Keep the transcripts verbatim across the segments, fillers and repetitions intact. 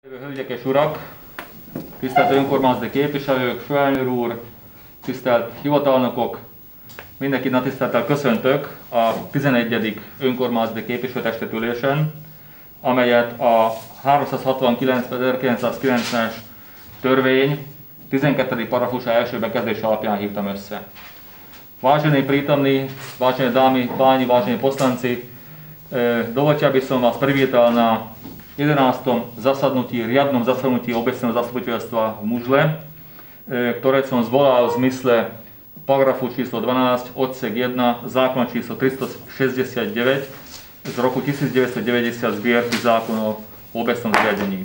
Hölgyek és urak, tisztelt önkormányzati képviselők, főelnök úr, tisztelt hivatalnokok, mindenkit nagy tisztelettel köszöntök a tizenegyedik önkormányzati képviselőtestület ülésen, amelyet a háromszázhatvankilenc per ezerkilencszázkilencvenes törvény tizenkettedik paragrafusa első bekezdése alapján hívtam össze. Vážený prítomní, vážené dámy, páni, vážení poslanci, dovoľte, aby som vás privítal na jedenástom zasadnutí, riadnom zasadnutí obecného zastupiteľstva v Mužle, ktoré som zvolal v zmysle paragrafu číslo dvanásť, odsek jeden, zákona číslo tristošesťdesiatdeväť z roku tisícdeväťstodeväťdesiat zbierky zákonov o obecnom zriadení.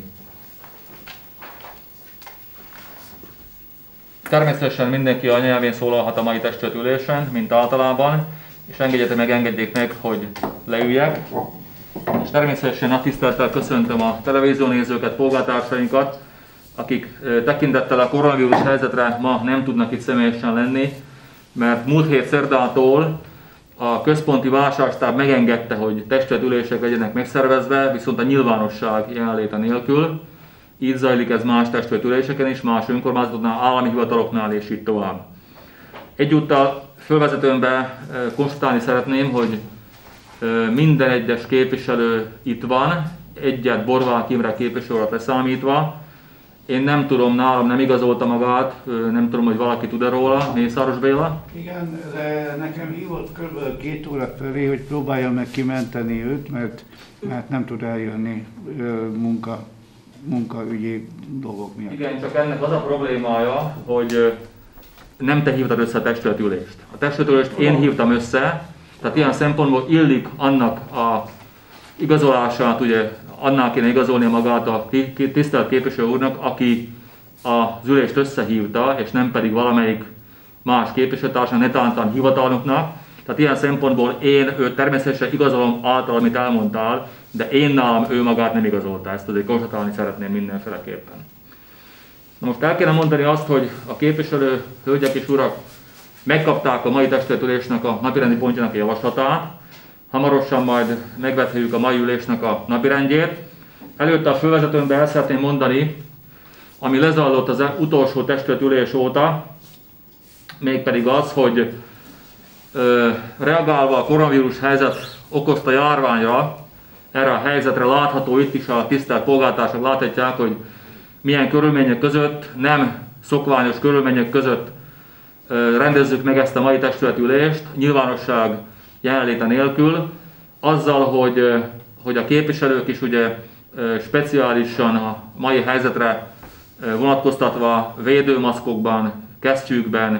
Természetesen mindenki a nyelvén szólalhat a mai testület ülésen, mint általában, és engedjétek meg, engedjék meg, hogy leüljek. És természetesen nagy tisztelettel köszöntöm a televíziónézőket, polgártársainkat, akik tekintettel a koronavírus helyzetre ma nem tudnak itt személyesen lenni, mert múlt hét szerdától a központi válságstáb megengedte, hogy testületülések legyenek megszervezve, viszont a nyilvánosság jelenléte nélkül. Így zajlik ez más testületüléseken is, más önkormányzatoknál, állami hivataloknál és így tovább. Egyúttal fölvezetőmben konstatálni szeretném, hogy minden egyes képviselő itt van, egyet Borvák Imre képviselőt leszámítva. Én nem tudom, nálam nem igazolta magát, nem tudom, hogy valaki tud-e róla. Mészáros Béla? Igen, de nekem hívott kb. két óra felé, hogy próbáljam meg kimenteni őt, mert, mert nem tud eljönni munka, munkaügyi dolgok miatt. Igen, csak ennek az a problémája, hogy nem te hívtad össze a testületülést. A testületülést én hívtam össze, tehát ilyen szempontból illik annak a igazolását, ugye annál kéne igazolnia magát a tisztelt képviselő úrnak, aki az ülést összehívta, és nem pedig valamelyik más képviselőtársak, netántán hivatalnoknak. Tehát ilyen szempontból én őt természetesen igazolom által, amit elmondtál, de én nálam ő magát nem igazolta. Ezt azért konstatálni szeretném mindenféleképpen. Na most el kéne mondani azt, hogy a képviselő, hölgyek és urak, megkapták a mai testületülésnek a napirendi pontjának a javaslatát. Hamarosan majd megvethetjük a mai ülésnek a napirendjét. Előtte a fölvezetőmben el szeretném mondani, ami lezajlott az utolsó testületülés óta, mégpedig az, hogy ö, reagálva a koronavírus helyzet okozta járványra, erre a helyzetre látható itt is a tisztelt polgártársak láthatják, hogy milyen körülmények között, nem szokványos körülmények között rendezzük meg ezt a mai testületülést, nyilvánosság jelenléte nélkül, azzal, hogy, hogy a képviselők is ugye speciálisan a mai helyzetre vonatkoztatva védőmaszkokban, kesztyűkben,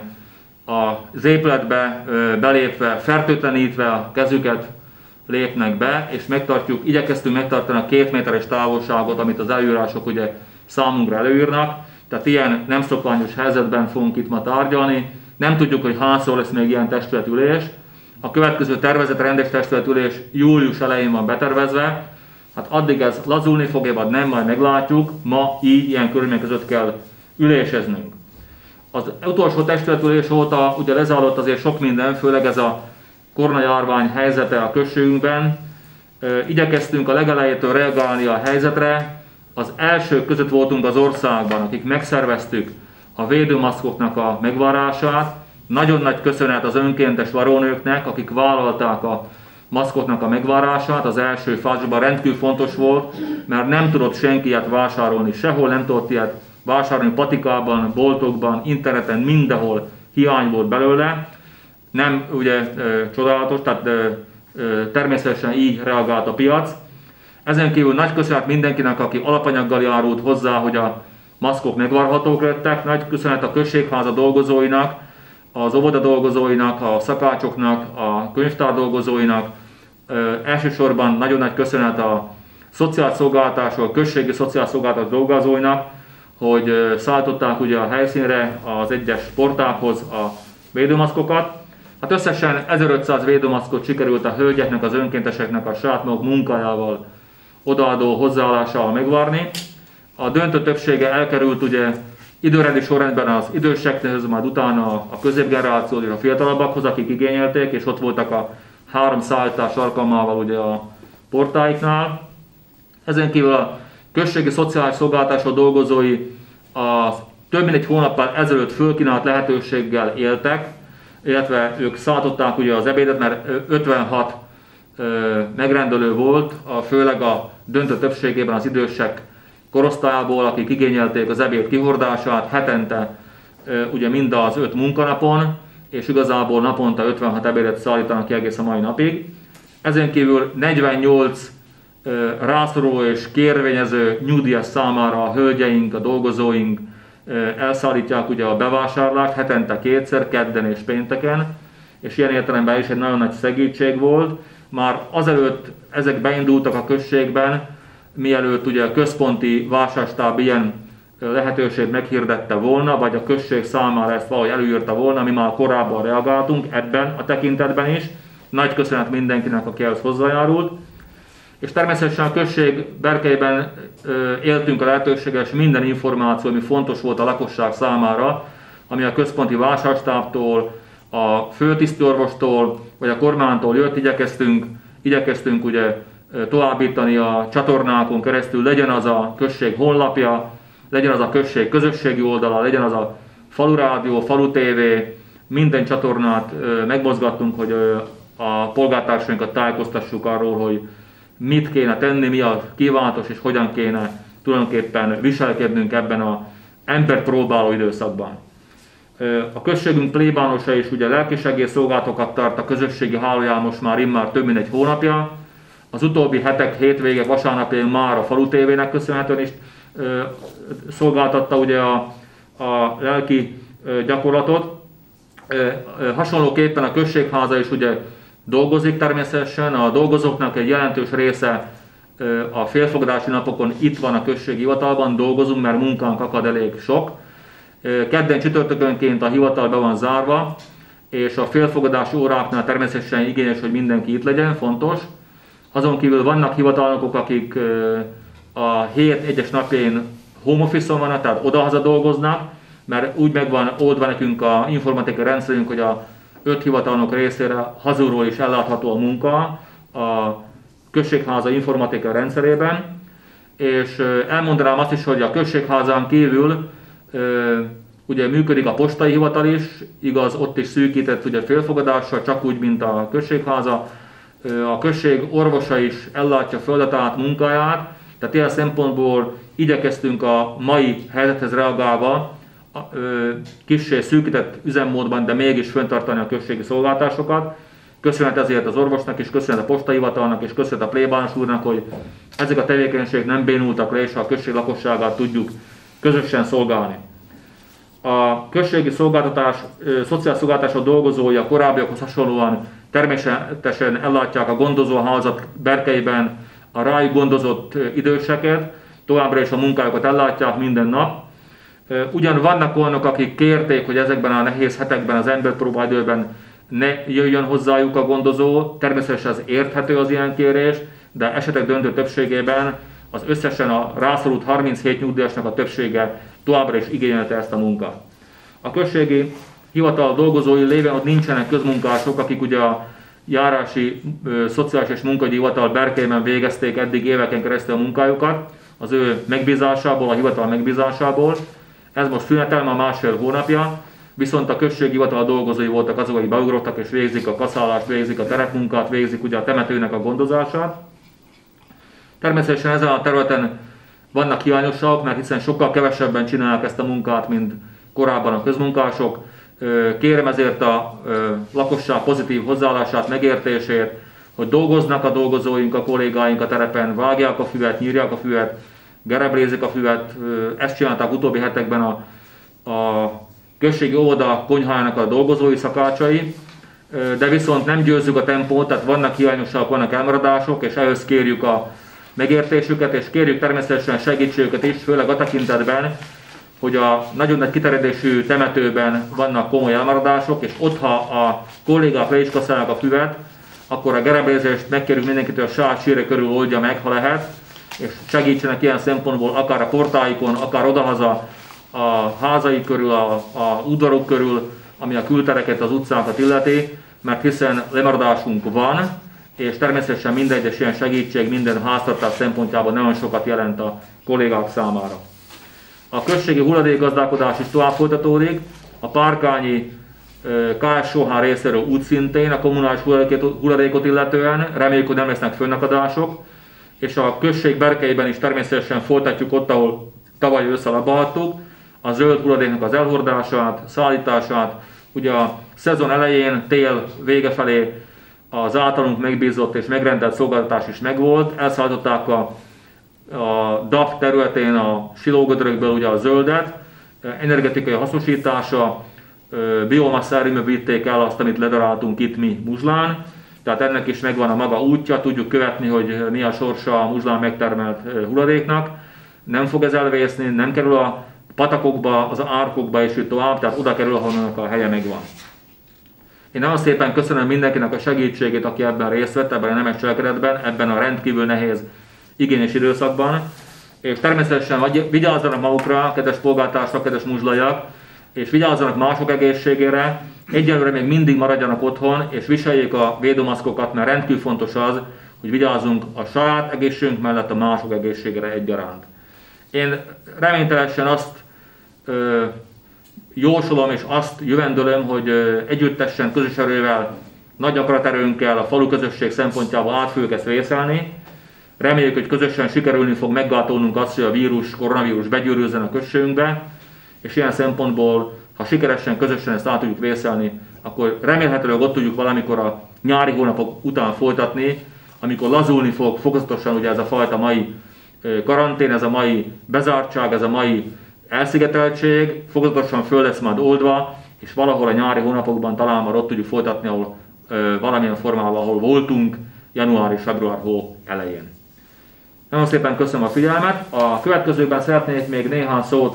az épületbe belépve, fertőtlenítve a kezüket lépnek be, és megtartjuk, igyekeztünk megtartani a két méteres távolságot, amit az előírások ugye számunkra előírnak. Tehát ilyen nem szokványos helyzetben fogunk itt ma tárgyalni. Nem tudjuk, hogy hányszor lesz még ilyen testületülés. A következő tervezett rendes testületülés július elején van betervezve. Hát addig ez lazulni fog, vagy nem, majd meglátjuk. Ma így ilyen körülmények között kell üléseznünk. Az utolsó testületülés óta ugye lezajlott azért sok minden, főleg ez a koronajárvány helyzete a községünkben. Igyekeztünk a legelejétől reagálni a helyzetre. Az elsők között voltunk az országban, akik megszerveztük a védőmaszkoknak a megvárását. Nagyon nagy köszönet az önkéntes varónőknek, akik vállalták a maszkoknak a megvárását. Az első fázisban rendkívül fontos volt, mert nem tudott senki ilyet vásárolni sehol, nem tudott ilyet vásárolni patikában, boltokban, interneten, mindenhol hiány volt belőle. Nem ugye e, csodálatos, tehát e, e, természetesen így reagált a piac. Ezen kívül nagy köszönet mindenkinek, aki alapanyaggal járult hozzá, hogy a maszkok megvárhatók lettek. Nagy köszönet a községháza dolgozóinak, az óvoda dolgozóinak, a szakácsoknak, a könyvtár dolgozóinak. Ö, elsősorban nagyon nagy köszönet a szociális szolgáltatásról, a községi szociális szolgáltatás dolgozóinak, hogy ö, szállították ugye a helyszínre az egyes portákhoz a védőmaszkokat. Hát összesen ezerötszáz védőmaszkot sikerült a hölgyeknek, az önkénteseknek a saját maguk munkájával, odaadó hozzáállásával megvárni. A döntő többsége elkerült ugye időrendi sorrendben az idősekhez, majd utána a középgeneráció és a fiatalabbakhoz, akik igényelték, és ott voltak a három szállítás alkalmával ugye a portáiknál. Ezen kívül a községi szociális szolgáltatások dolgozói a több mint egy hónappal ezelőtt fölkínált lehetőséggel éltek, illetve ők szálltották ugye az ebédet, mert ötvenhat ö, megrendelő volt, a, főleg a döntő többségében az idősek korosztályából, akik igényelték az ebéd kihordását hetente, ö, ugye mind az öt munkanapon, és igazából naponta ötvenhat ebédet szállítanak ki egész a mai napig. Ezen kívül negyvennyolc ö, rászoruló és kérvényező nyugdíjas számára a hölgyeink, a dolgozóink ö, elszállítják ugye a bevásárlást hetente kétszer, kedden és pénteken, és ilyen értelemben is egy nagyon nagy segítség volt. Már azelőtt ezek beindultak a községben, mielőtt ugye a központi vásársztáb ilyen lehetőséget meghirdette volna, vagy a község számára ezt valahogy előírta volna, mi már korábban reagáltunk ebben a tekintetben is. Nagy köszönet mindenkinek, aki ehhez hozzájárult. És természetesen a község berkeiben éltünk a lehetőséggel, és minden információ, ami fontos volt a lakosság számára, ami a központi vásársztábtól, a főtisztorvostól, vagy a kormánytól jött, igyekeztünk, igyekeztünk ugye továbbítani a csatornákon keresztül, legyen az a község honlapja, legyen az a község közösségi oldala, legyen az a falurádió, falu tévé, minden csatornát megmozgattunk, hogy a polgártársainkat tájékoztassuk arról, hogy mit kéne tenni, mi a kívánatos és hogyan kéne tulajdonképpen viselkednünk ebben az emberpróbáló időszakban. A községünk plébánosa is ugye lelkisegélyszolgálatokat tart a közösségi hálóján most már immár több mint egy hónapja. Az utóbbi hetek, hétvégek, vasárnapján már a falu tévének köszönhetően is szolgáltatta ugye a, a lelki gyakorlatot. Hasonlóképpen a községháza is ugye dolgozik természetesen, a dolgozóknak egy jelentős része a félfogadási napokon itt van a községi hivatalban, dolgozunk, mert munkánk akad elég sok. Kedden csütörtökönként a hivatal be van zárva, és a félfogadási óráknál természetesen igényes, hogy mindenki itt legyen, fontos. Azon kívül vannak hivatalnokok, akik a hét egyes napján home office-on vannak, tehát odahaza dolgoznak, mert úgy meg van oldva nekünk a informatikai rendszerünk, hogy a öt hivatalnok részére hazulról is ellátható a munka a községháza informatikai rendszerében. És elmondanám azt is, hogy a községházán kívül ugye működik a postai hivatal is, igaz, ott is szűkített ugye félfogadással, csak úgy, mint a községháza. A község orvosa is ellátja feladatát, munkáját, tehát ilyen szempontból igyekeztünk a mai helyzethez reagálva kissé szűkített üzemmódban, de mégis fenntartani a községi szolgáltatásokat. Köszönet ezért az orvosnak is, köszönet a postai hivatalnak és köszönet a plébános úrnak, hogy ezek a tevékenységek nem bénultak le, és a község lakosságát tudjuk közösen szolgálni. A községi szolgáltatás, szociális szolgáltatások dolgozói a korábbiakhoz hasonlóan természetesen ellátják a gondozóházat berkeiben a rájuk gondozott időseket, továbbra is a munkájukat ellátják minden nap. Ugyan vannak olyanok, akik kérték, hogy ezekben a nehéz hetekben, az emberpróbaidőben ne jöjjön hozzájuk a gondozó, természetesen az érthető az ilyen kérés, de esetek döntő többségében az összesen a rászorult harminchét nyugdíjasnak a többsége továbbra is igényelte ezt a munkát. A községi hivatal dolgozói lévén ott nincsenek közmunkások, akik ugye a járási, ö, szociális és munkahogyi hivatal berkeiben végezték eddig éveken keresztül a munkájukat, az ő megbízásából, a hivatal megbízásából. Ez most szünetel, már másfél hónapja, viszont a községi hivatal dolgozói voltak azok, akik beugrottak és végzik a kaszálást, végzik a terepmunkát, végzik ugye a temetőnek a gondozását. Természetesen ezen a területen vannak hiányosságok, mert hiszen sokkal kevesebben csinálják ezt a munkát, mint korábban a közmunkások. Kérem ezért a lakosság pozitív hozzáállását, megértését, hogy dolgoznak a dolgozóink, a kollégáink a terepen, vágják a füvet, nyírják a füvet, gerebrézik a füvet. Ezt csinálták utóbbi hetekben a, a községi óvoda konyhájának a dolgozói, szakácsai, de viszont nem győzzük a tempót, tehát vannak hiányosságok, vannak elmaradások, és ehhez kérjük a megértésüket, és kérjük természetesen segítségüket is, főleg a tekintetben, hogy a nagyon nagy kiterjedésű temetőben vannak komoly elmaradások, és ott, ha a kollégák le is kaszálják a füvet, akkor a gerebézést megkérjük mindenkitől, a saját sírja körül oldja meg, ha lehet, és segítsenek ilyen szempontból akár a portáikon, akár odahaza a házai körül, a, a udvarok körül, ami a kültereket, az utcákat illeti, mert hiszen lemaradásunk van, és természetesen minden egyes ilyen segítség minden háztartás szempontjából nagyon sokat jelent a kollégák számára. A községi hulladékgazdálkodás is tovább folytatódik, a Párkányi ká es o há részéről úgy szintén a kommunális hulladékot illetően, reméljük, hogy nem lesznek fönnakadások, és a község berkeiben is természetesen folytatjuk ott, ahol tavaly ősszel abba hagytuk, a zöld hulladéknak az elhordását, szállítását. Ugye a szezon elején, tél vége felé az általunk megbízott és megrendelt szolgáltatás is megvolt, elszállították a, a dé á pé területén a silógödrökből ugye a zöldet, energetikai hasznosítása, biomassz erőműbe vitték el azt, amit ledaráltunk itt mi Muzslán, tehát ennek is megvan a maga útja, tudjuk követni, hogy mi a sorsa a Muzslán megtermelt hulladéknak. Nem fog ez elvészni, nem kerül a patakokba, az árkokba és így tovább, tehát oda kerül, ahonnan a helye megvan. Én nagyon szépen köszönöm mindenkinek a segítségét, aki ebben részt vett, ebben a nemes cselekedetben, ebben a rendkívül nehéz igényes időszakban, és természetesen vigyázzanak magukra, kedves polgártársak, kedves muzslaiak, és vigyázzanak mások egészségére, egyelőre még mindig maradjanak otthon, és viseljék a védőmaszkokat, mert rendkívül fontos az, hogy vigyázzunk a saját egészségünk mellett a mások egészségére egyaránt. Én reménytelesen azt ö, jósolom és azt jövendőlöm, hogy ö, együttesen, közös erővel, nagy akaraterőnkkel a falu közösség szempontjából át fogjuk ezt vészelni. Reméljük, hogy közösen sikerülni fog meggátolnunk azt, hogy a vírus, koronavírus begyűrűzzen a községünkbe, és ilyen szempontból, ha sikeresen, közösen ezt át tudjuk vészelni, akkor remélhetőleg ott tudjuk valamikor a nyári hónapok után folytatni, amikor lazulni fog fokozatosan ugye ez a fajta mai karantén, ez a mai bezártság, ez a mai elszigeteltség, fokozatosan föl lesz majd oldva, és valahol a nyári hónapokban talán már ott tudjuk folytatni, ahol ö, valamilyen formában, ahol voltunk január és február hó elején. Nagyon szépen köszönöm a figyelmet. A következőkben szeretnék még néhány szót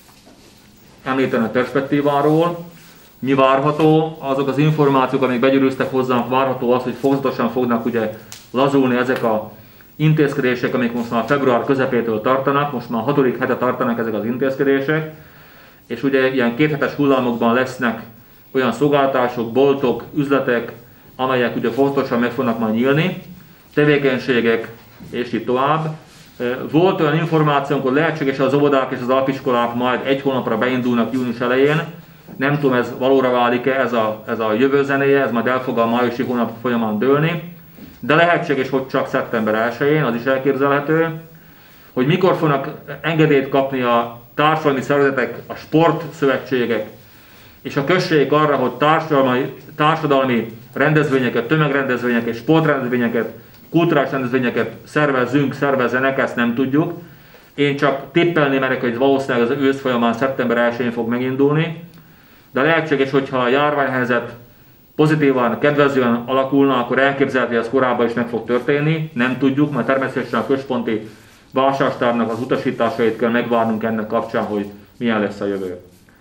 említeni a perspektíváról. Mi várható? Azok az információk, amik begyűrűztek hozzánk, várható az, hogy fokozatosan fognak ugye lazulni ezek a intézkedések, amik most már február közepétől tartanak, most már hatodik hete tartanak ezek az intézkedések, és ugye ilyen kéthetes hullámokban lesznek olyan szolgáltatások, boltok, üzletek, amelyek ugye fokozatosan meg fognak majd nyílni, tevékenységek, és így tovább. Volt olyan információnk, hogy lehetséges, az óvodák és az alpiskolák majd egy hónapra beindulnak június elején. Nem tudom, ez valóra válik-e, ez a, ez a jövő zenéje, ez majd el fog a májusi hónap folyamán dőlni. De lehetséges, hogy csak szeptember elsején, az is elképzelhető. Hogy mikor fognak engedélyt kapni a társadalmi szervezetek, a sportszövetségek és a községek arra, hogy társadalmi, társadalmi rendezvényeket, tömegrendezvényeket, sportrendezvényeket, kulturális rendezvényeket szervezzünk, szervezzenek, ezt nem tudjuk. Én csak tippelni merek, hogy valószínűleg az ősz folyamán szeptember elsején fog megindulni. De lehetséges, hogyha a járványhelyzet pozitívan, kedvezően alakulna, akkor elképzelhető, hogy ez korábban is meg fog történni. Nem tudjuk, mert természetesen a központi válságstábnak az utasításait kell megvárnunk ennek kapcsán, hogy milyen lesz a jövő.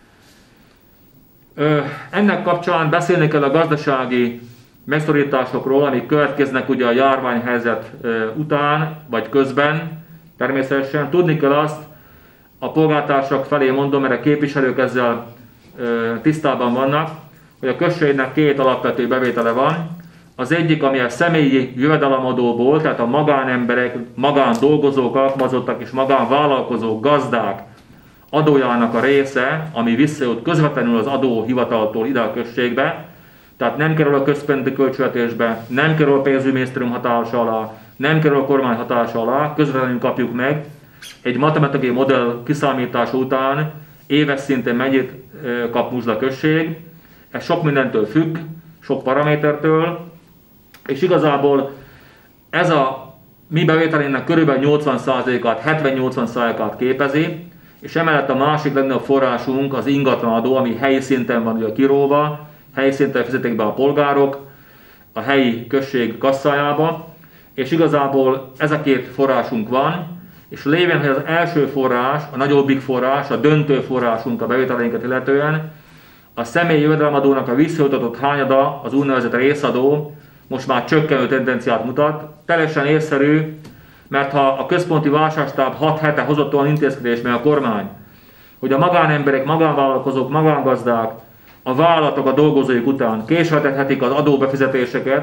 Ennek kapcsán beszélni kell a gazdasági megszorításokról, amik következnek ugye a járványhelyzet után, vagy közben. Természetesen tudni kell azt, a polgártársak felé mondom, mert a képviselők ezzel tisztában vannak, hogy a községnek két alapvető bevétele van. Az egyik, ami a személyi jövedelemadóból, tehát a magánemberek, magándolgozók, alkalmazottak és magánvállalkozók, gazdák adójának a része, ami visszajut közvetlenül az adóhivataltól ide a községbe, tehát nem kerül a központi költségvetésbe, nem kerül a pénzügyminisztérium hatása alá, nem kerül a kormány hatása alá, közvetlenül kapjuk meg. Egy matematikai modell kiszámítása után éves szinten mennyit kap Muzsla község. Ez sok mindentől függ, sok paramétertől, és igazából ez a mi bevételének körülbelül nyolcvan százalékát, hetven-nyolcvan százalékát képezi, és emellett a másik legnagyobb forrásunk az ingatlanadó, ami helyi szinten van ugye kiróva, helyi szinten fizetik be a polgárok a helyi község kasszájába, és igazából ez a két forrásunk van, és lévén, hogy az első forrás, a nagyobbik forrás, a döntő forrásunk a bevételeinket illetően, a személyi jövedelemadónak a visszajutatott hányada, az úgynevezett részadó most már csökkenő tendenciát mutat. Teljesen észszerű, mert ha a központi válságstáb hat hete hozott olyan intézkedés, meg a kormány, hogy a magánemberek, magánvállalkozók, magángazdák, a vállalatok a dolgozóik után késleltethetik az adóbefizetéseket,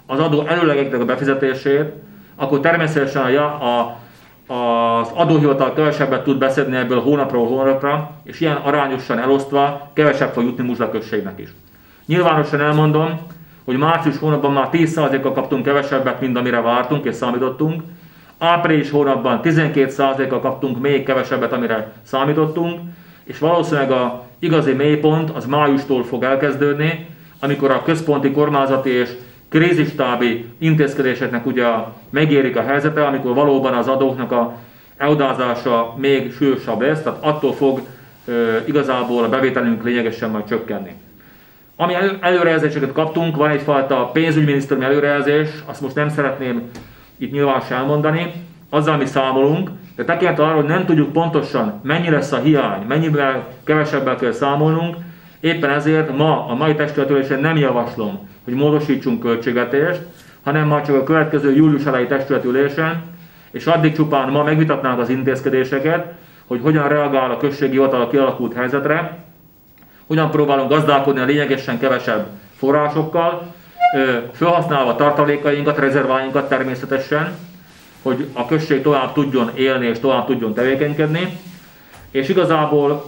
az adó előlegeknek a befizetését, akkor természetesen a, a, az adóhivatal kevesebbet tud beszedni ebből hónapról hónapra, és ilyen arányosan elosztva kevesebb fog jutni Muzsla községnek is. Nyilvánosan elmondom, hogy március hónapban már tíz százalékkal kaptunk kevesebbet, mint amire vártunk és számítottunk. Április hónapban tizenkét százalékkal kaptunk még kevesebbet, amire számítottunk, és valószínűleg a igazi mélypont az májustól fog elkezdődni, amikor a központi kormányzati és krízisstábi intézkedéseknek ugye megérik a helyzete, amikor valóban az adóknak a eldazása még súlyosabb lesz, tehát attól fog e, igazából a bevételünk lényegesen majd csökkenni. Ami elő, előrejelzéseket kaptunk, van egyfajta pénzügyminisztériumi előrejelzés, azt most nem szeretném itt nyilvánosan elmondani, azzal mi számolunk, de tekintettel arra, hogy nem tudjuk pontosan mennyi lesz a hiány, mennyivel kevesebbel kell számolnunk, éppen ezért ma a mai testületülésen nem javaslom, hogy módosítsunk költségvetést, hanem már csak a következő július eleji testületülésen, és addig csupán ma megvitatnánk az intézkedéseket, hogy hogyan reagál a községi hivatal a kialakult helyzetre, hogyan próbálunk gazdálkodni a lényegesen kevesebb forrásokkal, felhasználva tartalékainkat, rezerváinkat természetesen, hogy a község tovább tudjon élni és tovább tudjon tevékenykedni. És igazából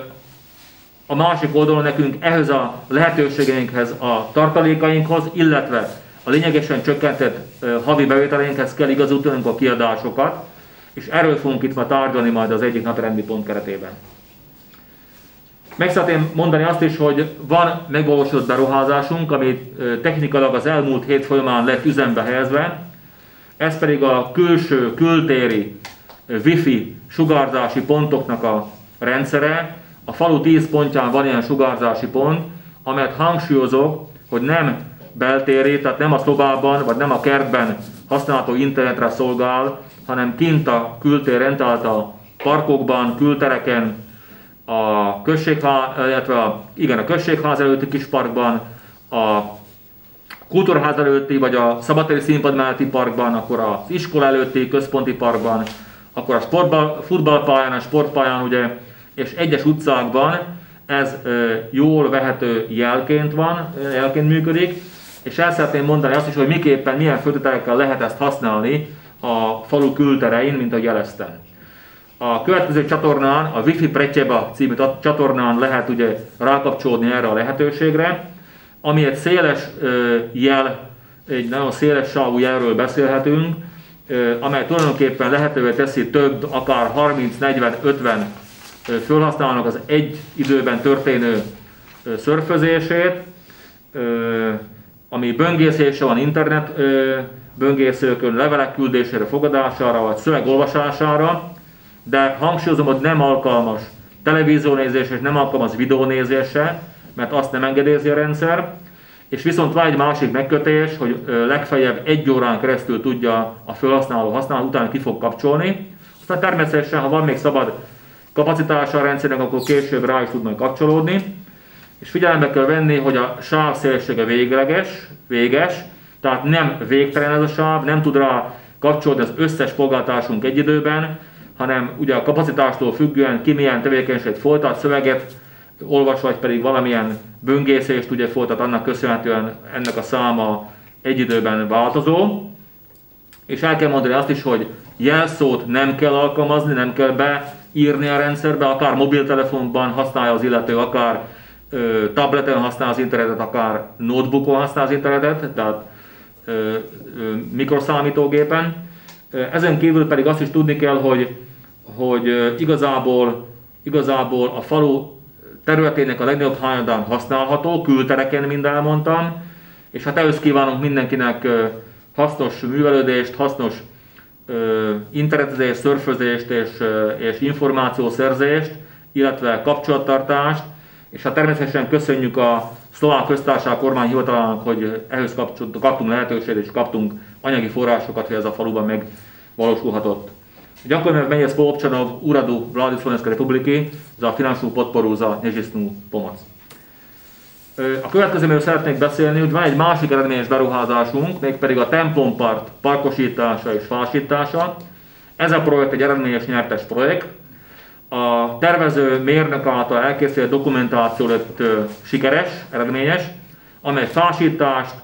a másik oldalon nekünk ehhez a lehetőségeinkhez, a tartalékainkhoz, illetve a lényegesen csökkentett havi bevételeinkhez kell igazítanunk a kiadásokat, és erről fogunk itt ma tárgyalni majd az egyik napirendi pont keretében. Meg szeretném mondani azt is, hogy van megvalósított beruházásunk, ami technikailag az elmúlt hét folyamán lett üzembe helyezve, ez pedig a külső, kültéri wifi sugárzási pontoknak a rendszere. A falu tíz pontján van ilyen sugárzási pont, amelyet hangsúlyozok, hogy nem beltéri, tehát nem a szobában, vagy nem a kertben használható internetre szolgál, hanem kint a kültéren, tehát a parkokban, kültereken, a községház, illetve a, igen, a községház előtti kis parkban, a kultúrház előtti, vagy a szabadtéri színpad melletti parkban, akkor az iskola előtti központi parkban, akkor a sportball, futballpályán, a sportpályán, ugye, és egyes utcákban ez e, jól vehető jelként van, jelként működik, és el szeretném mondani azt is, hogy miképpen, milyen feltételekkel lehet ezt használni a falu külterein, mint ahogy jeleztem. A következő csatornán, a Wi-Fi Pretyeba című csatornán lehet ugye rákapcsolódni erre a lehetőségre, ami egy széles jel, egy nagyon széles sávú jelről beszélhetünk, amely tulajdonképpen lehetővé teszi több, akár harminc, negyven, ötven felhasználónak az egy időben történő szörfözését, ami böngészése van internet böngészőkön, levelek küldésére, fogadására, vagy szöveg olvasására, de hangsúlyozom, hogy nem alkalmas televíziónézésre, és nem alkalmas videónézésre, mert azt nem engedélyezi a rendszer, és viszont van egy másik megkötés, hogy legfeljebb egy órán keresztül tudja a felhasználó használni, utána ki fog kapcsolni. Aztán természetesen, ha van még szabad kapacitása a rendszernek, akkor később rá is tud majd kapcsolódni. És figyelembe kell venni, hogy a sáv szélessége végleges, véges, tehát nem végtelen ez a sáv, nem tud rá kapcsolódni az összes polgártársunk egy időben, hanem ugye a kapacitástól függően ki milyen tevékenységet folytat, szöveget olvas, vagy pedig valamilyen böngészést ugye folytat, annak köszönhetően ennek a száma egy időben változó. És el kell mondani azt is, hogy jelszót nem kell alkalmazni, nem kell beírni a rendszerbe, akár mobiltelefonban használja az illető, akár ö, tableten használ az internetet, akár notebookon használ az internetet, tehát ö, ö, mikroszámítógépen. Ezen kívül pedig azt is tudni kell, hogy, hogy igazából, igazából a falu területének a legnagyobb hányadán használható, kültereken, mint elmondtam, és hát ehhez kívánunk mindenkinek hasznos művelődést, hasznos internetezést, szörfözést és, és információszerzést, illetve kapcsolattartást, és hát természetesen köszönjük a Szlovák Köztársaság kormányhivatalának, hogy ehhez kaptunk lehetőséget és kaptunk anyagi forrásokat, hogy ez a faluban megvalósulhatott. Ďakujeme v mene spoluobčanov Úradu vlády Slovenskej republiky za finančnú podporu za nežištnú pomoc. A következőről szeretnék beszélni, hogy van egy másik eredményes beruházásunk, mégpedig a templompart parkosítása és fásítása. Ez a projekt egy eredményes nyertes projekt. A tervező mérnök által elkészített dokumentáció lett sikeres, eredményes, amely fásítást,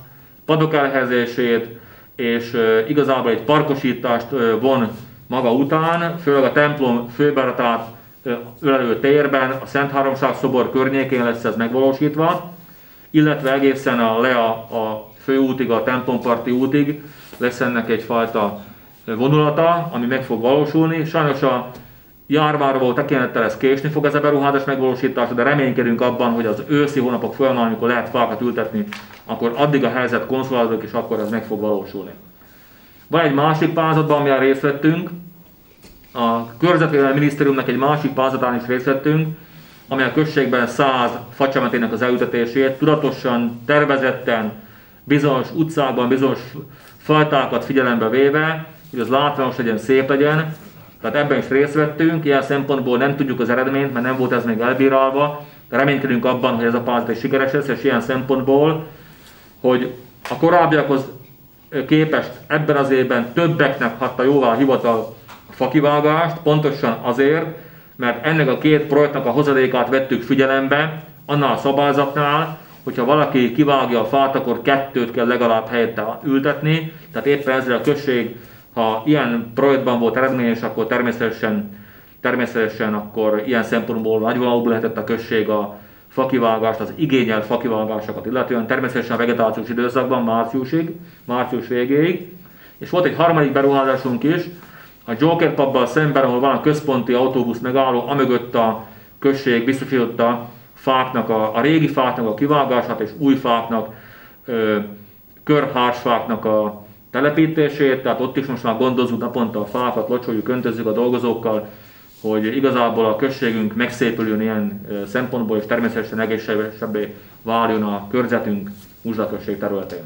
padok elhelyezését, és igazából egy parkosítást von maga után, főleg a templom főbejáratát ölelő térben, a Szent Háromság szobor környékén lesz ez megvalósítva, illetve egészen a le a, a főútig, a templomparti útig lesz ennek egyfajta vonulata, ami meg fog valósulni. Sajnos a járványról tekintettel ez késni fog ez a beruházás megvalósítása, de reménykedünk abban, hogy az őszi hónapok folyamán, amikor lehet fákat ültetni, akkor addig a helyzet konszolidálódik, és akkor ez meg fog valósulni. Van egy másik pályázatban, amivel részt vettünk, a Környezetvédelmi Minisztériumnak egy másik pályázatán is részt vettünk, ami a községben száz facsemetének az elültetését tudatosan, tervezetten, bizonyos utcákban, bizonyos fajtákat figyelembe véve, hogy az látványos legyen, szép legyen. Tehát ebben is részt vettünk, ilyen szempontból nem tudjuk az eredményt, mert nem volt ez még elbírálva, de reménykedünk abban, hogy ez a pályázat is sikeres lesz, és ilyen szempontból, hogy a korábbiakhoz képest ebben az évben többeknek hagyta jóvá a hivatal a fakivágást, pontosan azért, mert ennek a két projektnek a hozadékát vettük figyelembe, annál a szabályzatnál, hogyha valaki kivágja a fát, akkor kettőt kell legalább helyette ültetni, tehát éppen ezzel a község, ha ilyen projektban volt eredményes, akkor természetesen, természetesen akkor ilyen szempontból nagyvonalúbb lehetett a község a fakivágást, az igényelt fakivágásokat illetően, természetesen a vegetációs időszakban, márciusig, március végéig. És volt egy harmadik beruházásunk is, a Joker pubbal szemben, ahol van a központi autóbusz megálló, amögött a község biztosította fáknak a, a régi fáknak a kivágását és új fáknak, ö, körhársfáknak a telepítését, tehát ott is most már gondozzuk naponta a fákat, locsoljuk, öntözzük a dolgozókkal, hogy igazából a községünk megszépüljön ilyen szempontból, és természetesen egészségesebbé váljon a körzetünk Uzsda-község területén.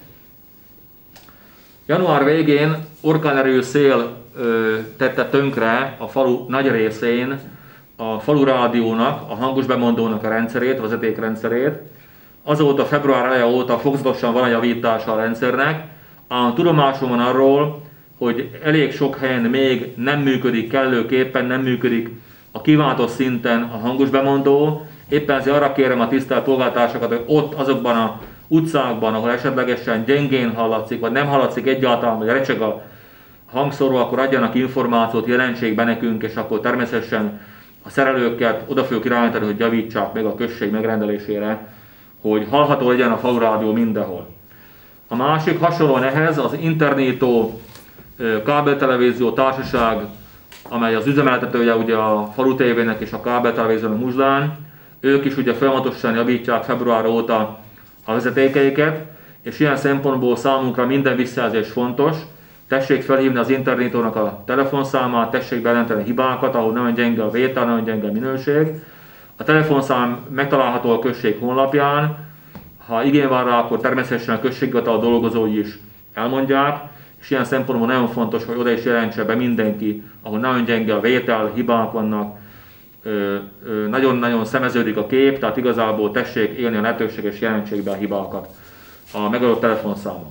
Január végén orkánerős szél ö, tette tönkre a falu nagy részén a falu rádiónak, a hangos bemondónak a rendszerét, vezetékrendszerét. Azóta, február eleje óta fokozatosan van a javítása a rendszernek, a tudomásom van arról, hogy elég sok helyen még nem működik kellőképpen, nem működik a kívántott szinten a hangos bemondó. Éppen ezért arra kérem a tisztelt polgártársakat, hogy ott azokban a utcákban, ahol esetlegesen gyengén hallatszik, vagy nem hallatszik egyáltalán, vagy recseg a hangszóró, akkor adjanak információt, jelentsék be nekünk, és akkor természetesen a szerelőket oda fogjuk irányítani, hogy javítsák meg a község megrendelésére, hogy hallható legyen a falurádió mindenhol. A másik hasonlóan ehhez az Internító kábeltelevízió társaság, amely az üzemeltetője ugye a Falu té vének és a kábeltelevíziónak Muzsdán, ők is ugye folyamatosan javítják február óta a vezetékeiket, és ilyen szempontból számunkra minden visszajelzés fontos. Tessék felhívni az Internítónak a telefonszámát, tessék bejelenteni a hibákat, ahol nagyon gyenge a vétel, nagyon gyenge a minőség. A telefonszám megtalálható a község honlapján, ha igény van rá, akkor természetesen a községhivatal dolgozói is elmondják, és ilyen szempontból nagyon fontos, hogy oda is jelentse be mindenki, ahol nagyon gyenge a vétel, hibák vannak, nagyon-nagyon szemeződik a kép, tehát igazából tessék élni a lehetőség és jelentsék be a hibákat a megadott telefonszámon.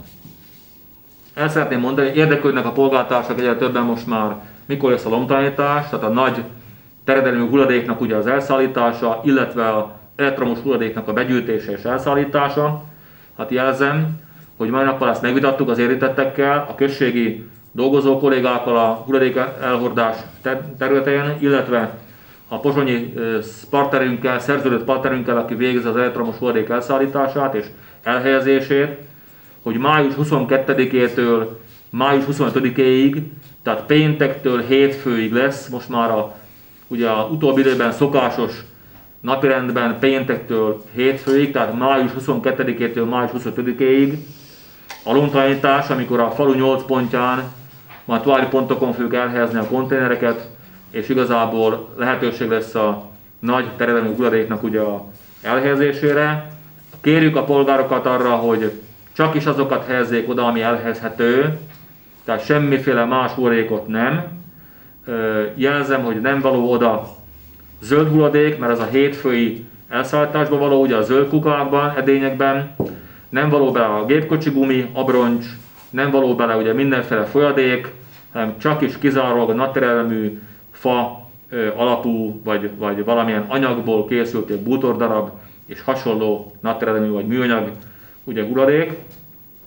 El szeretném mondani, hogy érdeklődnek a polgártársak egyre többen most már, mikor lesz a lomtalanítás, tehát a nagy terjedelmű hulladéknak ugye az elszállítása, illetve a elektromos hulladéknak a begyűjtése és elszállítása. Hát jelzem, hogy mai nappal ezt megvitattuk az érintettekkel, a községi dolgozó kollégákkal a hulladék elhordás területén, illetve a pozsonyi partnerünkkel, szerződött partnerünkkel, aki végzi az elektromos hulladék elszállítását és elhelyezését, hogy május huszonkettedikétől május huszonötödikéig, tehát péntektől hétfőig lesz, most már a, ugye a utóbbi időben szokásos napirendben péntektől hétfőig, tehát május huszonkettedikétől május huszonötödikéig a lomtalanítás, amikor a falu nyolc pontján, majd további pontokon fogjuk elhelyezni a konténereket, és igazából lehetőség lesz a nagy terjedelmű hulladéknak ugye a elhelyezésére. Kérjük a polgárokat arra, hogy csak is azokat helyezzék oda, ami elhelyezhető, tehát semmiféle más hulladékot nem. Jelzem, hogy nem való oda zöld hulladék, mert ez a hétfői elszállításban való, ugye a zöld kukákban, edényekben, nem való bele a gépkocsi gumi, abroncs, nem való bele ugye mindenféle folyadék, hanem csak is kizárólag a nagyterjedelmű fa ö, alapú, vagy, vagy valamilyen anyagból készült egy bútordarab és hasonló nagyterjedelmű vagy műanyag ugye hulladék.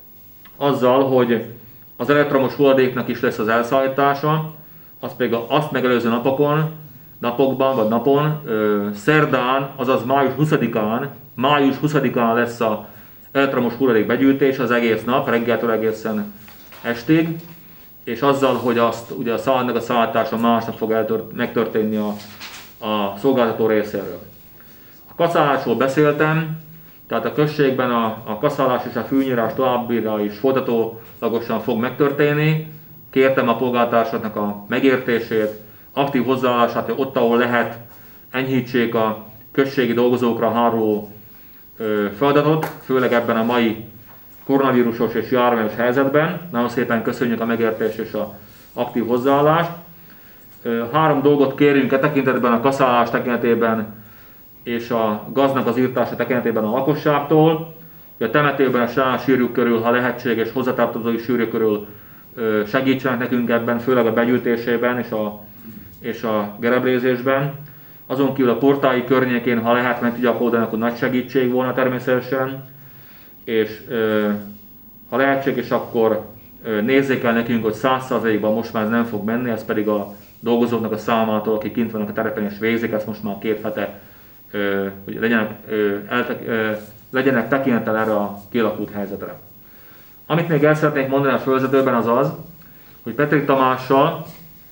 azzal, hogy az elektromos hulladéknak is lesz az elszállítása, az pedig azt megelőző napokon, napokban vagy napon, ö, szerdán, azaz május huszadikán, május huszadikán lesz az elektromos hulladék begyűjtés az egész nap, reggeltől egészen estig, és azzal, hogy azt ugye a szállnak a szállítása másnap fog eltört, megtörténni a, a szolgáltató részéről. A kaszálásról beszéltem, tehát a községben a, a kaszálás és a fűnyírás továbbira is folytatólagosan fog megtörténni. Kértem a polgártársaknak a megértését, aktív hozzáállását, hogy ott, ahol lehet, enyhítsék a községi dolgozókra háruló ö, feladatot, főleg ebben a mai koronavírusos és járványos helyzetben. Nagyon szépen köszönjük a megértést és az aktív hozzáállást. Ö, három dolgot kérünk e tekintetben, a kaszálás tekintetében és a gaznak az írtása tekintetében a lakosságtól. A temetőben a saját sírjuk körül, ha lehetséges, hozzátartozói sírjuk körül segítsenek nekünk ebben, főleg a begyűjtésében és a, és a gereblézésben. Azon kívül a portái környékén, ha lehet, meg tudják oldani, akkor nagy segítség volna természetesen. És ha lehetséges, akkor nézzék el nekünk, hogy száz százalékban most már ez nem fog menni, ez pedig a dolgozóknak a számától, akik kint vannak a terepen és végzik, ezt most már két hete, hogy legyenek, eltek, legyenek tekintettel erre a kialakult helyzetre. Amit még el szeretnék mondani a fölvezetőben az az, hogy Petrik Tamással,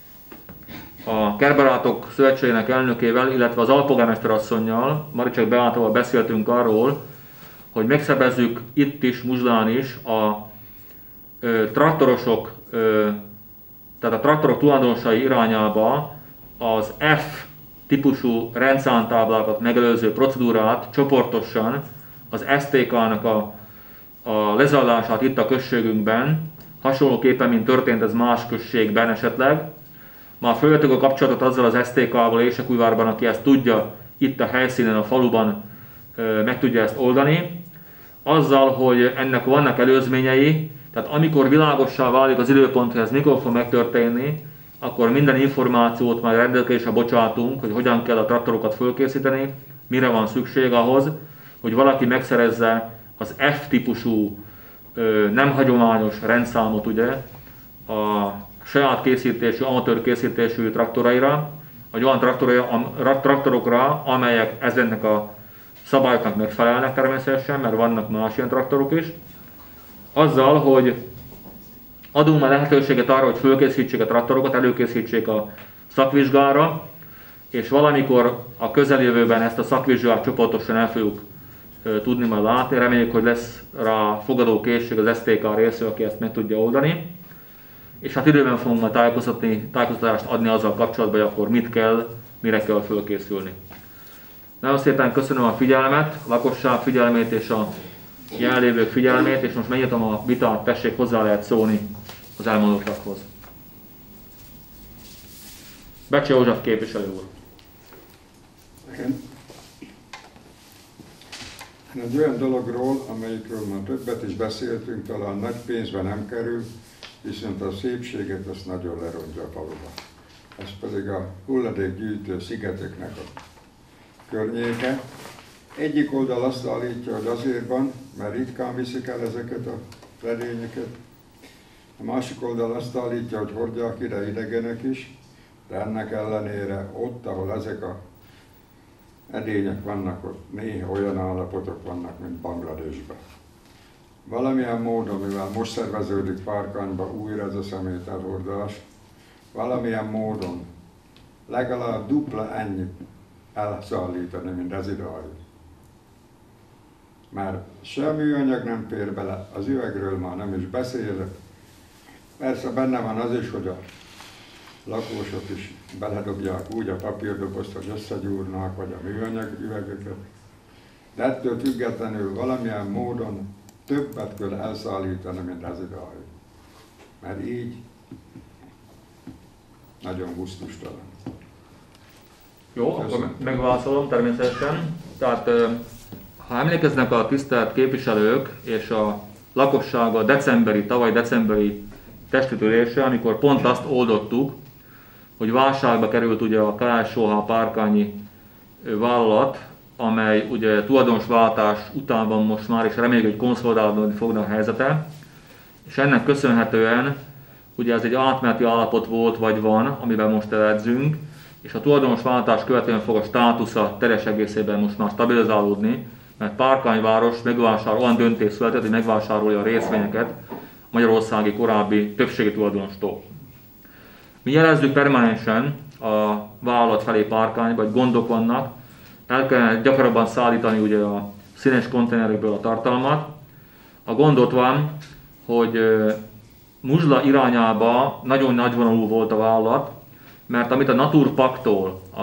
a Kertbarátok Szövetségének elnökével, illetve az alpolgármester asszonnyal, Maricsek Beátával beszéltünk arról, hogy megszervezzük itt is, Muzsdán is a ö, traktorosok, ö, tehát a traktorok tulajdonosai irányába az F típusú rendszámtáblákat megelőző procedúrát csoportosan az es té ká-nak a, a lezajlását itt a községünkben, hasonlóképpen, mint történt ez más községben esetleg. Már felvettük a kapcsolatot azzal az es té ká-val Ésekújvárban, aki ezt tudja, itt a helyszínen, a faluban ö, meg tudja ezt oldani. Azzal, hogy ennek vannak előzményei, tehát amikor világossá válik az időpont, hogy ez mikor fog megtörténni, akkor minden információt már rendelkezésre bocsátunk, hogy hogyan kell a traktorokat fölkészíteni, mire van szükség ahhoz, hogy valaki megszerezze az F típusú, nem hagyományos rendszámot ugye, a saját készítésű, amatőr készítésű traktoraira, vagy olyan traktorokra, amelyek ezeknek a szabályoknak megfelelnek természetesen, mert vannak más ilyen traktorok is. Azzal, hogy adunk már lehetőséget arra, hogy fölkészítsék a traktorokat, előkészítsék a szakvizsgára, és valamikor a közeljövőben ezt a szakvizsgát csoportosan el fogjuk e, tudni majd látni. Reméljük, hogy lesz rá fogadókészség az es té ká részről, aki ezt meg tudja oldani. És hát időben fogunk majd tájékoztatást adni azzal kapcsolatban, hogy akkor mit kell, mire kell fölkészülni. Nagyon szépen köszönöm a figyelmet, a lakosság figyelmét és a jelenlévők figyelmét, és most megnyitom a vitát, tessék, hozzá lehet szólni az elmondottakhoz. Becse József képviselő úr. Én egy olyan dologról, amelyikről már többet is beszéltünk, talán nagy pénzbe nem kerül, viszont a szépséget azt nagyon lerontja a faluba. Ez pedig a hulladékgyűjtő szigeteknek a környéke. Egyik oldal azt állítja, hogy azért van, mert ritkán viszik el ezeket a ledényeket. A másik oldal azt állítja, hogy hordják ide idegenek is, de ennek ellenére ott, ahol ezek a edények vannak, ott néha olyan állapotok vannak, mint Bangladesben. Valamilyen módon, mivel most szerveződik Párkányba újra ez a szemét elhordás, valamilyen módon legalább dupla ennyit elszállítani, mint ez idáig. Mert semmi anyag nem fér bele, az üvegről már nem is beszélek. Persze benne van az is, hogy a lakósok is beledobják úgy a papírdobozt, hogy összegyúrnák, vagy a műanyag üvegeket. De ettől függetlenül valamilyen módon többet kell elszállítani, mint ez idáig. Mert így nagyon gusztustalan. Jó, akkor megválaszolom természetesen. Tehát ha emlékeznek a tisztelt képviselők és a lakosság a decemberi, tavaly decemberi testülésre, amikor pont azt oldottuk, hogy válságba került ugye a ká es o há párkányi vállalat, amely ugye tulajdonosváltás után van most már, és reméljük, hogy konszolidálódni fognak a helyzete. és ennek köszönhetően ugye ez egy átmeneti állapot volt, vagy van, amiben most eledzünk, és a tulajdonos váltás követően fog a státusza teljes egészében most már stabilizálódni, mert Párkányváros megvásárol, olyan döntés született, hogy megvásárolja a részvényeket a magyarországi korábbi többségi tulajdonostól. Mi jelezzük permanensen a vállalat felé Párkányba, hogy gondok vannak, el kell gyakrabban szállítani ugye a színes konténerekből a tartalmat. A gond ott van, hogy Muzsla irányába nagyon nagyvonalú volt a vállalat, mert amit a Naturpaktól, a,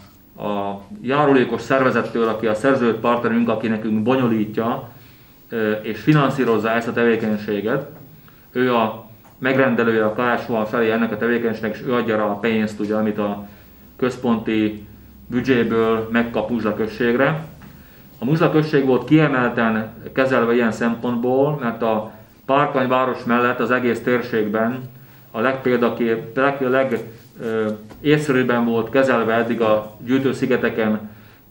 a járulékos szervezettől, aki a szerződött partnerünk, aki nekünk bonyolítja és finanszírozza ezt a tevékenységet, ő a megrendelője a ká es o felé ennek a tevékenységnek, és ő adja rá a pénzt, ugye, amit a központi büdzséből megkap Muzsla községre. A Muzsla község volt kiemelten kezelve ilyen szempontból, mert a Párkányváros mellett az egész térségben a legpéldakép, leg, észszerűbben volt kezelve eddig a gyűjtőszigeteken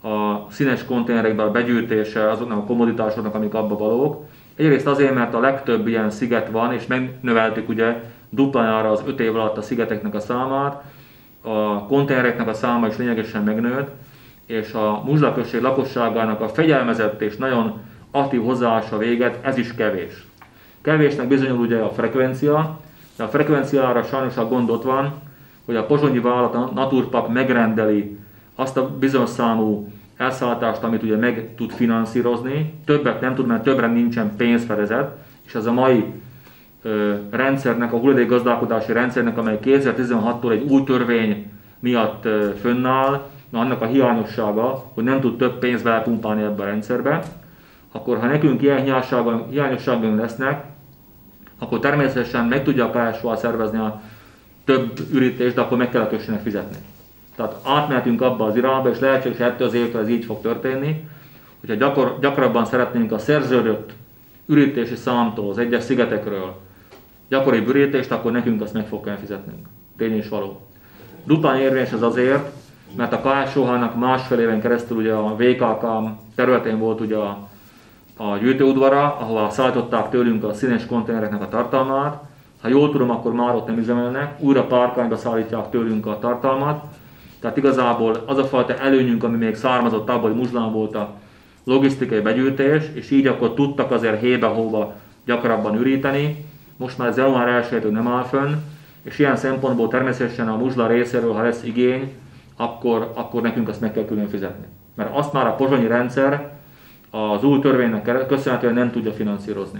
a színes konténerekben a begyűjtése azoknak a komoditásoknak, amik abba valók. Egyrészt azért, mert a legtöbb ilyen sziget van, és megnöveltük ugye duplájára az öt év alatt a szigeteknek a számát, a konténereknek a száma is lényegesen megnőtt, és a Muzsla község lakosságának a fegyelmezett és nagyon aktív hozzáállása véget, ez is kevés. Kevésnek bizonyul ugye a frekvencia, de a frekvenciára sajnos a gond ott van, hogy a pozsonyi vállalat a Naturpak megrendeli azt a bizonyos számú elszállítást, amit ugye meg tud finanszírozni, többet nem tud, mert többre nincsen pénzfedezet, és ez a mai ö, rendszernek, a hulladékgazdálkodási rendszernek, amely kétezer-tizenhattól egy új törvény miatt ö, fönnáll, annak a hiányossága, hogy nem tud több pénzt belepumpálni ebbe a rendszerbe, akkor ha nekünk ilyen hiányosságunk lesznek, akkor természetesen meg tudja a ká es o szervezni a több ürítést, de akkor meg kell a községnek fizetni. Tehát átmehetünk abba az irányba, és lehetséges, hogy ettől az évtől ez így fog történni, hogyha gyakor, gyakrabban szeretnénk a szerződött ürítési számtól, az egyes szigetekről gyakoribb ürítést, akkor nekünk azt meg fog kell fizetnünk. Tény és való. Duplán érvényes ez azért, mert a ká es o-nak másfél éven keresztül ugye a vé ká ká területén volt ugye a, a gyűjtőudvara, ahol szállították tőlünk a színes konténereknek a tartalmát. Ha jól tudom, akkor már ott nem üzemelnek, újra Párkányba szállítják tőlünk a tartalmat. Tehát igazából az a fajta előnyünk, ami még származott abból, hogy Muzslán volt a logisztikai begyűjtés, és így akkor tudtak azért hébe-hóba gyakrabban üríteni. Most már ez január elsejétől nem áll fönn, és ilyen szempontból természetesen a Muzsla részéről, ha lesz igény, akkor, akkor nekünk azt meg kell külön fizetni. Mert azt már a pozsonyi rendszer az új törvénynek köszönhetően nem tudja finanszírozni.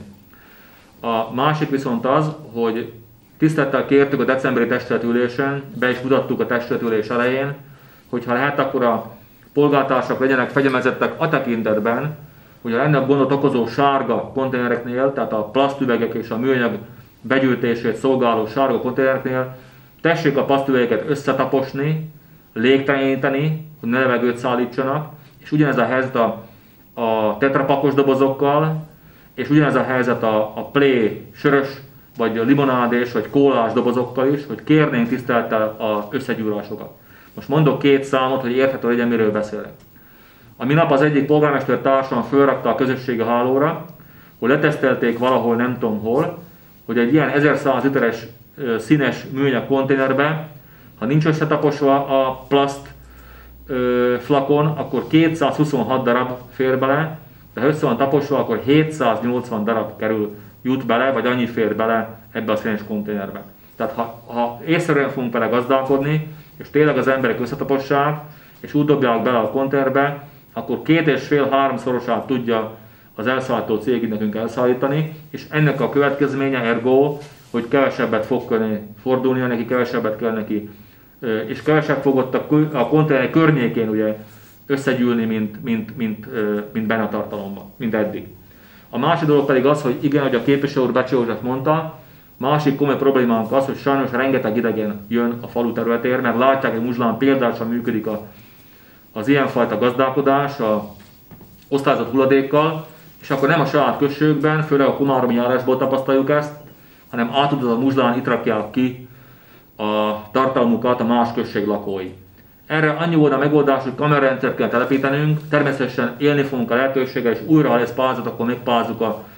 A másik viszont az, hogy tisztelettel kértük a decemberi testületülésen, be is mutattuk a testületülés elején, hogy ha lehet, akkor a polgártársak legyenek fegyelmezettek a tekintetben, hogy a lenne gondot okozó sárga konténereknél, tehát a plasztüvegek és a műanyag begyűjtését szolgáló sárga konténereknél, tessék a plasztüvegeket összetaposni, légteleníteni, hogy ne levegőt szállítsanak, és ugyanez a helyzet a, a tetrapakos dobozokkal, és ugyanez a helyzet a, a play sörös, vagy limonádés, vagy kólás dobozokkal is, hogy kérnénk tisztelettel az összegyúrásokat. Most mondok két számot, hogy érthető legyen, miről beszélek. A minap az egyik polgármester társam fölrakta a közösségi hálóra, hogy letesztelték valahol, nem tudom hol, hogy egy ilyen ezerszáz literes színes műanyag konténerbe, ha nincs összetaposva a plaszt ö, flakon, akkor kétszázhuszonhat darab fér bele, de ha össze van taposva, akkor hétszáznyolcvan darab kerül, jut bele, vagy annyi fér bele ebbe a színes konténerbe. Tehát ha, ha észszerűen fogunk vele gazdálkodni, és tényleg az emberek összetapossák, és úgy dobják bele a konténerbe, akkor két és fél háromszorosát tudja az elszállító cég nekünk elszállítani, és ennek a következménye ergo, hogy kevesebbet fog fordulnia neki, kevesebbet kell neki, és kevesebb fog ott a konténer környékén ugye összegyűlni, mint, mint, mint, mint benne a tartalomban, mint eddig. A másik dolog pedig az, hogy igen, hogy a képviselő úr Becsi József mondta, másik komoly problémánk az, hogy sajnos rengeteg idegen jön a falu területére, mert látják, hogy Muzslán például működik a, az ilyenfajta gazdálkodás, a osztályozott hulladékkal, és akkor nem a saját községben, főleg a komáromi járásból tapasztaljuk ezt, hanem átudod a Muzslán, itt rakják ki a tartalmukat a más község lakói. Erre annyi volt a megoldás, hogy kamerarendszert kell telepítenünk, természetesen élni fogunk a lehetőséggel, és újra, ha lesz pályázat, akkor megpályázzuk a,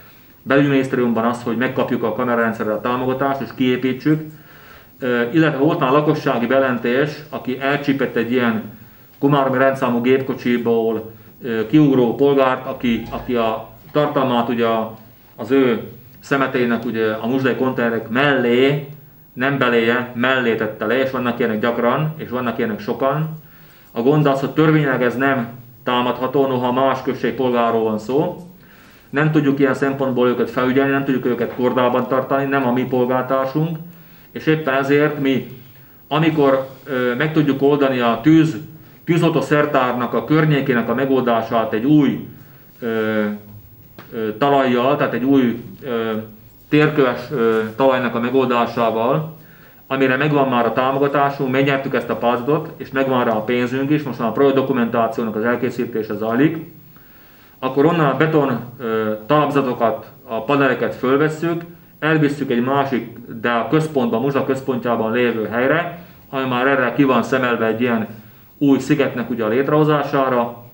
belügyminisztériumban az, hogy megkapjuk a kamerarendszerrel a támogatást és kiépítsük, illetve volt már a lakossági bejelentés, aki elcsípett egy ilyen komáromi rendszámú gépkocsiból kiugró polgárt, aki, aki a tartalmát ugye az ő szemetének ugye a muzsdai konténerek mellé, nem beléje, mellé tette le, és vannak ilyenek gyakran, és vannak ilyenek sokan. A gond az, hogy törvényileg ez nem támadható, noha más község polgárról van szó. Nem tudjuk ilyen szempontból őket felügyelni, nem tudjuk őket kordában tartani, nem a mi polgártársunk, és éppen ezért mi, amikor ö, meg tudjuk oldani a tűz, tűzoltó szertárnak a környékének a megoldását egy új ö, ö, talajjal, tehát egy új ö, térköves ö, talajnak a megoldásával, amire megvan már a támogatásunk, megnyertük ezt a pályázatot, és megvan rá a pénzünk is, most már a projektdokumentációnak az elkészítése zajlik, akkor onnan a beton ö, talapzatokat, a paneleket fölvesszük, elvisszük egy másik, de a központban, Muzsa központjában lévő helyre, ami már erre ki van szemelve egy ilyen új szigetnek ugye a létrehozására,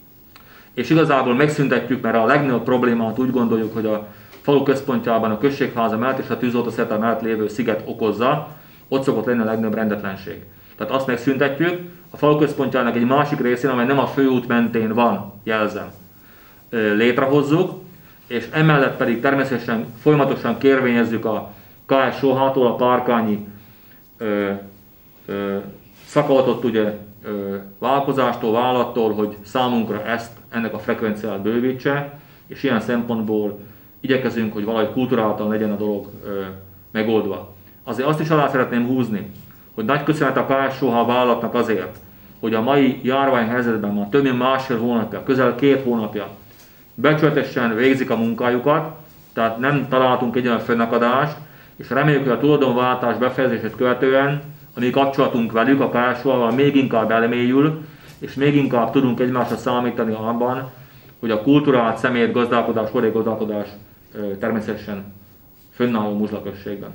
és igazából megszüntetjük, mert a legnagyobb problémát úgy gondoljuk, hogy a falu központjában a községháza mellett és a tűzoltószertár mellett lévő sziget okozza, ott szokott lenni a legnagyobb rendetlenség. Tehát azt megszüntetjük, a falu központjának egy másik részén, amely nem a főút mentén van, jelzem, létrehozzuk, és emellett pedig természetesen folyamatosan kérvényezzük a ká es o há-tól, a Párkányi ö, ö, szakavatott ugye, ö, vállalkozástól, vállalattól, hogy számunkra ezt, ennek a frekvenciát bővítse, és ilyen szempontból igyekezünk, hogy valahogy kulturáltan legyen a dolog ö, megoldva. Azért azt is alá szeretném húzni, hogy nagy köszönet a ká es o há vállalatnak azért, hogy a mai járványhelyzetben már több mint másfél hónapja, közel két hónapja becsületesen végzik a munkájukat, tehát nem találtunk egy olyan fennakadást, és reméljük, hogy a tulajdonváltás befejezését követően a mi kapcsolatunk velük, a ká es o há-val még inkább elmélyül, és még inkább tudunk egymásra számítani abban, hogy a kulturált személyt gazdálkodás, korrekt gazdálkodás természetesen fönnálló Muzsla községben.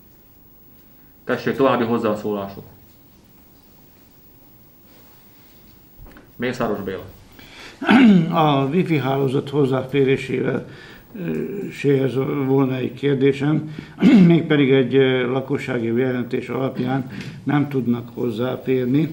Tessék, további hozzászólások. Mészáros Béla. A wifi hálózat hozzáférésével séhez volna egy kérdésem, mégpedig egy lakossági jelentés alapján nem tudnak hozzáférni.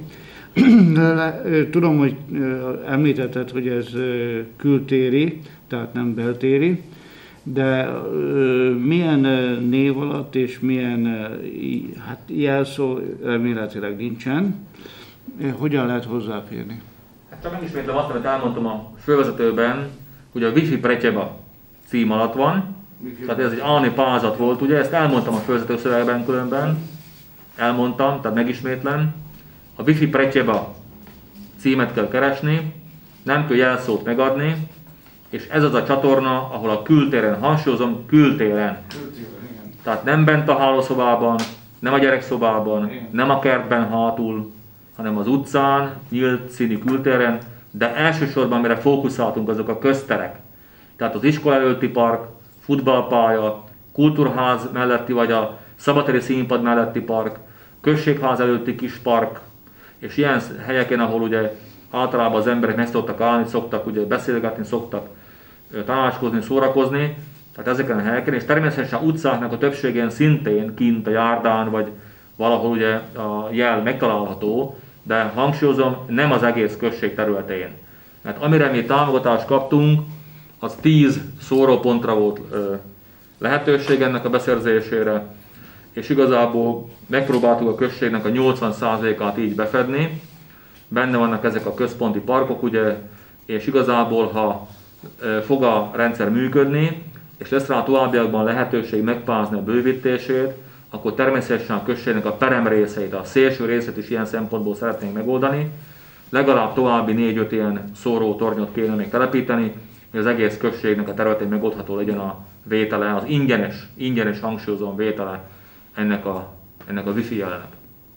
Tudom, hogy említetted, hogy ez kültéri, tehát nem beltéri, de milyen név alatt és milyen hát jelszó remélhetőleg nincsen, hogyan lehet hozzáférni? Hát csak megismétlem azt, amit elmondtam a fővezetőben, hogy a Wi-Fi Pretyeba cím alatt van, tehát ez egy állami pályázat volt, ugye, ezt elmondtam a fővezető szövegben különben, elmondtam, tehát megismétlem, a Wi-Fi Pretyeba címet kell keresni, nem kell jelszót megadni, és ez az a csatorna, ahol a kültéren, hangsúlyozom, kültéren, tehát nem bent a hálószobában, nem a gyerekszobában, nem a kertben hátul, hanem az utcán, nyílt színű kültéren, de elsősorban mire fókuszáltunk, azok a közterek. Tehát az iskola előtti park, futballpálya, kultúrház melletti vagy a szabadtéri színpad melletti park, községház előtti kis park, és ilyen helyeken, ahol ugye általában az emberek meg szoktak állni, szoktak ugye beszélgetni, szoktak tanácskozni, szórakozni, tehát ezeken a helyeken, és természetesen utcáknak a többségén szintén kint a járdán, vagy valahol ugye a jel megtalálható, de hangsúlyozom, nem az egész község területén. Mert amire mi támogatást kaptunk, az tíz szórópontra volt ö, lehetőség ennek a beszerzésére, és igazából megpróbáltuk a községnek a nyolcvan százalékát így befedni. Benne vannak ezek a központi parkok, ugye, és igazából, ha ö, fog a rendszer működni, és lesz rá a továbbiakban lehetőség megpázni a bővítését, akkor természetesen a községnek a perem részeit, a szélső részét is ilyen szempontból szeretnénk megoldani. Legalább további négy-öt ilyen szórótornyot kéne még telepíteni, hogy az egész községnek a területén megoldható legyen a vétele, az ingyenes, ingyenes hangsúlyozom vétele ennek a, ennek a wifi jelenek.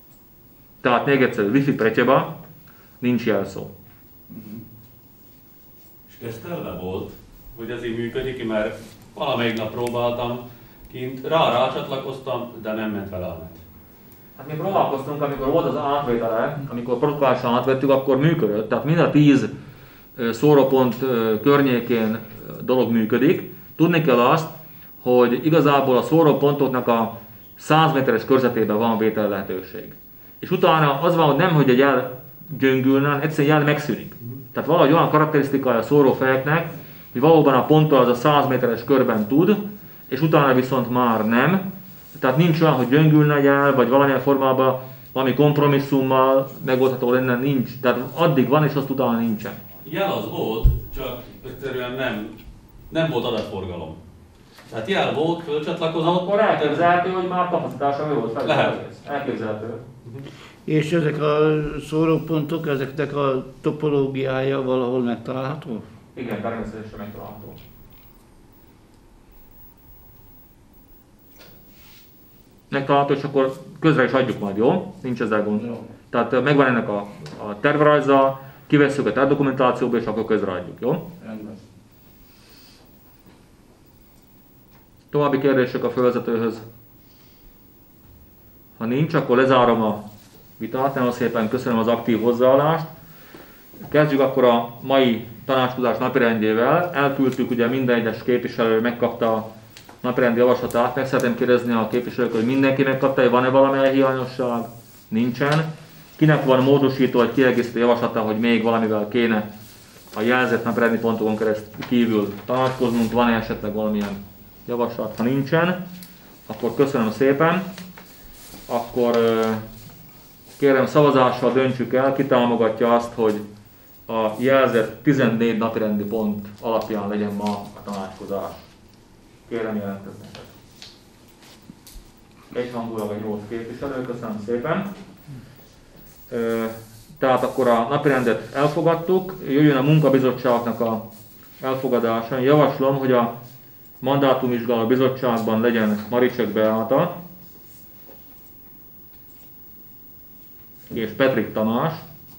Tehát még egyszer, Wi-Fi Pretyeba, nincs jelszó. Uh-huh. És ez tele volt, hogy ez így működik, mert valamelyik nap próbáltam kint, rá rácsatlakoztam, de nem ment vele a net. Hát mi próbálkoztunk, amikor volt az átvétele, amikor protokollásan átvettük, akkor működött. Tehát mind a tíz szórópont környékén dolog működik. Tudni kell azt, hogy igazából a szórópontoknak a száz méteres körzetében van vétel lehetőség. És utána az van, hogy nem, hogy egy jel gyöngülne, hanem egyszerűen jel megszűnik. Tehát valahogy olyan karakterisztikája a szórófejeknek, hogy valóban a ponttól az a száz méteres körben tud, és utána viszont már nem. Tehát nincs olyan, hogy gyöngülne egy jel, vagy valamilyen formában valami kompromisszummal megoldható lenne, nincs. Tehát addig van, és azt utána nincsen. Jel az volt, csak egyszerűen nem, nem volt adatforgalom. Tehát jel volt, fölcsatlakozott. Akkor elképzelhető, hogy már kapacitása mi volt fel. Lehet. Elképzelhető. És ezek a szórópontok, ezeknek a topológiája valahol megtalálható? Igen, természetesen megtalálható. Megtalálható, és akkor közre is adjuk majd, jó? Nincs ezzel gond. Jó. Tehát megvan ennek a, a tervrajza, kivesszük a tervdokumentációba, és akkor közre adjuk, jó? Rendben. További kérdések a fölvezetőhöz? Ha nincs, akkor lezárom a vitát. Nagyon szépen köszönöm az aktív hozzáállást. Kezdjük akkor a mai tanácskozás napirendjével. Elküldtük, ugye minden egyes képviselő megkapta a napirendi javaslatát. Meg szeretném kérdezni a képviselők, hogy mindenki megkapta, hogy van-e valamilyen hiányosság? Nincsen. Kinek van módosító vagy kiegészítő javaslata, hogy még valamivel kéne a jelzett napirendi pontokon keresztül kívül tanácskoznunk? Van-e esetleg valamilyen javaslat? Ha nincsen, akkor köszönöm szépen. Akkor kérem, szavazással döntsük el, ki támogatja azt, hogy a jelzett tizennégy napirendi pont alapján legyen ma a tanácskozás. Kérem, jelentkezzenek. Egyhangulag egy nyolc képviselő, köszönöm szépen. Tehát akkor a napirendet elfogadtuk, jöjjön a munkabizottságnak a elfogadása. Javaslom, hogy a mandátumvizsgáló bizottságban legyen Maricsek Beáta és Petrik Tamás.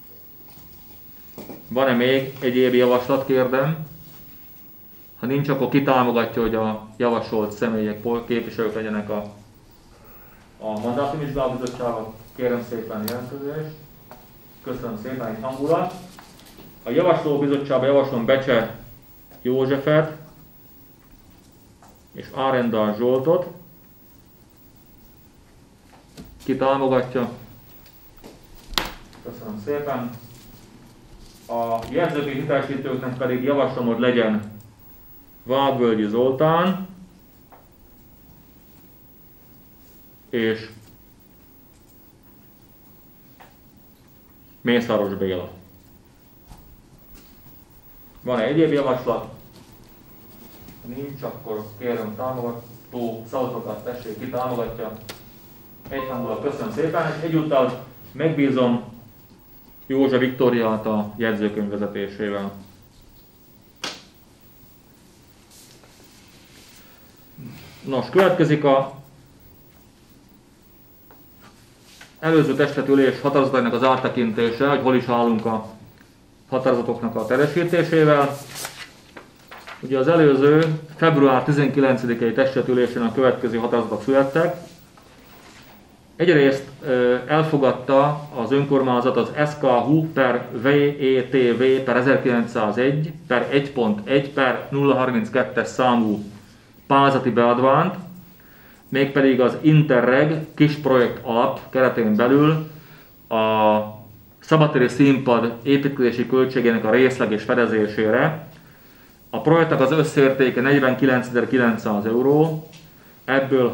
Van-e még egyéb javaslat, kérdem? Ha nincs, akkor ki támogatja, hogy a javasolt személyek, képviselők legyenek a, a mandátumvizsgáló bizottságot? Kérem szépen jelentkezést. Köszönöm szépen, egy hangulat. A javasló bizottságban javaslom Becse Józsefet és Árendal Zsoltot. Ki támogatja? Köszönöm szépen. A jegyzőkönyv hitelesítőknek pedig javaslom, hogy legyen Vágvölgyi Zoltán és Mészáros Béla. Van-e egyéb javaslat? Nincs, akkor kérem támogató szavazatokat, tessék, ki támogatja. Egyhangulag köszönöm szépen, és egyúttal megbízom Józsa Viktóriát a jegyzőkönyv vezetésével. Nos, következik a előző testületi ülés határozatainak az áttekintése, hogy hol is állunk a határozatoknak a teljesítésével. Ugye az előző február tizenkilencedikei testületi ülésen a következő határozatok születtek. Egyrészt elfogadta az önkormányzat az es ká hú per vé é té vé per ezerkilencszázegy per egy pont egy per nulla harminckettes számú pályázati beadványt, mégpedig az Interreg kisprojekt alap keretén belül a szabadtéri színpad építkezési költségének a részleges fedezésére. A projektnek az összértéke negyvenkilencezer-kilencszáz euró, ebből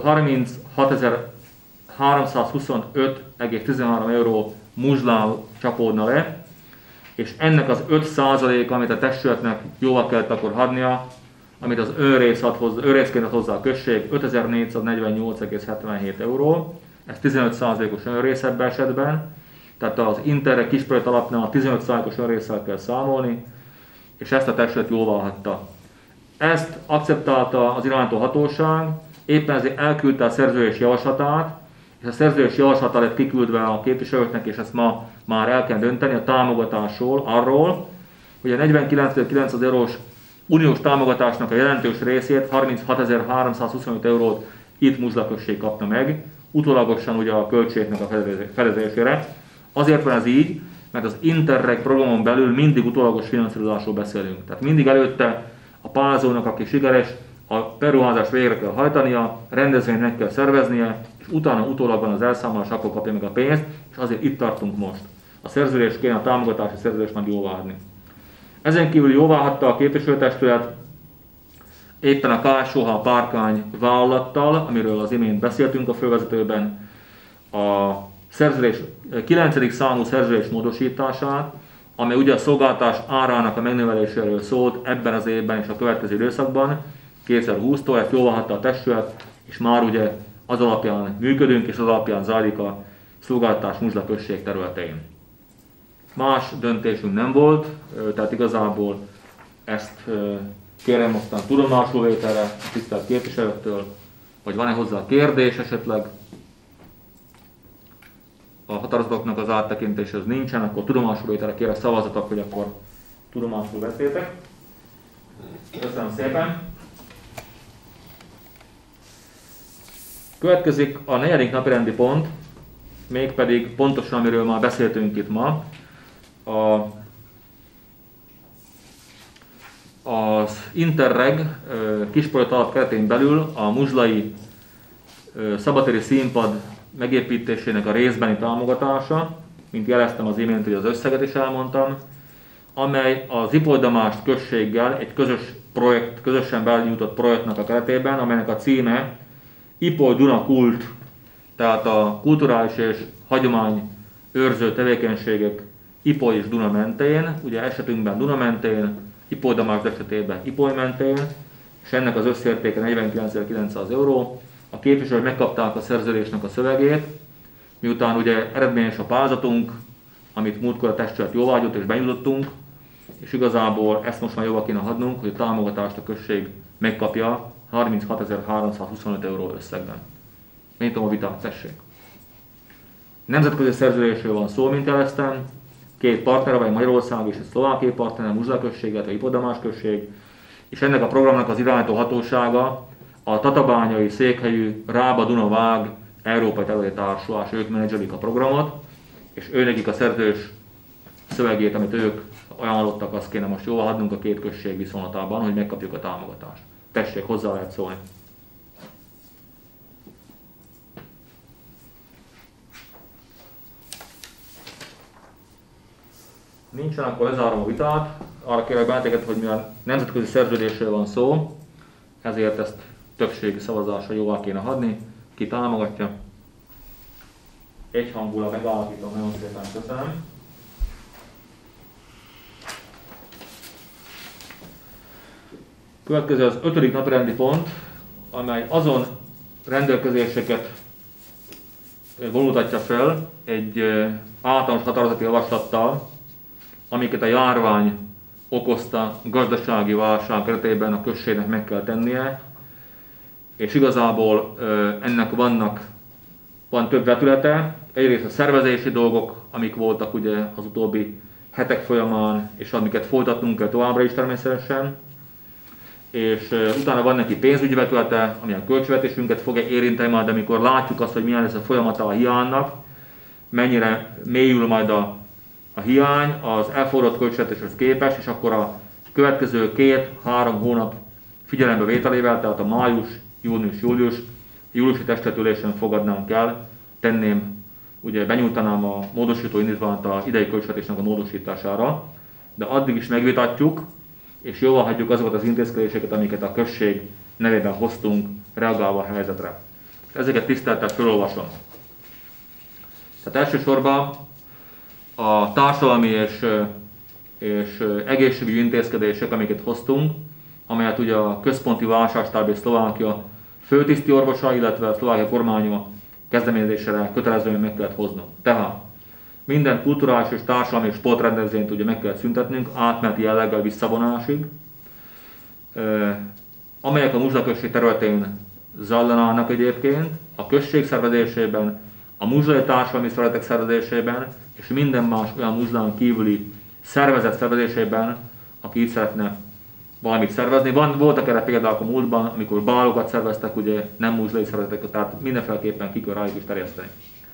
harminchatodezer-háromszázhuszonöt egész tizenhárom euró muzslál csapódna le, és ennek az öt százaléka, amit a testületnek jóval kellett akkor hadnia, amit az önrész ad hozzá, önrészként ad hozzá a község, ötezer-négyszáznegyvennyolc egész hetvenhét euró, ez tizenöt százalékos önrész ebben esetben, tehát az Interreg kisprojekt alapnál tizenöt százalékos önrésszel kell számolni, és ezt a testület jóvá hagyta. Ezt akceptálta az irányító hatóság, éppen ezért elküldte a szerződés javaslatát, és a szerződés javaslata lett kiküldve a képviselőknek, és ezt ma már el kell dönteni a támogatásról, arról, hogy a negyvenkilencezer-kilencszáz eurós uniós támogatásnak a jelentős részét, harminchatodezer-háromszázhuszonöt eurót itt Muzsla község kapna meg, utólagosan ugye a költségnek a fedezésére. Azért van ez így, mert az Interreg programon belül mindig utólagos finanszírozásról beszélünk. Tehát mindig előtte a pályázónak, aki sikeres, a beruházást végre kell hajtania, rendezvényt meg kell szerveznie, és utána utólag van az elszámolás, akkor kapja meg a pénzt, és azért itt tartunk most. A szerződést kéne, a támogatási szerződést majd jóváhagyni. Ezen kívül jóváhagyta a képviselőtestület éppen a ká es o há Párkány vállalattal, amiről az imént beszéltünk a fővezetőben, a szerződés, kilencedik számú szerződés módosítását, amely ugye a szolgáltatás árának a megnöveléséről szólt ebben az évben és a következő időszakban, kétezer-húsztól, ezt jóváhagyta a testület, és már ugye az alapján működünk, és az alapján zajlik a szolgáltatás Muzsla község területein. Más döntésünk nem volt, tehát igazából ezt kérem mostan tudomásul vételre a tisztelt képviselőtől, vagy van-e hozzá kérdés esetleg? A határozatoknak az áttekintése az nincsen, akkor tudomásul vételre kérek szavazatok, hogy akkor tudomásul vettétek. Köszönöm szépen! Következik a negyedik napirendi pont, mégpedig pontosan, amiről már beszéltünk itt ma, a, az Interreg Kispolyott alap keretén belül a muzslai szabadtéri színpad megépítésének a részbeni támogatása, mint jeleztem az imént, hogy az összeget is elmondtam, amely az Ipoly-Damást községgel egy közös projekt, közösen benyújtott projektnek a keretében, amelynek a címe Ipoly-Duna Kult, tehát a kulturális és hagyomány őrző tevékenységek Ipoly és Duna mentén, ugye esetünkben Duna mentén, Ipoly-Damást esetében Ipoly mentén, és ennek az összértéke negyvenkilencezer-kilencszáz euró. A képviselők megkapták a szerződésnek a szövegét, miután ugye eredményes a pályázatunk, amit múltkor a testület jóváhagyott és benyújtottunk, és igazából ezt most már jóvá kéne hadnunk, hogy a támogatást a község megkapja harminchatozer-háromszázhuszonöt euró összegben. Megnyitom a vitát, tessék. Nemzetközi szerződésről van szó, mint jeleztem. Két partner, vagy Magyarország és a szlovákiai partner, a Muzsla község, illetve a Ipoly-Damás község, és ennek a programnak az irányító hatósága a tatabányai székhelyű Rába-Duna-Vág Európai Területi Társulás, ők menedzselik a programot, és őnekik a szerződés szövegét, amit ők ajánlottak, azt kéne most jóváhagynunk a két község viszonylatában, hogy megkapjuk a támogatást. Tessék, hozzá lehet szólni. Nincsen, akkor lezárom a vitát. Arra kérlek benneteket, hogy mivel nemzetközi szerződésről van szó, ezért ezt többségi szavazásra jóvá kéne hagyni. Ki támogatja? Egyhangulag megállapítom, nagyon szépen köszönöm. Következő az ötödik napirendi pont, amely azon rendelkezéseket vonultatja fel egy általános határozati javaslattal, amiket a járvány okozta gazdasági válság keretében a községnek meg kell tennie, és igazából ennek vannak, van több vetülete. Egyrészt a szervezési dolgok, amik voltak ugye az utóbbi hetek folyamán, és amiket folytatnunk kell továbbra is természetesen, és utána van neki pénzügyi vetülete, ami a költségvetésünket fogja érinteni majd, amikor látjuk azt, hogy milyen lesz a folyamata a hiánynak, mennyire mélyül majd a, a hiány az elfordult költségvetéshez képest, és akkor a következő két-három hónap figyelembe vételével, tehát a május, június, július, júliusi testületülésen fogadnánk el, tenném, ugye benyújtanám a módosító indítványt a idei költségvetésnek a módosítására, de addig is megvitatjuk, és jóváhagyjuk azokat az intézkedéseket, amiket a község nevében hoztunk, reagálva a helyzetre. Ezeket tisztelettel felolvasom. Tehát elsősorban a társadalmi és, és egészségügyi intézkedések, amiket hoztunk, amelyet ugye a központi válságstáb és Szlovákia főtiszti orvosa, illetve a Szlovákia kormánya kezdeményezésére kötelezően meg kellett hoznunk. Tehát minden kulturális és társadalmi és sportrendezvényt ugye meg kellett szüntetnünk, átmeneti jelleggel visszavonásig, amelyek a Muzsla község területén zajlanának egyébként, a község szervezésében, a muzslai társadalmi szervezetek szervezésében, és minden más olyan muzslán kívüli szervezet szervezésében, aki így szeretne valamit szervezni. Van, voltak erre példák a múltban, amikor bálokat szerveztek, ugye nem muzslai szervezetek, tehát mindenféleképpen ki kell rájuk is terjeszteni.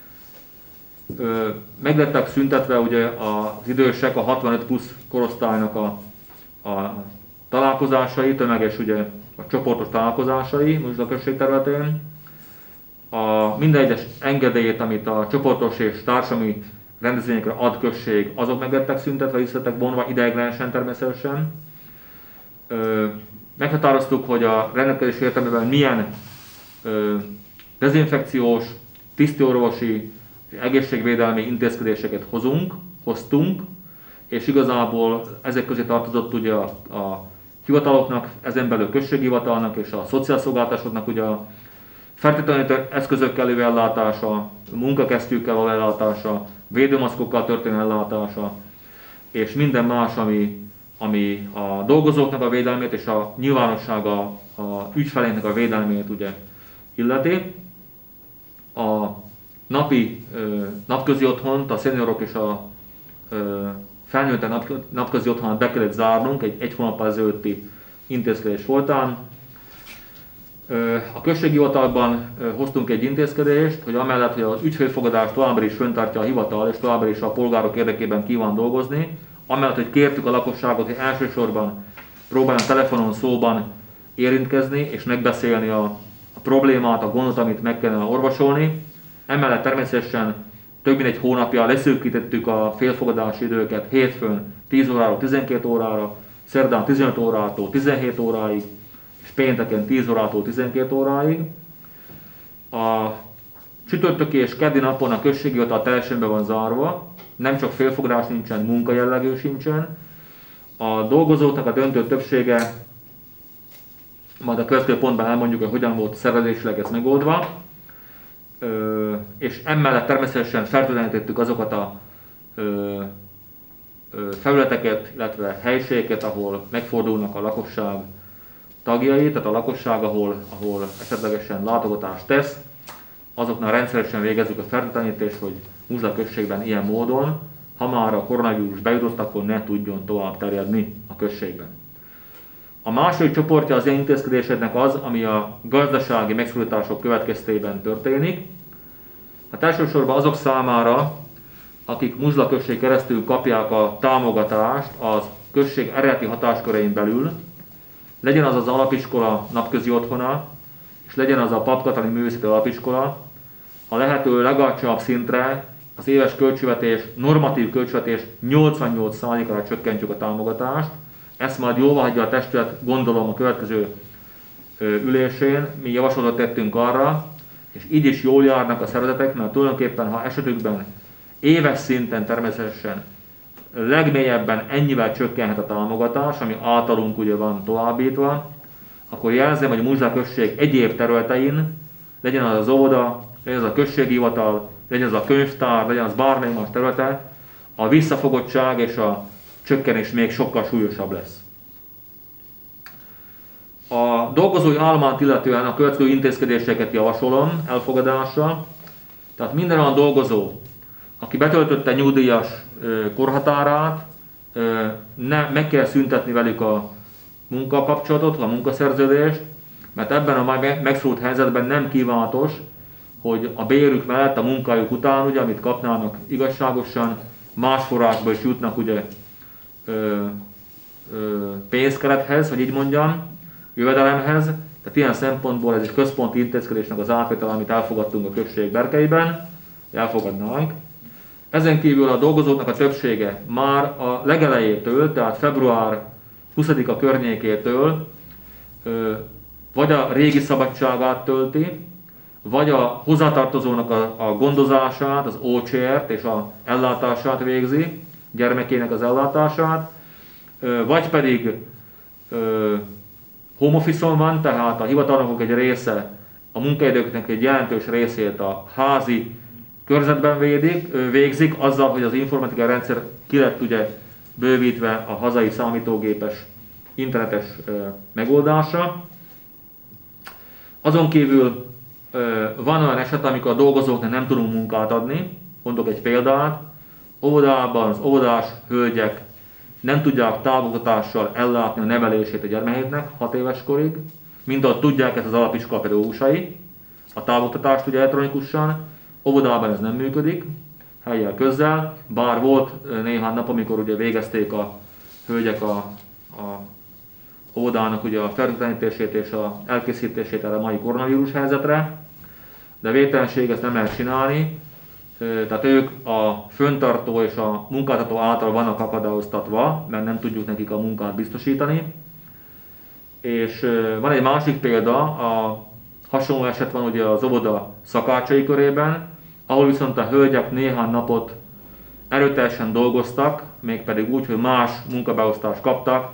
Meg lettek szüntetve ugye az idősek, a hatvanöt plusz korosztálynak a, a találkozásai, tömeges ugye a csoportos találkozásai Muzsla község területén. A minden egyes engedélyt, amit a csoportos és társadalmi rendezvényekre ad község, azok meg lettek szüntetve, vissza lettek vonva ideiglenesen természetesen. Ö, meghatároztuk, hogy a rendelkezés értelmében milyen ö, dezinfekciós, tisztiorvosi, egészségvédelmi intézkedéseket hozunk, hoztunk, és igazából ezek közé tartozott ugye a, a hivataloknak, ezen belül községhivatalnak és a szociálszolgáltatásoknak ugye a fertőtlenítő eszközökkel ellátása, munkakesztyűkkel való ellátása, védőmaszkokkal történő ellátása, és minden más, ami, ami a dolgozóknak a védelmét és a nyilvánosság a, a ügyfeleinknek a védelmét ugye illeti. A napi ö, napközi otthont, a szeniorok és a ö, felnőttek nap, napközi otthonat be kellett zárnunk egy egy hónappal ezelőtti intézkedés voltán. A községhivatalban hoztunk egy intézkedést, hogy amellett, hogy az ügyfélfogadást továbbra is fenntartja a hivatal, és továbbra is a polgárok érdekében kíván dolgozni, amellett, hogy kértük a lakosságot, hogy elsősorban próbáljon telefonon, szóban érintkezni, és megbeszélni a, a problémát, a gondot, amit meg kellene orvosolni. Emellett természetesen több mint egy hónapja leszűkítettük a félfogadási időket hétfőn tíz óráról tizenkét órára, szerdán tizenöt órától tizenhét óráig, és pénteken tíz órától tizenkét óráig. A csütörtöki és keddi napon a községhivatal teljesen be van zárva, nem csak félfogadás nincsen, munkajellegű sincsen. A dolgozóknak a döntő többsége, majd a következő pontban elmondjuk, hogy hogyan volt szervezésileg ez megoldva, Ö, és emellett természetesen fertőtlenítettük azokat a ö, ö, felületeket, illetve helyiségeket, ahol megfordulnak a lakosság tagjai, tehát a lakosság, ahol, ahol esetlegesen látogatást tesz, azoknál rendszeresen végezzük a fertőtlenítést, hogy Muzsla községben ilyen módon, ha már a koronavírus bejutott, akkor ne tudjon tovább terjedni a községben. A második csoportja az ilyen intézkedéseknek az, ami a gazdasági megszorítások következtében történik. Hát elsősorban azok számára, akik Muzsla község keresztül kapják a támogatást az község eredeti hatáskörein belül, legyen az az alapiskola napközi otthona, és legyen az a Papp Katalin Művészeti Alapiskola, a lehető legalacsonyabb szintre az éves költségvetés, normatív költségvetés nyolcvannyolc százalékára csökkentjük a támogatást. Ezt majd jóváhagyja a testület, gondolom a következő ülésén. Mi javaslatot tettünk arra, és így is jól járnak a szervezetek, mert tulajdonképpen, ha esetükben éves szinten természetesen legmélyebben ennyivel csökkenhet a támogatás, ami általunk ugye van továbbítva, akkor jelzem, hogy a Muzsla község egyéb területein, legyen az az óvoda, legyen az a községhivatal, legyen az a könyvtár, legyen az bármely más területe, a visszafogottság és a csökkenés még sokkal súlyosabb lesz. A dolgozói állományt illetően a következő intézkedéseket javasolom elfogadásra. Tehát minden olyan dolgozó, aki betöltötte nyugdíjas korhatárát, ne, meg kell szüntetni velük a munkakapcsolatot, a munkaszerződést, mert ebben a megszorult helyzetben nem kívánatos, hogy a bérük mellett a munkájuk után, ugye, amit kapnának igazságosan, más forrásba is jutnak ugye, ö, ö, pénzkerethez, hogy így mondjam, jövedelemhez. Tehát ilyen szempontból ez egy központi intézkedésnek az átvétel, amit elfogadtunk a község berkeiben, elfogadnánk. Ezen kívül a dolgozóknak a többsége már a legelejétől, tehát február huszadika környékétől ö, vagy a régi szabadságát tölti, vagy a hozzátartozónak a, a gondozását, az ó cé er-t és az ellátását végzi, gyermekének az ellátását, ö, vagy pedig ö, home office-on van, tehát a hivatalnokok egy része, a munkaidőknek egy jelentős részét a házi körzetben védik, végzik, azzal, hogy az informatikai rendszer ki lett ugye bővítve a hazai számítógépes internetes megoldásra. Azon kívül van olyan eset, amikor a dolgozóknak nem tudunk munkát adni. Mondok egy példát. Óvodában az óvodás hölgyek nem tudják távoktatással ellátni a nevelését a gyermekeknek hat éves korig, mint ahogy tudják ezt az alapiskola pedagógusai, a távoktatást ugye elektronikusan. Óvodában ez nem működik, helyjel közzel, bár volt néhány nap, amikor ugye végezték a hölgyek a, a óvodának ugye a fertőtlenítését és a elkészítését erre a mai koronavírus helyzetre, de végtelenség ezt nem lehet csinálni, tehát ők a föntartó és a munkáltató által vannak akadályoztatva, mert nem tudjuk nekik a munkát biztosítani. És van egy másik példa, a hasonló eset van ugye az óvoda szakácsai körében, ahol viszont a hölgyek néhány napot erőteljesen dolgoztak, mégpedig úgy, hogy más munkabeosztást kaptak,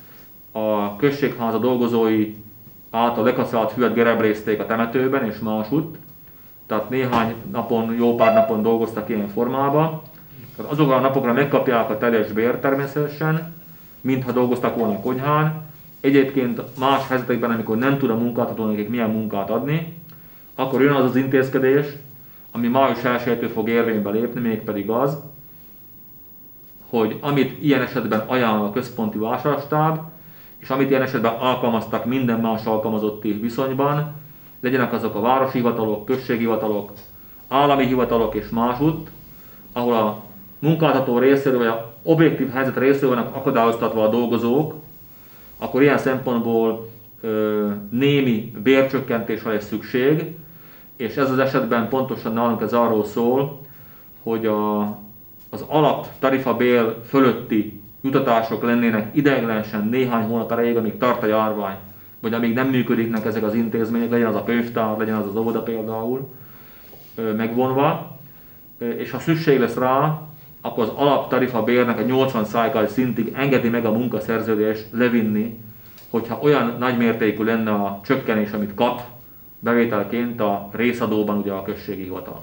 a községháza dolgozói által lekaszált füvet gereblézték a temetőben és másutt, tehát néhány napon, jó pár napon dolgoztak ilyen formában. Tehát azokra a napokra megkapják a teljes bért természetesen, mintha dolgoztak volna a konyhán. Egyébként más helyzetekben, amikor nem tud a munkáltató nekik milyen munkát adni, akkor jön az az intézkedés, ami május elsejétől fog érvénybe lépni, mégpedig az, hogy amit ilyen esetben ajánl a központi vásárlástáb, és amit ilyen esetben alkalmaztak minden más alkalmazotti viszonyban, legyenek azok a városi hivatalok, községi hivatalok, állami hivatalok és másutt, ahol a munkáltató részéről vagy a objektív helyzet részéről vannak akadályoztatva a dolgozók, akkor ilyen szempontból ö, némi bércsökkentésre lesz szükség, és ez az esetben pontosan nálunk ez arról szól, hogy a, az alap tarifabér fölötti jutatások lennének ideiglenesen néhány hónap erejéig, amíg tart a járvány, vagy amíg nem működnek ezek az intézmények, legyen az a könyvtár, legyen az az óvoda például ö, megvonva, és ha szükség lesz rá, akkor az alaptarifabérnek egy nyolcvan százalékos szintig engedi meg a munkaszerződés levinni, hogyha olyan nagymértékű lenne a csökkenés, amit kap bevételként a részadóban ugye a községi hivatal.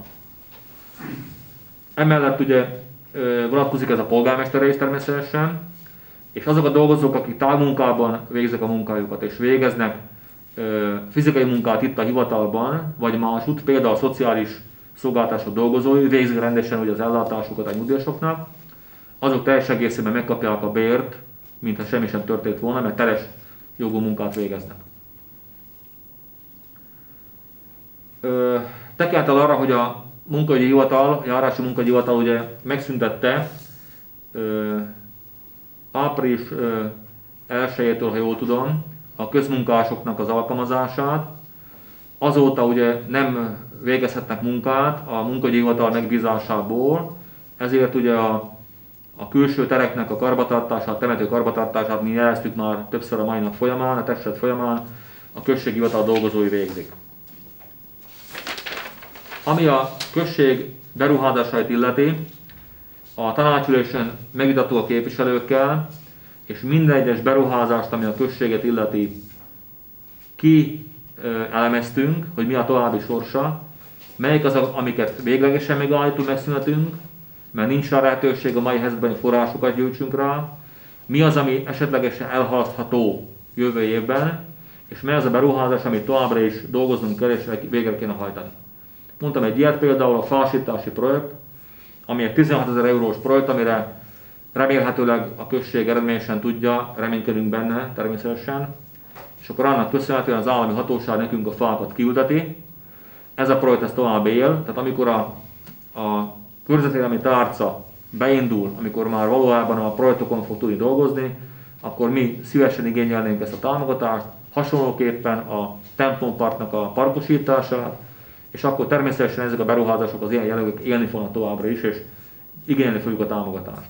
Emellett ugye vonatkozik ez a polgármesterre is természetesen, és azok a dolgozók, akik távmunkában végzik a munkájukat és végeznek fizikai munkát itt a hivatalban, vagy másút, például a szociális szolgáltatások dolgozói végzik rendesen ugye az ellátásukat a nyugdíjasoknak, azok teljes egészében megkapják a bért, mintha semmi sem történt volna, mert teljes jogú munkát végeznek. Tekintettel arra, hogy a munkahogyi hivatal, a járási munkahogyi hivatal ugye megszüntette ö, április elsejétől, ha jól tudom, a közmunkásoknak az alkalmazását. Azóta ugye nem végezhetnek munkát a munkahogyi hivatal megbízásából, ezért ugye a, a külső tereknek a karbantartását, a temető karbantartását mi jeleztük már többször a mai nap folyamán, a testület folyamán, a községi hivatal dolgozói végzik. Ami a község beruházásait illeti, a tanácsülésen megvitató a képviselőkkel, és minden egyes beruházást, ami a községet illeti, ki elemeztünk, hogy mi a további sorsa, melyik azok, amiket véglegesen megállítunk, megszünetünk, mert nincs rá lehetőség a mai helyzetben, hogy forrásokat gyűjtsünk rá, mi az, ami esetlegesen elhalasztható jövő évben, és mely az a beruházás, amit továbbra is dolgoznunk kell, és végre kéne hajtani. Mondtam egy ilyet, például a fásítási projekt, ami egy tizenhatezer eurós projekt, amire remélhetőleg a község eredményesen tudja, reménykedünk benne természetesen, és akkor annak köszönhetően az állami hatóság nekünk a fákat kiülteti. Ez a projekt ez tovább él, tehát amikor a, a környezetvédelmi tárca beindul, amikor már valójában a projektokon fog tudni dolgozni, akkor mi szívesen igényelnénk ezt a támogatást, hasonlóképpen a templomparknak a parkosítását, és akkor természetesen ezek a beruházások az ilyen jellegűek élni fognak továbbra is, és igényelni fogjuk a támogatást.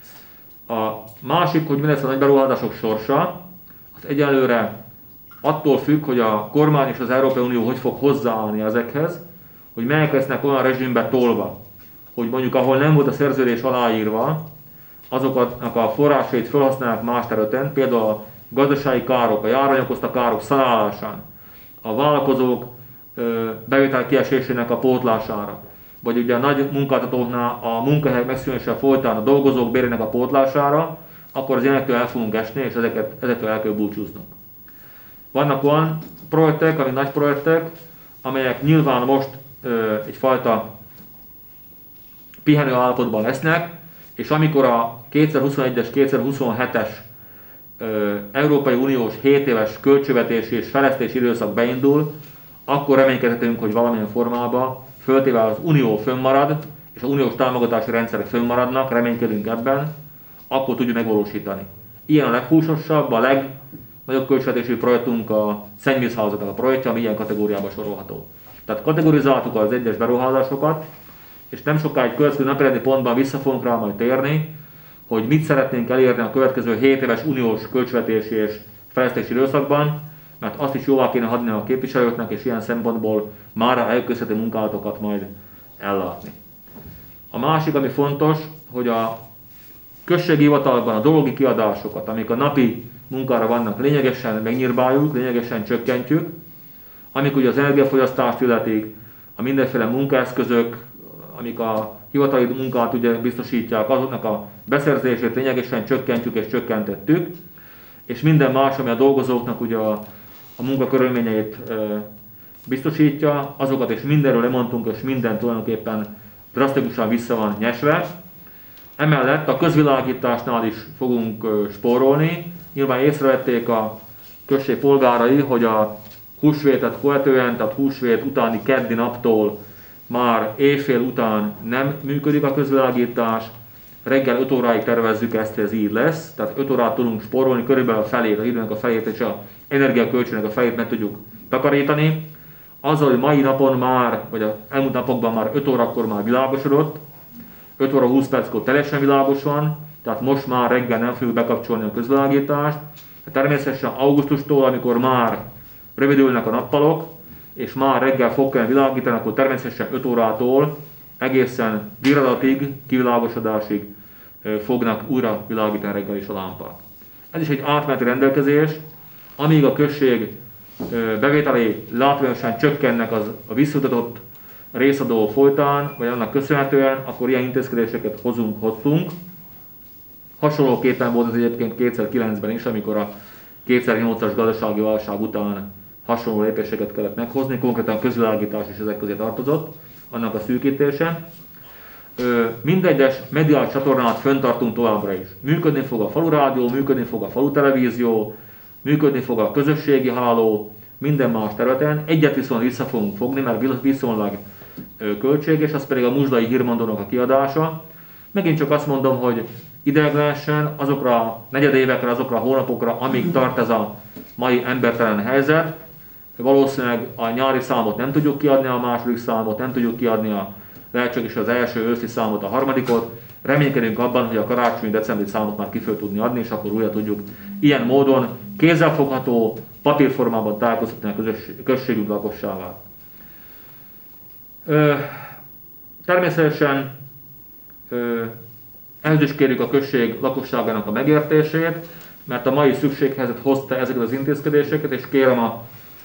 A másik, hogy mi lesz a nagy beruházások sorsa, az egyelőre attól függ, hogy a kormány és az Európai Unió hogy fog hozzáállni ezekhez, hogy melyek lesznek olyan rezsimbe tolva, hogy mondjuk ahol nem volt a szerződés aláírva, azoknak a forrásait felhasználják más területen, például a gazdasági károk, a járvány okozta károk szanálásán, a vállalkozók bevétel kiesésének a pótlására, vagy ugye a nagy munkáltatóknál a munkahelyek megszűnéssel folytán a dolgozók bérének a pótlására, akkor az ilyenektől el fogunk esni, és ezeket, ezektől el kell búcsúznunk. Vannak olyan projektek, ami nagy projektek, amelyek nyilván most ö, egyfajta pihenő állapotban lesznek, és amikor a kétezer-huszonegyes, kétezer-huszonhetes ö, Európai Uniós hét éves költségvetési és fejlesztési időszak beindul, akkor reménykedhetünk, hogy valamilyen formában, föltéve az Unió fönnmarad, és az uniós támogatási rendszerek fönnmaradnak, reménykedünk ebben, akkor tudjuk megvalósítani. Ilyen a leghúsosabb, a nagyobb költségvetésű projektunk a szennyvízhálózatnak a projektje, ami ilyen kategóriába sorolható. Tehát kategorizáltuk az egyes beruházásokat, és nem sokáig következő napirendi pontban vissza fogunk rá majd térni, hogy mit szeretnénk elérni a következő hét éves uniós költségvetési és fejlesztési időszakban, mert azt is jóvá kéne hagyni a képviselőknek, és ilyen szempontból már elköszönhető munkálatokat majd ellátni. A másik, ami fontos, hogy a községi hivatalban a dolgi kiadásokat, amik a napi munkára vannak, lényegesen megnyírbáljuk, lényegesen csökkentjük, amik ugye az energiafogyasztást illetik, a mindenféle munkaeszközök, amik a hivatali munkát ugye biztosítják, azoknak a beszerzését lényegesen csökkentjük és csökkentettük, és minden más, ami a dolgozóknak ugye a, a munkakörülményeit e, biztosítja, azokat és mindenről lemondtunk, és minden tulajdonképpen drasztikusan vissza van nyesve. Emellett a közvilágításnál is fogunk e, spórolni. Nyilván észrevették a község polgárai, hogy a húsvétet követően, tehát húsvét utáni keddi naptól már éjfél után nem működik a közvilágítás, reggel öt óráig tervezzük ezt, hogy ez így lesz, tehát öt órát tudunk spórolni, körülbelül a felét, az időnek a felét és az energiaköltségnek a felét meg tudjuk takarítani. Azzal, hogy mai napon már, vagy az elmúlt napokban már öt órakor már világosodott, öt óra húsz perckor teljesen világos van, tehát most már reggel nem fogjuk bekapcsolni a közvilágítást. Természetesen augusztustól, amikor már rövidülnek a nappalok, és már reggel fog kellene világítani, akkor természetesen öt órától egészen viradatig, kivilágosodásig fognak újra világítani reggel is a lámpák. Ez is egy átmeneti rendelkezés, amíg a község bevételei látványosan csökkennek az a visszutatott részadó folytán, vagy annak köszönhetően, akkor ilyen intézkedéseket hozunk, hoztunk. Hasonlóképpen volt az egyébként kétezer-kilencben is, amikor a kétezer-nyolcas gazdasági válság után hasonló lépéseket kellett meghozni, konkrétan a közvilágítás is ezek közé tartozott, annak a szűkítése. Mindegyes mediális csatornát fenntartunk továbbra is. Működni fog a falurádió, működni fog a falutelevízió, működni fog a közösségi háló, minden más területen. Egyet viszont vissza fogunk fogni, mert viszonylag költséges, az pedig a Muzsdai Hírmondónak a kiadása. Megint csak azt mondom, hogy ideiglenesen azokra a negyedévekre, azokra a hónapokra, amíg tart ez a mai embertelen helyzet, valószínűleg a nyári számot nem tudjuk kiadni, a második számot nem tudjuk kiadni, a lehetséges az első őszi számot, a harmadikot. Reménykedünk abban, hogy a karácsonyi decemberi számot már ki fel tudni adni, és akkor újra tudjuk ilyen módon kézzelfogható papírformában tájékoztatni a községünk lakosságát. Természetesen ö, ehhez is kérjük a község lakosságának a megértését, mert a mai szükséghelyzet hozta ezeket az intézkedéseket, és kérem a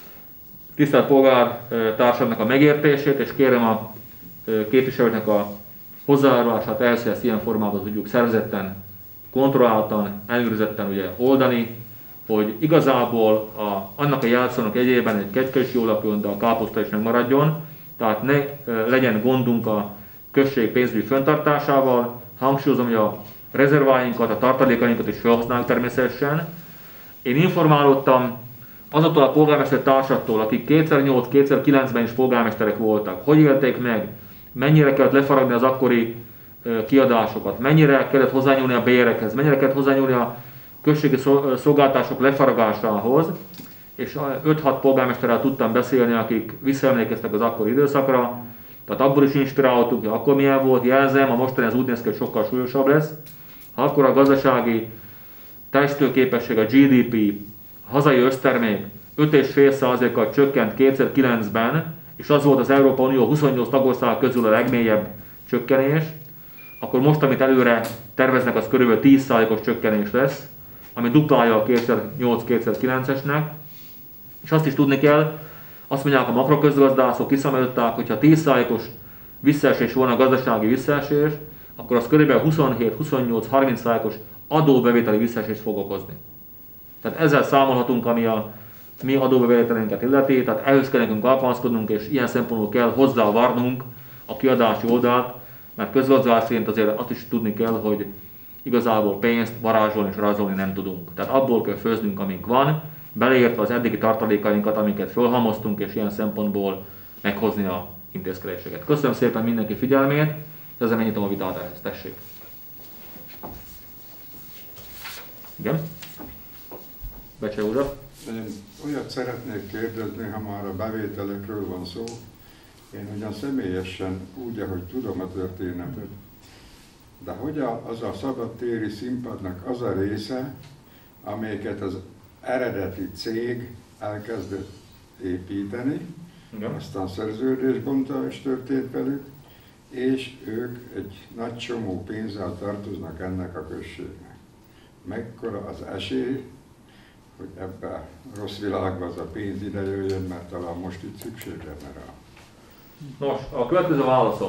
tisztelt polgártársamnak a megértését, és kérem a képviselőknek a hozzájárulását ehhez, hogy ezt ilyen formában tudjuk szervezetten, kontrolláltan, ellenőrizetten ugye oldani, hogy igazából a, annak a jelszónak egyében egy kecske is jól lakjon, de a káposzta is megmaradjon, tehát ne legyen gondunk a község pénzügyi fenntartásával. Hangsúlyozom, hogy a rezerváinkat, a tartalékainkat is felhasználjuk természetesen. Én informálódtam azoktól a polgármester társaktól, akik kétezer-nyolc kétezer-kilencben is polgármesterek voltak, hogy élték meg, mennyire kellett lefaragni az akkori kiadásokat, mennyire kellett hozzányúlni a bérekhez, mennyire kellett hozzányúlni a községi szolgáltatások lefaragásához, és öt-hat polgármesterrel tudtam beszélni, akik visszaemlékeztek az akkori időszakra, tehát abból is inspirálódtunk, hogy akkor milyen volt, jelzem, a mostani az úgy néz ki, hogy sokkal súlyosabb lesz. Ha akkor a gazdasági teljesítőképesség, a gé dé pé, a hazai össztermék öt egész öt százalékkal csökkent kétezer-kilencben, és az volt az Európai Unió huszonnyolc tagország közül a legmélyebb csökkenés, akkor most, amit előre terveznek, az körülbelül tíz százalékos csökkenés lesz, ami duplája a kétezer-nyolc kétezer-kilencesnek. És azt is tudni kell, azt mondják a makroközgazdászok, kiszámolták, hogyha tíz százalékos visszaesés volna a gazdasági visszaesés, akkor az körülbelül huszonhét, huszonnyolc, harminc százalékos adóbevételi visszaesést fog okozni. Tehát ezzel számolhatunk, ami a mi adóbevételénket illeti, tehát ehhez kell nekünk alkalmazkodnunk, és ilyen szempontból kell hozzávarnunk a kiadási oldalt, mert közgazdász szerint azért azt is tudni kell, hogy igazából pénzt varázsolni és rajzolni nem tudunk. Tehát abból kell főznünk, amink van, beleértve az eddigi tartalékainkat, amiket fölhalmoztunk, és ilyen szempontból meghozni a intézkedéseket. Köszönöm szépen mindenki figyelmét, és ezzel megnyitom a vitát ehhez. Tessék! Igen? Becse József. Én olyat szeretnék kérdezni, ha már a bevételekről van szó. Én ugyan személyesen úgy, ahogy tudom a történetet, de hogy a, az a szabadtéri színpadnak az a része, amelyiket az eredeti cég elkezdett építeni, Igen. aztán szerződésbontás történt velük, és ők egy nagy csomó pénzzel tartoznak ennek a községnek. Mekkora az esély, hogy ebbe a rossz világba az a pénz ide jöjjön, mert talán most itt szükség lenne rá. Nos, a következő válaszom.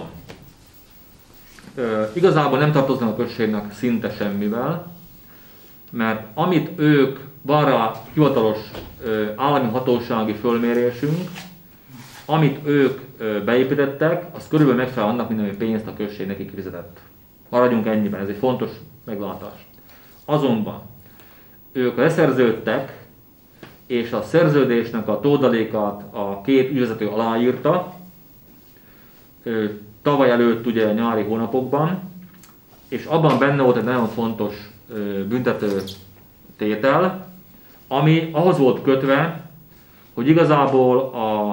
E, igazából nem tartoznak a községnek szinte semmivel, mert amit ők, van rá hivatalos e, állami hatósági fölmérésünk, amit ők e, beépítettek, az körülbelül megfelel annak, mint ami pénzt a község nekik fizetett. Maradjunk ennyiben, ez egy fontos meglátás. Azonban ők leszerződtek, és a szerződésnek a tódalékát a két ügyvezető aláírta, tavaly előtt ugye a nyári hónapokban, és abban benne volt egy nagyon fontos büntető tétel, ami ahhoz volt kötve, hogy igazából a,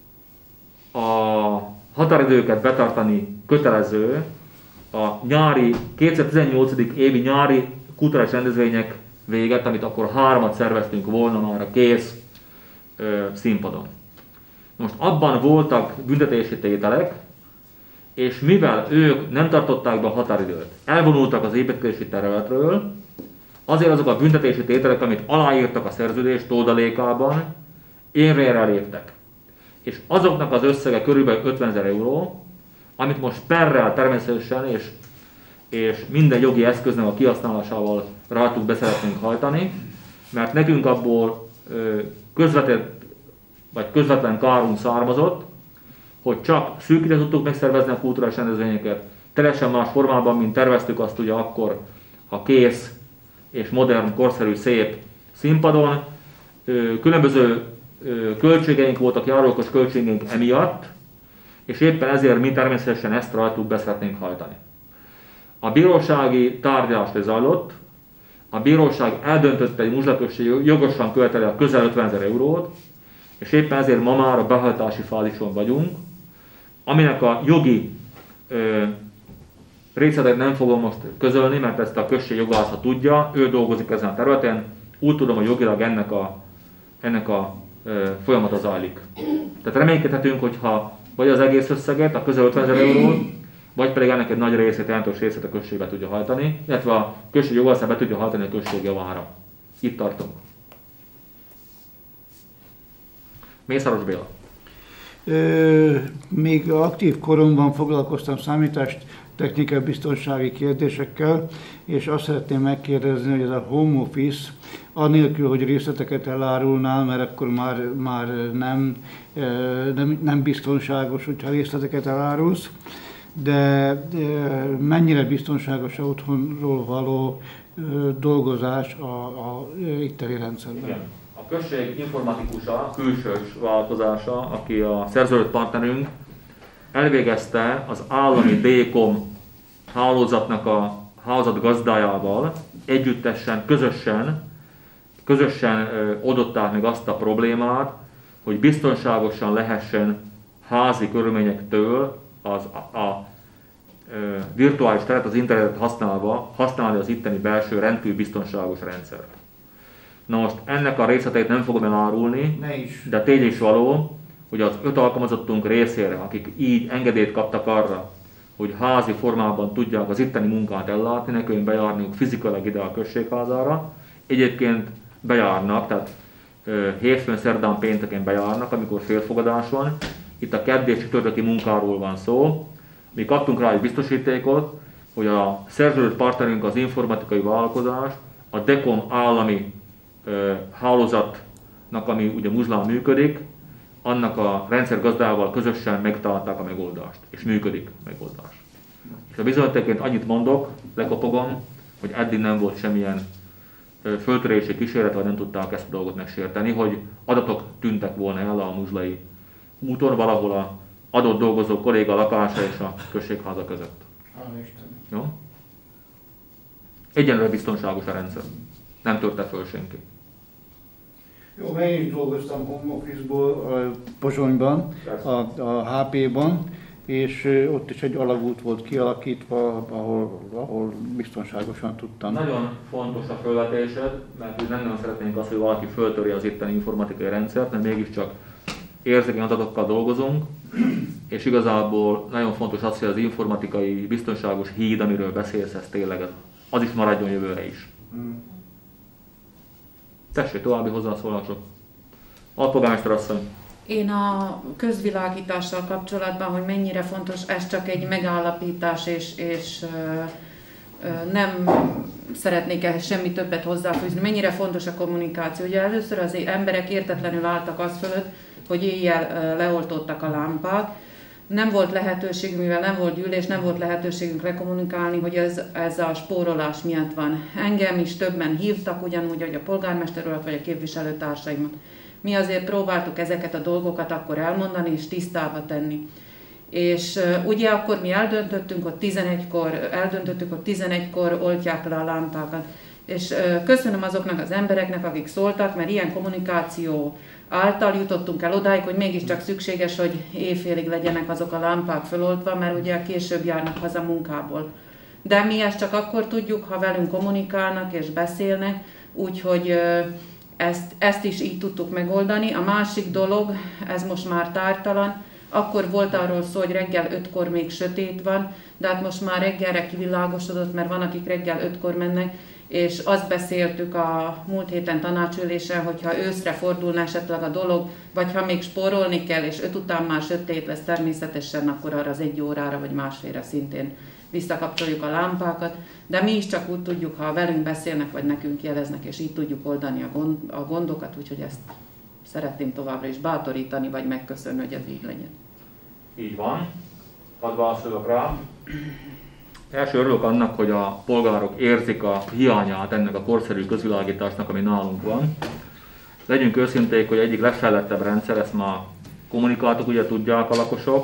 a határidőket betartani kötelező a nyári, kétezer-tizennyolc. évi nyári kulturális rendezvények véget, amit akkor hármat szerveztünk volna már a kész ö, színpadon. Most abban voltak büntetési tételek, és mivel ők nem tartották be a határidőt, elvonultak az építkezési területről, azért azok a büntetési tételek, amit aláírtak a szerződés tódalékában, érvényre léptek. És azoknak az összege körülbelül ötvenezer euró, amit most perrel természetesen és, és minden jogi eszköznek a kihasználásával rajtuk be szeretnénk hajtani, mert nekünk abból ö, közvetett, vagy közvetlen kárunk származott, hogy csak szűkre tudtuk megszervezni a kulturális rendezvényeket, teljesen más formában, mint terveztük azt ugye akkor a kész és modern, korszerű, szép színpadon. Különböző költségeink voltak, járulékos költségeink emiatt, és éppen ezért mi természetesen ezt rajtuk be szeretnénk hajtani. A bírósági tárgyalás lezajlott, a bíróság eldöntötte, hogy Muzsla-község jogosan követeli a közel ötvenezer eurót, és éppen ezért ma már a behajtási fázison vagyunk, aminek a jogi ö, részletet nem fogom most közölni, mert ezt a község jogásza tudja, ő dolgozik ezen a területen, úgy tudom, hogy jogilag ennek a, ennek a ö, folyamata zajlik. Tehát reménykedhetünk, hogyha vagy az egész összeget, a közel ötvenezer eurót, vagy pedig ennek egy nagy részét, jelentős részét a község be tudja hajtani, illetve a község jogásza be tudja hajtani a község javára. Itt tartunk. Mészáros Béla. Ö, még aktív koromban foglalkoztam számítást technikai biztonsági kérdésekkel, és azt szeretném megkérdezni, hogy ez a home office, anélkül, hogy részleteket elárulnál, mert akkor már, már nem, nem, nem biztonságos, hogyha részleteket elárulsz, de mennyire biztonságos a otthonról való dolgozás a, a itteni rendszerben? Igen. A község informatikusa, külsős vállalkozása, aki a szerződött partnerünk, elvégezte az állami D-kom hálózatnak a hálózat gazdájával együttesen, közösen, közösen oldották meg azt a problémát, hogy biztonságosan lehessen házi körülményektől az a, a, a virtuális teret, az internetet használva használni az itteni belső rendkívül biztonságos rendszert. Na most ennek a részleteit nem fogom elárulni, de tény is való, hogy az öt alkalmazottunk részére, akik így engedélyt kaptak arra, hogy házi formában tudják az itteni munkát ellátni, nekünk bejárniuk fizikailag ide a községházára. Egyébként bejárnak, tehát hétfőn, szerdán, pénteken bejárnak, amikor félfogadás van. Itt a keddi és csütörtöki munkáról van szó. Mi kaptunk rá egy biztosítékot, hogy a szerződött partnerünk az informatikai vállalkozás, a D-kom állami ö, hálózatnak, ami ugye Muzslán működik, annak a rendszergazdával közösen megtalálták a megoldást, és működik a megoldás. És a bizonyítékként annyit mondok, lekopogom, hogy eddig nem volt semmilyen föltörési kísérlet, vagy nem tudták ezt a dolgot megsérteni, hogy adatok tűntek volna el a muzslai úton, valahol a adott dolgozó kolléga lakása és a községháza között. Jó? Egyenlőre biztonságos a rendszer. Nem törte föl senki. Jó, én is dolgoztam home office-ból Pozsonyban, a, a há pé-ban, és ott is egy alagút volt kialakítva, ahol, ahol biztonságosan tudtam. Nagyon fontos a felvetésed, mert nem nagyon szeretnénk azt, hogy valaki föltöri az itteni informatikai rendszert, mert mégiscsak érzékeny adatokkal dolgozunk, és igazából nagyon fontos az, hogy az informatikai biztonságos híd, amiről beszélsz, ez tényleg az is maradjon jövőre is. Hmm. Tessék, további hozzászólások. Alpolgármester asszony. Én a közvilágítással kapcsolatban, hogy mennyire fontos, ez csak egy megállapítás, és, és ö, ö, nem szeretnék ehhez semmi többet hozzáfűzni. Mennyire fontos a kommunikáció. Ugye először az emberek értetlenül álltak az fölött, hogy éjjel leoltottak a lámpák. Nem volt lehetőség, mivel nem volt gyűlés, nem volt lehetőségünk lekommunikálni, hogy ez, ez a spórolás miatt van. Engem is többen hívtak, ugyanúgy, hogy a polgármester urat vagy a képviselőtársaimat. Mi azért próbáltuk ezeket a dolgokat akkor elmondani és tisztába tenni. És uh, ugye akkor mi eldöntöttünk, hogy tizenegykor, eldöntöttük, hogy tizenegykor oltják le a lámpákat. És uh, köszönöm azoknak az embereknek, akik szóltak, mert ilyen kommunikáció által jutottunk el odáig, hogy mégiscsak szükséges, hogy éjfélig legyenek azok a lámpák föloltva, mert ugye később járnak haza munkából. De mi ezt csak akkor tudjuk, ha velünk kommunikálnak és beszélnek, úgyhogy uh, Ezt, ezt is így tudtuk megoldani. A másik dolog, ez most már tártalan, akkor volt arról szó, hogy reggel ötkor még sötét van, de hát most már reggelre kivilágosodott, mert van, akik reggel ötkor mennek, és azt beszéltük a múlt héten tanácsülésen, hogyha őszre fordulna esetleg a dolog, vagy ha még spórolni kell, és öt után már sötét lesz természetesen, akkor arra az egy órára vagy másfélre szintén visszakapcsoljuk a lámpákat, de mi is csak úgy tudjuk, ha velünk beszélnek, vagy nekünk jeleznek, és így tudjuk oldani a, gond, a gondokat, úgyhogy ezt szeretném továbbra is bátorítani, vagy megköszönni, hogy ez így legyen. Így van. Hadd válaszolok rá. Első örülök annak, hogy a polgárok érzik a hiányát ennek a korszerű közvilágításnak, ami nálunk van. Legyünk őszinték, hogy egyik legfejlettebb rendszer, ezt már kommunikáltuk, ugye tudják a lakosok,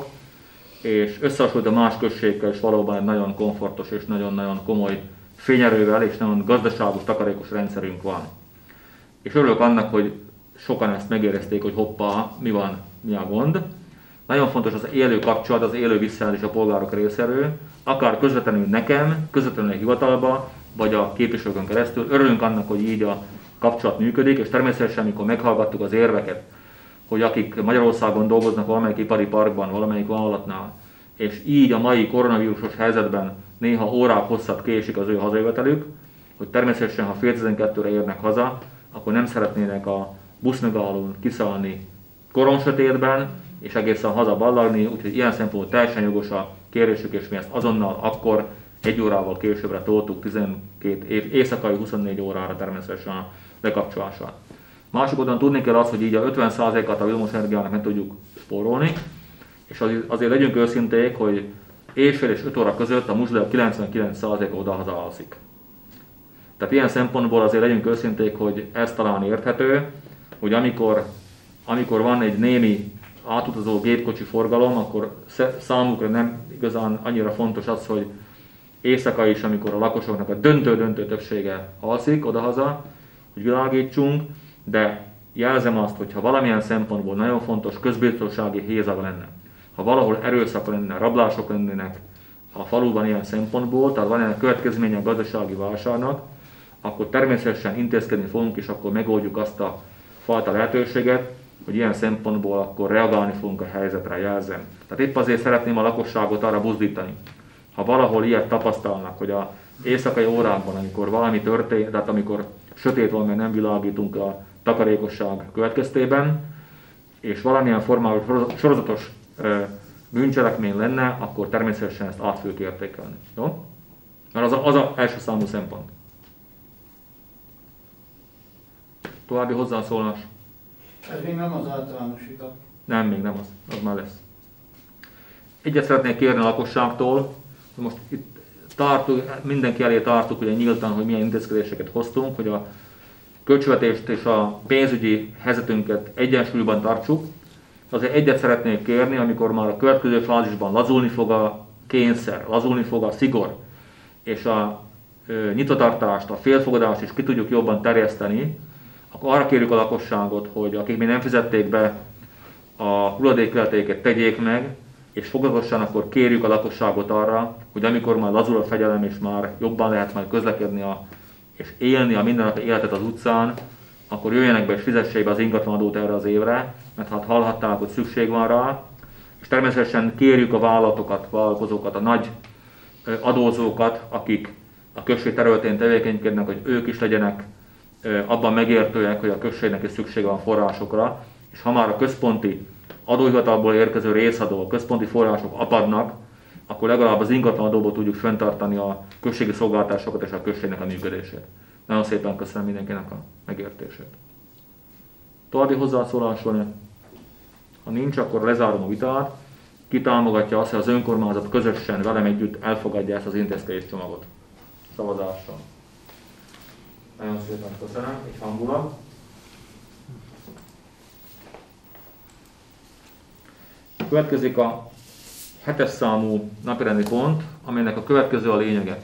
és összehasonlítva más községekkel is valóban egy nagyon komfortos és nagyon-nagyon komoly fényerővel és nagyon gazdaságos, takarékos rendszerünk van. És örülök annak, hogy sokan ezt megérezték, hogy hoppá, mi van, mi a gond. Nagyon fontos az élő kapcsolat, az élő visszajelzés a polgárok részéről, akár közvetlenül nekem, közvetlenül a hivatalba, vagy a képviselőkön keresztül. Örülünk annak, hogy így a kapcsolat működik, és természetesen, amikor meghallgattuk az érveket, hogy akik Magyarországon dolgoznak valamelyik ipari parkban, valamelyik vállalatnál, és így a mai koronavírusos helyzetben néha órák hosszat késik az ő hazajövetelük, hogy természetesen, ha fél tizenkettőre érnek haza, akkor nem szeretnének a buszmegállón kiszállni koronsötétben, és egészen haza ballagni, úgyhogy ilyen szempontból teljesen jogos a kérésük, és mi ezt azonnal akkor egy órával későbbre toltuk tizenkét év, éjszakai huszonnégy órára természetesen a lekapcsolását. Másik oldalon tudni kell azt, hogy így a ötven százalékát a villamosenergiának meg tudjuk spórolni, és azért legyünk őszinték, hogy éjfél és öt óra között a muzsdai kilencvenkilenc százaléka oda-haza alszik. Tehát ilyen szempontból azért legyünk őszinték, hogy ez talán érthető, hogy amikor, amikor van egy némi átutazó gépkocsi forgalom, akkor számukra nem igazán annyira fontos az, hogy éjszaka is, amikor a lakosoknak a döntő-döntő többsége alszik oda-haza, hogy világítsunk, de jelzem azt, hogy ha valamilyen szempontból nagyon fontos közbiztonsági hézag lenne, ha valahol erőszak lenne, rablások lennének a faluban ilyen szempontból, tehát van ilyen következménye a gazdasági válságnak, akkor természetesen intézkedni fogunk, és akkor megoldjuk azt a fajta lehetőséget, hogy ilyen szempontból akkor reagálni fogunk a helyzetre, jelzem. Tehát épp azért szeretném a lakosságot arra buzdítani. Ha valahol ilyet tapasztalnak, hogy az éjszakai órákban, amikor valami történt, tehát amikor sötét van, mert nem világítunk a takarékosság következtében, és valamilyen formában sorozatos bűncselekmény lenne, akkor természetesen ezt át fogjuk értékelni. Jó? Mert az az a első számú szempont. További hozzászólás? Ez még nem az általánosítat. Nem, még nem az. Az már lesz. Egyet szeretnék kérni a lakosságtól, hogy most itt tartunk, mindenki elé tartuk ugye nyíltan, hogy milyen intézkedéseket hoztunk, hogy a költségvetést és a pénzügyi helyzetünket egyensúlyban tartsuk. Azért egyet szeretnék kérni, amikor már a következő fázisban lazulni fog a kényszer, lazulni fog a szigor, és a ö, nyitvatartást, a félfogadást is ki tudjuk jobban terjeszteni, akkor arra kérjük a lakosságot, hogy akik még nem fizették be a hulladékletéket, tegyék meg, és fokozatosan akkor kérjük a lakosságot arra, hogy amikor már lazul a fegyelem, és már jobban lehet majd közlekedni a, és élni a mindennapi életet az utcán, akkor jöjjenek be és fizessék be az ingatlanadót erre az évre, mert hát hallhatták, hogy szükség van rá, és természetesen kérjük a vállalatokat, vállalkozókat, a nagy adózókat, akik a község területén tevékenykednek, hogy ők is legyenek abban megértőek, hogy a községnek is szüksége van forrásokra, és ha már a központi adóhivatalból érkező részadó, a központi források apadnak, akkor legalább az ingatlanadóból tudjuk fenntartani a községi szolgáltatásokat és a községnek a működését. Nagyon szépen köszönöm mindenkinek a megértését. További hozzászólás van? Ha nincs, akkor lezárom a vitát. Ki támogatja azt, hogy az önkormányzat közösen velem együtt elfogadja ezt az intézkedéscsomagot szavazással. Nagyon szépen köszönöm, egy hangulat. Következik a hetes számú napirendi pont, amelynek a következő a lényege.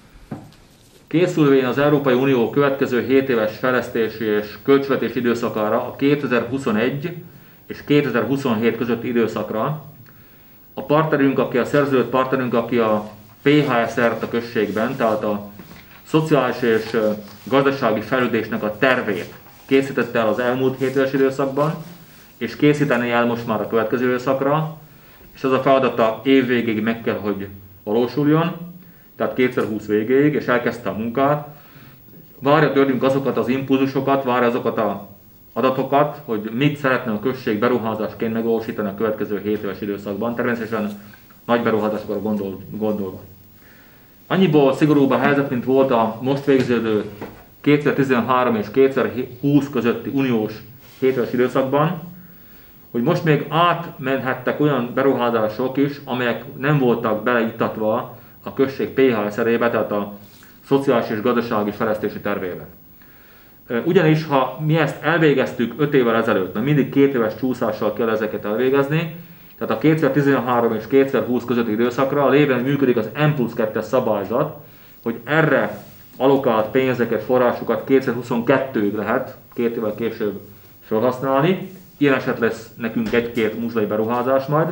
Készülvén az Európai Unió következő hét éves fejlesztési és költségvetési időszakára, a kétezer-huszonegy és kétezer-huszonhét közötti időszakra, a partnerünk, aki a szerződött partnerünk, aki a pé há es er-t a községben, tehát a szociális és gazdasági fejlődésnek a tervét készítette el az elmúlt hét éves időszakban, és készíteni el most már a következő időszakra, és az a feladata év végéig meg kell, hogy valósuljon, tehát kétezer-húsz végéig, és elkezdte a munkát. Várja tőlünk azokat az impulzusokat, várja azokat az adatokat, hogy mit szeretne a község beruházásként megvalósítani a következő hét éves időszakban, természetesen nagy beruházásokra gondol, gondolva. Annyiból szigorúbb a helyzet, mint volt a most végződő kétezer-tizenhárom és kétezer-húsz közötti uniós hét éves időszakban, hogy most még átmenhettek olyan beruházások is, amelyek nem voltak beleiktatva a község pé há es er-ébe, tehát a szociális és gazdasági fejlesztési tervébe. Ugyanis, ha mi ezt elvégeztük öt évvel ezelőtt, mert mindig két éves csúszással kell ezeket elvégezni, tehát a kétezer-tizenhárom és kétezer-húsz közötti időszakra a lévén működik az N plusz kettes szabályzat, hogy erre alokált pénzeket, forrásokat kétezer-huszonkettőig lehet, két évvel később felhasználni. Ilyen eset lesz nekünk egy-két muzsdai beruházás majd.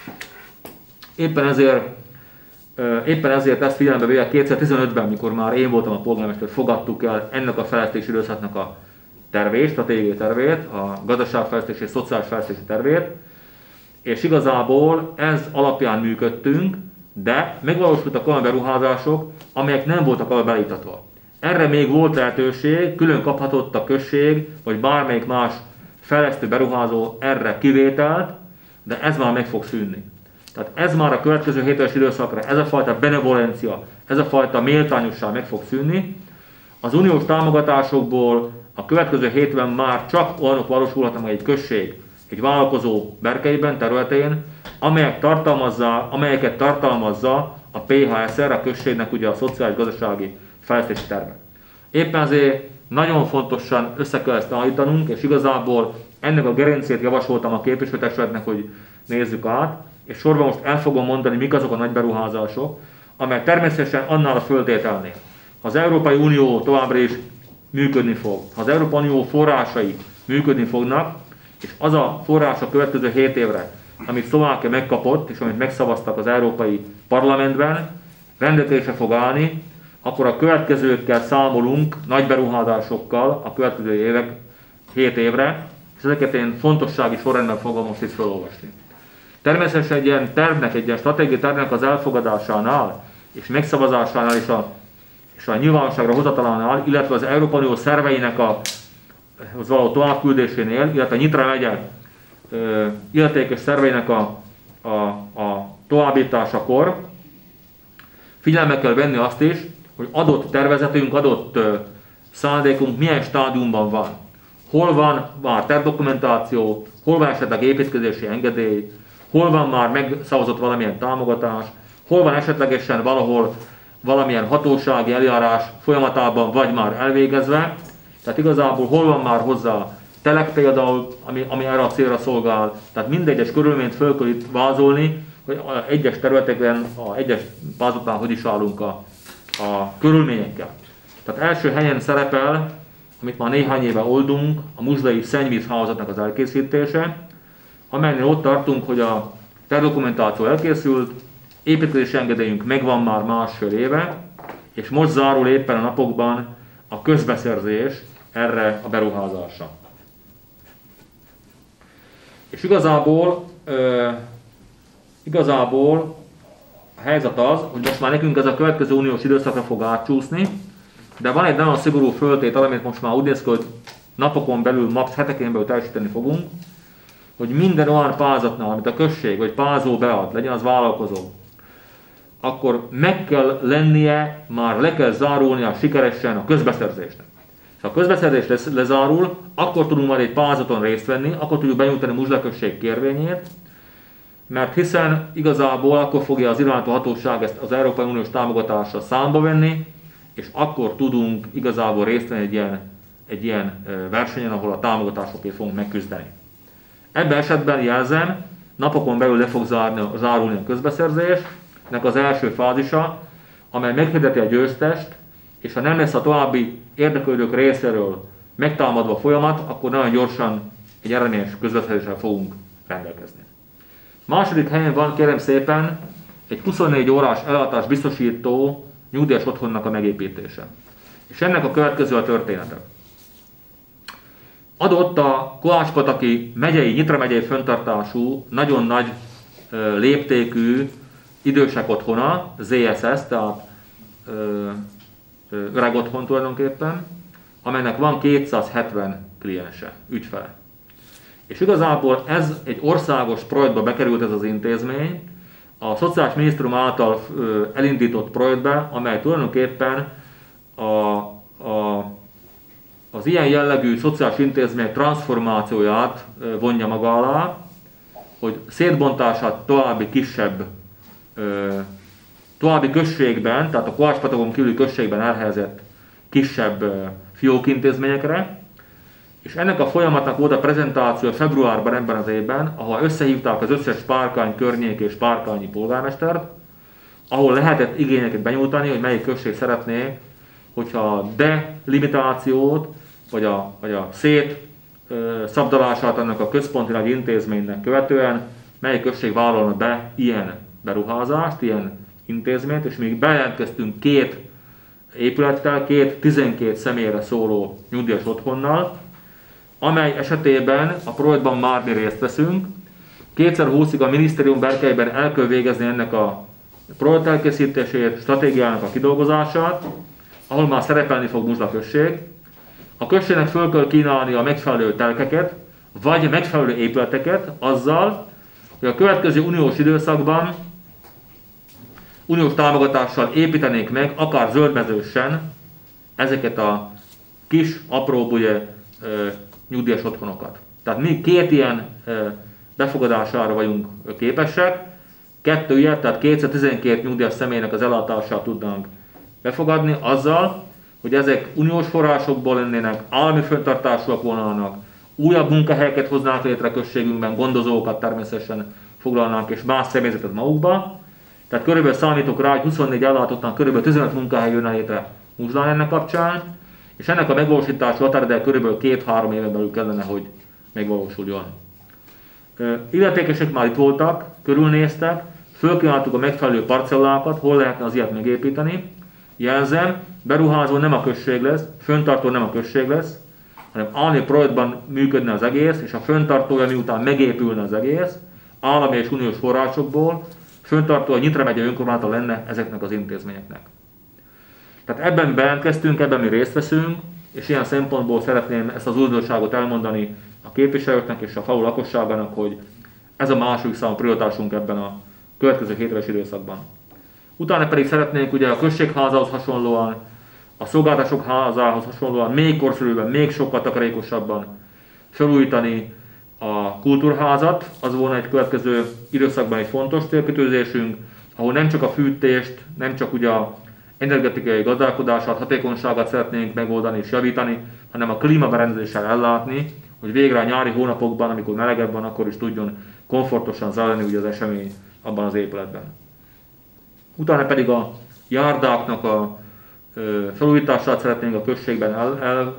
Éppen ezért, éppen ezért ezt figyelembe véve kétezer-tizenötben, mikor már én voltam a polgármester, fogadtuk el ennek a fejlesztési időszaknak a tervét, stratégiai tervét, a gazdaságfejlesztési és szociális fejlesztési tervét, és igazából ez alapján működtünk, de megvalósultak olyan beruházások, amelyek nem voltak arra belétatva. Erre még volt lehetőség, külön kaphatott a község, vagy bármelyik más fejlesztő beruházó erre kivételt, de ez már meg fog szűnni. Tehát ez már a következő hét éves időszakra, ez a fajta benevolencia, ez a fajta méltányosság meg fog szűnni. Az uniós támogatásokból a következő hétben már csak olyanok valósulhatnak meg egy község, egy vállalkozó berkeiben, területén, amelyek tartalmazza, amelyeket tartalmazza a pé há es er, a községnek ugye a szociális-gazdasági fejlesztési terve. Éppen ezért nagyon fontosan össze kell ezt állítanunk, és igazából ennek a gerincét javasoltam a képviselőtestületnek, hogy nézzük át, és sorban most el fogom mondani, mik azok a nagy beruházások, amelyek természetesen annál a föltételnél. Ha az Európai Unió továbbra is működni fog, ha az Európai Unió forrásai működni fognak, és az a forrás a következő hét évre, amit Szlovákia megkapott, és amit megszavaztak az Európai Parlamentben, rendelkezésre fog állni, akkor a következőkkel számolunk nagy beruházásokkal a következő évek, hét évre, és ezeket én fontossági sorrendben fogom most itt felolvasni. Természetesen egy ilyen tervnek, egy ilyen stratégiai tervnek az elfogadásánál és megszavazásánál és a, és a nyilvánosságra hozatalánál, illetve az Európai Unió szerveinek a az való továbbküldésénél, illetve a Nyitra megye illetékes szerveinek a, a, a továbbításakor figyelembe kell venni azt is, hogy adott tervezetünk, adott uh, szándékunk milyen stádiumban van. Hol van már tervdokumentáció, hol van esetleg építkezési engedély, hol van már megszavazott valamilyen támogatás, hol van esetlegesen valahol valamilyen hatósági eljárás folyamatában, vagy már elvégezve. Tehát igazából hol van már hozzá telek például, ami, ami erre a célra szolgál. Tehát mindegyes körülményt föl kell itt vázolni, hogy a egyes területeken, a egyes pázatnál hogy is állunk a, a körülményekkel. Tehát első helyen szerepel amit már néhány éve oldunk, a muzslai szennyvízhálózatnak az elkészítése, amelynél ott tartunk, hogy a tervdokumentáció elkészült, építési engedélyünk megvan már másfél éve, és most zárul éppen a napokban a közbeszerzés erre a beruházásra. És igazából, ö, igazából a helyzet az, hogy most már nekünk ez a következő uniós időszakra fog átcsúszni, de van egy nagyon szigorú föltétel, amit most már úgy néz ki, hogy napokon belül, max. Hetekén belül teljesíteni fogunk, hogy minden olyan pályázatnál, amit a község vagy pályázó bead, legyen az vállalkozó, akkor meg kell lennie, már le kell zárulnia sikeresen a közbeszerzésnek. Ha a közbeszerzés lesz, lezárul, akkor tudunk majd egy pályázaton részt venni, akkor tudjuk benyújtani a Muzsla község kérvényét, mert hiszen igazából akkor fogja az irányító hatóság ezt az Európai Uniós támogatásra számba venni, és akkor tudunk igazából részt venni egy ilyen, egy ilyen versenyen, ahol a támogatásokért fogunk megküzdeni. Ebben esetben jelzem, napokon belül le fog zárni, zárulni a közbeszerzésnek az első fázisa, amely meghirdeti a győztest, és ha nem lesz a további érdeklődők részéről megtámadva a folyamat, akkor nagyon gyorsan egy eredményes közbeszerzéssel fogunk rendelkezni. Második helyen van, kérem szépen, egy huszonnégy órás ellátást biztosító nyugdíjas otthonnak a megépítése. És ennek a következő a története. Adott a Kovács-pataki megyei, Nyitra megyei fenntartású, nagyon nagy ö, léptékű idősek otthona, zé es es, tehát ö, ö, öreg otthon tulajdonképpen, amelynek van kétszázhetven kliense, ügyfele. És igazából ez egy országos projektbe bekerült ez az intézmény, a Szociális Minisztérium által ö, elindított projektbe, amely tulajdonképpen a, a az ilyen jellegű szociális intézmények transformációját vonja maga alá, hogy szétbontását további kisebb, további községben, tehát a Kovács-patakon kívüli községben elhelyezett kisebb fiókintézményekre, és ennek a folyamatnak volt a prezentáció februárban ebben az évben, ahol összehívták az összes Párkány környék és párkányi polgármestert, ahol lehetett igényeket benyújtani, hogy melyik község szeretné, hogyha a delimitációt, vagy a, vagy a szét ö, szabdalását annak a központi nagy intézménynek követően, melyik község vállalna be ilyen beruházást, ilyen intézményt, és még bejelentkeztünk két épülettel, két tizenkét személyre szóló nyugdíjas otthonnal, amely esetében a projektban már mi részt veszünk. kétezer-húszig a minisztérium berkeiben el kell végezni ennek a projekt elkészítését, stratégiának a kidolgozását, ahol már szerepelni fog Muzsla község. A községnek föl kell kínálni a megfelelő telkeket, vagy megfelelő épületeket azzal, hogy a következő uniós időszakban uniós támogatással építenék meg, akár zöldmezősen ezeket a kis, apró ugye, nyugdíjas otthonokat. Tehát mi két ilyen befogadására vagyunk képesek, kettő ilyet, tehát kétszáztizenkét nyugdíjas személynek az ellátását tudnánk befogadni azzal, hogy ezek uniós forrásokból lennének, állami fenntartásúak volnának, újabb munkahelyeket hoznánk létre községünkben, gondozókat természetesen foglalnánk és más személyzetet magukba. Tehát körülbelül számítok rá, hogy huszonnégy ellátottnak körülbelül tizenöt munkahely jönne létre Muzslán ennek kapcsán, és ennek a megvalósítási határideje körülbelül két-három éven belül kellene, hogy megvalósuljon. Illetékesek már itt voltak, körülnéztek, fölkínáltuk a megfelelő parcellákat, hol lehetne az ilyet megépíteni. Jelzem, beruházó nem a község lesz, föntartó nem a község lesz, hanem állami projektban működne az egész, és a föntartója miután megépülne az egész, állami és uniós forrásokból, föntartó a Nyitra megye önkormányzata lenne ezeknek az intézményeknek. Tehát ebben mi bejelentkeztünk, ebben mi részt veszünk, és ilyen szempontból szeretném ezt az újdonságot elmondani a képviselőknek és a falu lakosságának, hogy ez a második számú prioritásunk ebben a következő hét éves időszakban. Utána pedig szeretnénk ugye a községházához hasonlóan, a szolgáltatások házához hasonlóan még korszerűbben, még sokkal takarékosabban felújítani a kultúrházat. Az volna egy következő időszakban egy fontos célkitűzésünk, ahol nem csak a fűtést, nem csak ugye a energetikai gazdálkodását, hatékonyságát szeretnénk megoldani és javítani, hanem a klímaberendezéssel ellátni, hogy végre a nyári hónapokban, amikor melegebb van, akkor is tudjon komfortosan zajlani ugye az esemény abban az épületben. Utána pedig a járdáknak a felújítását szeretnénk a községben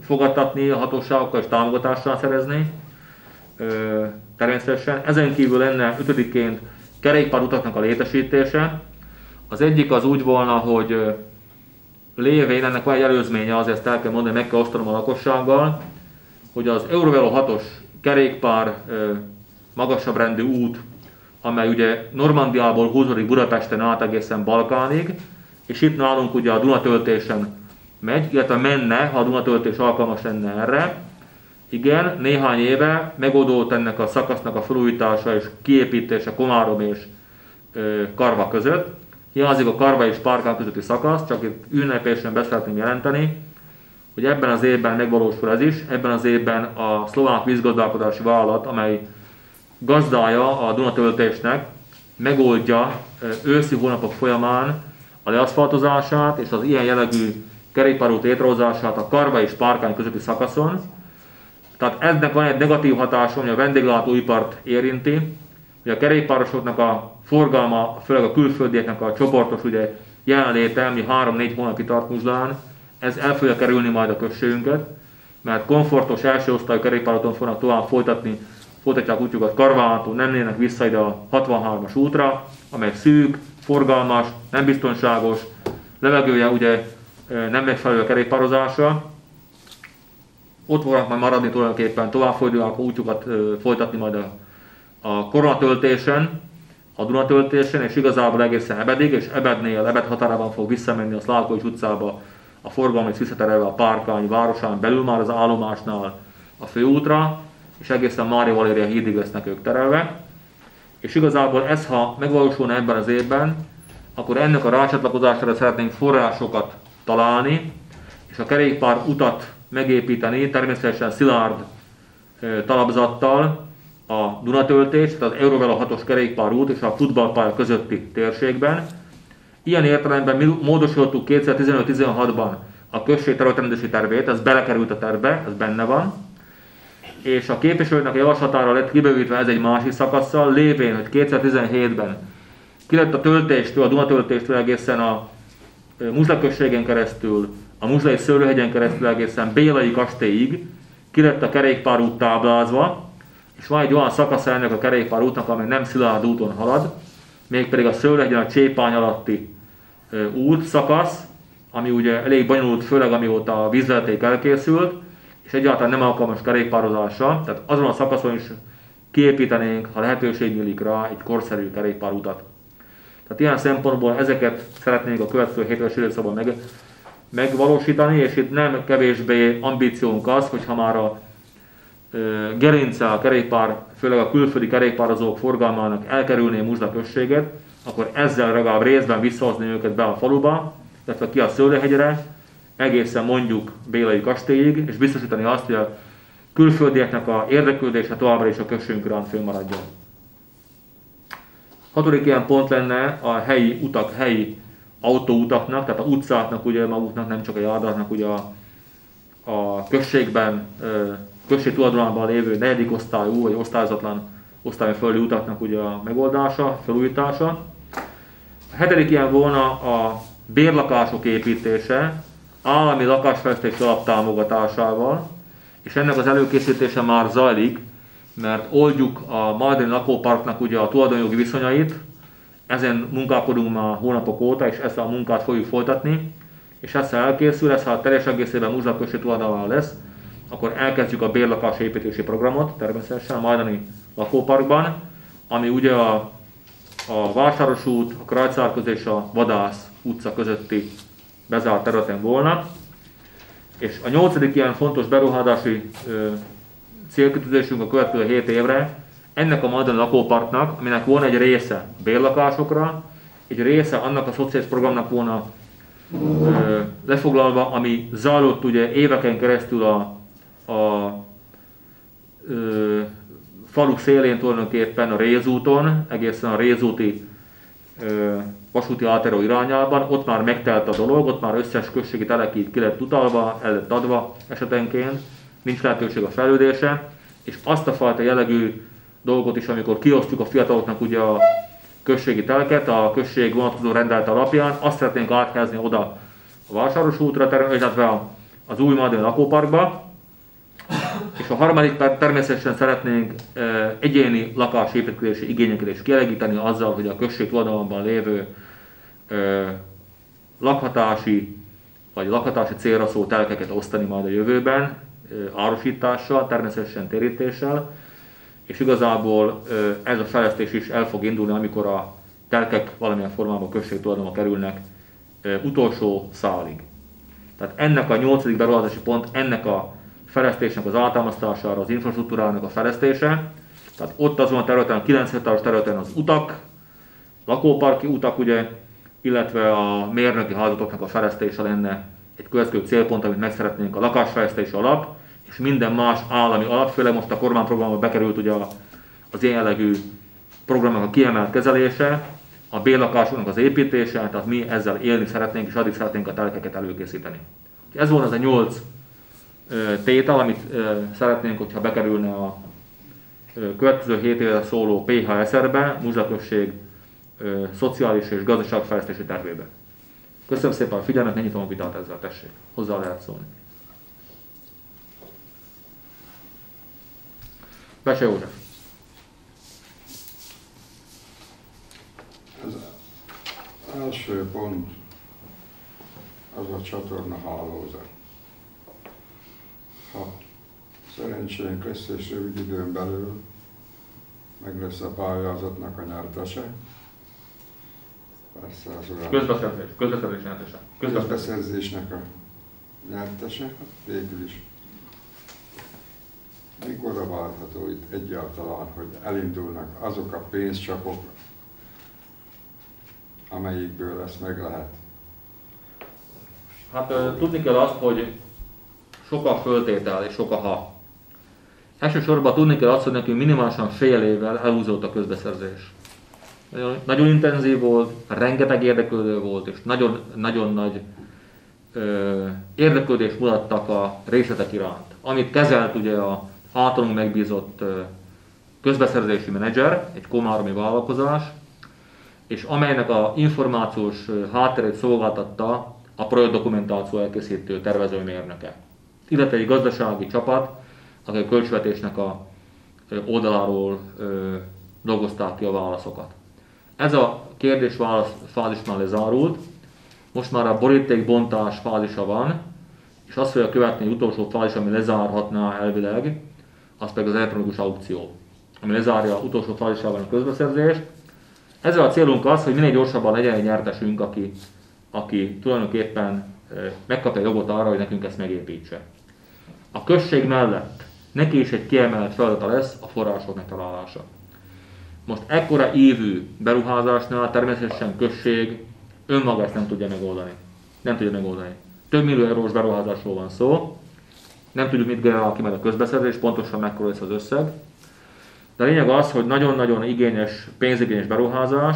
fogadtatni a hatóságokkal és támogatással szerezni. Természetesen. Ezen kívül lenne ötödikként kerékpárutaknak a létesítése. Az egyik az úgy volna, hogy lévén, ennek van egy előzménye, azért ezt el kell mondani, meg kell osztanom a lakossággal, hogy az Eurovelo hatos kerékpár magasabb rendű út, amely ugye Normandiából húzódik Budapesten át egészen Balkánig, és itt nálunk ugye a Dunatöltésen megy, illetve menne, ha a Dunatöltés alkalmas lenne erre. Igen, néhány éve megoldódott ennek a szakasznak a felújítása és kiépítése Komárom és Karva között. Hiányzik a Karva és Párkán közötti szakasz, csak itt ünnepélyesen be szeretném jelenteni, hogy ebben az évben megvalósul ez is. Ebben az évben a szlovák vízgazdálkodási vállalat, amely gazdája a Dunatöltésnek, megoldja őszi hónapok folyamán a leaszfaltozását és az ilyen jellegű kerékpárút létrehozását a Karva és Párkány közötti szakaszon. Tehát ennek van egy negatív hatása, hogy a vendéglátóipart érinti, hogy a kerékpárosoknak a forgalma, főleg a külföldieknek a csoportos ugye, jelenléte, ami három-négy hónapig tart Muzsdán, ez el fogja kerülni majd a községünket, mert komfortos első osztályú kerékpároton fognak tovább folytatni, folytatják útjukat Karvától, nem nének vissza ide a hatvanhármas útra, amely szűk, forgalmas, nem biztonságos, levegője ugye nem megfelelő a kerékpározásra. Ott fognak majd maradni tulajdonképpen, tovább fogják a útjukat folytatni majd a, a koronatöltésen, a Dunatöltésen, és igazából egészen Ebedig, és Ebednél, Ebed határában fog visszamenni a Szlávkovics utcába a forgalmat visszaterelve a Párkány városán belül már az állomásnál a főútra, és egészen Mária Valéria hídig lesznek ők terelve. És igazából ez, ha megvalósulna ebben az évben, akkor ennek a rácsatlakozására szeretnénk forrásokat találni, és a kerékpár utat megépíteni, természetesen szilárd e, talapzattal a Dunatöltés, tehát az Eurovelo hatos kerékpárút és a futballpálya közötti térségben. Ilyen értelemben módosítottuk kétezer-tizenöt-tizenhatban a község területrendezési tervét, ez belekerült a tervbe, ez benne van, és a képviselőknek a javaslatára lett kibővítve ez egy másik szakasszal, lévén, hogy kétezer-tizenhétben ki lett a töltéstől, a Dunatöltéstől egészen a Muzsla községen keresztül, a Muzslai Szőlőhegyen keresztül egészen Bélai kastélyig ki lett a kerékpárút táblázva, és van egy olyan szakasz ennek a kerékpárútnak, amely nem szilárd úton halad, mégpedig a Szőlőhegyen a Csépány alatti út szakasz, ami ugye elég bonyolult, főleg amióta a vízvezeték elkészült, és egyáltalán nem alkalmas kerékpározásra, tehát azon a szakaszon is kiépítenénk, ha lehetőség nyílik rá, egy korszerű kerékpárutat. Tehát ilyen szempontból ezeket szeretnénk a következő hét éves időszakban meg, megvalósítani, és itt nem kevésbé ambíciónk az, hogyha már a e, gerince a kerékpár, főleg a külföldi kerékpározók forgalmának elkerülné Muzsla községet, akkor ezzel legalább részben visszahozni őket be a faluba, illetve ki a Szőlőhegyre, egészen mondjuk Bélai kastélyig, és biztosítani azt, hogy a külföldieknek a érdeklődése továbbra is a községünk iránt fönnmaradjon. Hatodik ilyen pont lenne a helyi utak, helyi autóutaknak, tehát a utcáknak, ugye maguknak, nem csak a járdaknak, ugye a, a községben, község tulajdonában lévő negyedik osztályú vagy osztályzatlan osztályon földi utaknak ugye a megoldása, felújítása. A hetedik ilyen volna a bérlakások építése, állami lakásfejlesztési alap támogatásával, és ennek az előkészítése már zajlik, mert oldjuk a majdani lakóparknak ugye a tulajdonjogi viszonyait, ezen munkálkodunk már hónapok óta, és ezt a munkát fogjuk folytatni, és ezt ha elkészül, ez ha teljes egészében Muzsla község tulajdonában lesz, akkor elkezdjük a bérlakás építési programot, természetesen a majdani lakóparkban, ami ugye a, a Vásáros út, a Krajcárköz és a Vadász utca közötti bezárt területen volna. És a nyolcadik ilyen fontos beruházási ö, célkitűzésünk a következő hét évre, ennek a majdani lakóparknak, aminek volna egy része bérlakásokra, egy része annak a szociális programnak volna ö, lefoglalva, ami zajlott ugye éveken keresztül a, a ö, falu szélén tulajdonképpen a Rézúton, egészen a Rézúti ö, vasúti átjáró irányában, ott már megtelt a dolog, ott már összes községi telekig ki lett utalva, el lett adva esetenként, nincs lehetőség a fejlődése, és azt a fajta jellegű dolgot is, amikor kiosztjuk a fiataloknak ugye a községi teleket, a község vonatkozó rendelet alapján, azt szeretnénk áthelyezni oda a Vásáros útra, illetve a, az új modern lakóparkba, és a harmadik természetesen szeretnénk egyéni lakásépítkezési igényeket is kielégíteni azzal, hogy a község tulajdonban lévő lakhatási vagy lakhatási célra szóló telkeket osztani majd a jövőben, árusítással, természetesen térítéssel, és igazából ez a fejlesztés is el fog indulni, amikor a telkek valamilyen formában a község tulajdonba kerülnek utolsó szálig. Tehát ennek a nyolcadik beruházási pont, ennek a fejlesztésnek az alkalmaztására, az infrastruktúrának a fejlesztése. Tehát ott azon a területen, a kilenc hektáros területen az utak, lakóparki utak, ugye, illetve a mérnöki házatoknak a fejlesztése lenne egy következő célpont, amit meg szeretnénk a lakásfejlesztés alap, és minden más állami alap, főleg most a kormányprogramban bekerült ugye az ilyen jellegű programnak a kiemelt kezelése, a bérlakásoknak az építése, tehát mi ezzel élni szeretnénk, és addig szeretnénk a telkeket előkészíteni. Ez volna az a nyolc tétel, amit szeretnénk, hogyha bekerülne a következő hét évre szóló pé há es er-be, Muzsa község szociális és gazdaságfejlesztési tervébe. Köszönöm szépen a figyelmet, megnyitom a vitát ezzel, tessék. Hozzá lehet szólni. Bese József. Az első pont az a csatorna hálózat. Ha szerencsénk lesz és rövid időn belül meg lesz a pályázatnak a nyertese, persze az olyan Közbeszerzés, közbeszerzés nyertese. közbeszerzésnek a nyertese, végül is. Mikorra várható itt egyáltalán, hogy elindulnak azok a pénzcsapok, amelyikből ezt meg lehet? Hát tudni kell azt, hogy sok a föltétel és sok a ha. Elsősorban tudni kell azt, hogy nekünk minimálisan fél évvel elhúzott a közbeszerzés. Nagyon, nagyon intenzív volt, rengeteg érdeklődő volt, és nagyon, nagyon nagy ö, érdeklődést mutattak a részletek iránt. Amit kezelt ugye a általunk megbízott ö, közbeszerzési menedzser, egy komáromi vállalkozás, és amelynek a információs hátterét szolgáltatta a projektdokumentáció elkészítő tervezőmérnöke. Illetve egy gazdasági csapat, akik a költségvetésnek a oldaláról ö, dolgozták ki a válaszokat. Ez a kérdés-válasz fázis már lezárult, most már a borítékbontás fázisa van, és azt fogja követni egy utolsó fázis, ami lezárhatná elvileg, az pedig az elektronikus aukció, ami lezárja az utolsó fázisában a közbeszerzést. Ezzel a célunk az, hogy minél gyorsabban legyen egy nyertesünk, aki, aki tulajdonképpen megkapja a jogot arra, hogy nekünk ezt megépítse. A község mellett neki is egy kiemelt feladata lesz a források megtalálása. Most ekkora évű beruházásnál természetesen község önmaga ezt nem tudja megoldani. Nem tudja megoldani. Több millió eurós beruházásról van szó, nem tudjuk mit generál ki majd a közbeszerzés, pontosan mekkora lesz az összeg. De a lényeg az, hogy nagyon-nagyon igényes, pénzigényes beruházás,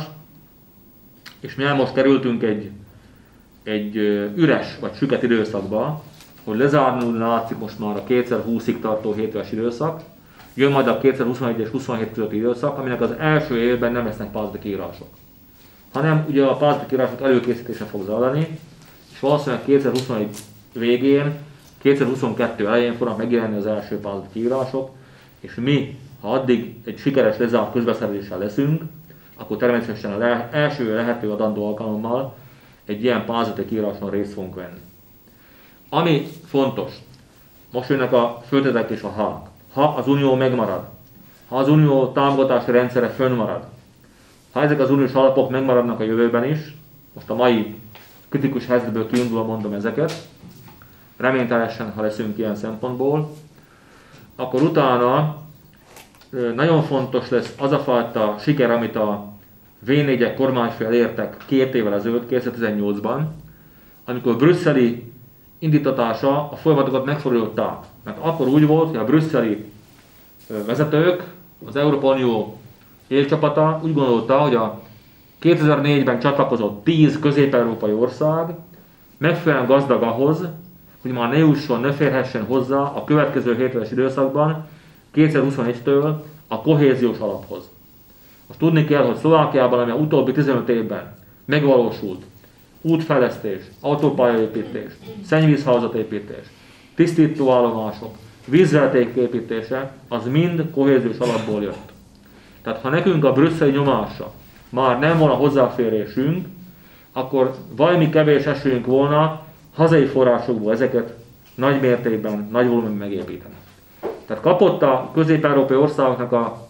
és mi most kerültünk egy, egy üres vagy süket időszakba, hogy lezárnul látszik most már a kétezer-húszig tartó hét éves időszak, jön majd a kétezer-huszonegy és huszonhét közötti időszak, aminek az első évben nem lesznek pályázati írások, hanem ugye a pályázati írások előkészítése fog zajlani, és valószínűleg kétezer-huszonegy végén, kétezer-huszonkettő elején fognak megjelenni az első pályázati írások, és mi, ha addig egy sikeres lezárt közbeszerzéssel leszünk, akkor természetesen az első lehető adandó alkalommal egy ilyen pályázati íráson részt fogunk venni. Ami fontos, most jönnek a föltételek és a hák. Ha az unió megmarad, ha az unió támogatási rendszere fönnmarad, ha ezek az uniós alapok megmaradnak a jövőben is, most a mai kritikus helyzetből kiindulva mondom ezeket, reményteljesen, ha leszünk ilyen szempontból, akkor utána nagyon fontos lesz az a fajta siker, amit a vé négyek kormányfő elértek két évvel ezelőtt, kétezer-tizennyolcban, amikor brüsszeli indítatása a folyamatokat megfordították. Mert akkor úgy volt, hogy a brüsszeli vezetők, az Európai Unió élcsapata úgy gondolta, hogy a kétezer-négyben csatlakozott tíz közép-európai ország megfelelően gazdag ahhoz, hogy már ne jusson, ne férhessen hozzá a következő hét éves időszakban, kétezer-huszonegytől a kohéziós alaphoz. Most tudni kell, hogy Szlovákiában, ami a utóbbi tizenöt évben megvalósult, útfejlesztés, autópályaépítés, szennyvízhálózatépítés, tisztítóállomások, vízvezetéképítése, az mind kohéziós alapból jött. Tehát ha nekünk a brüsszeli nyomásra már nem volna hozzáférésünk, akkor valami kevés esélyünk volna hazai forrásokból ezeket nagy mértékben, nagy volumenben megépíteni. Tehát kapott a közép-európai országoknak a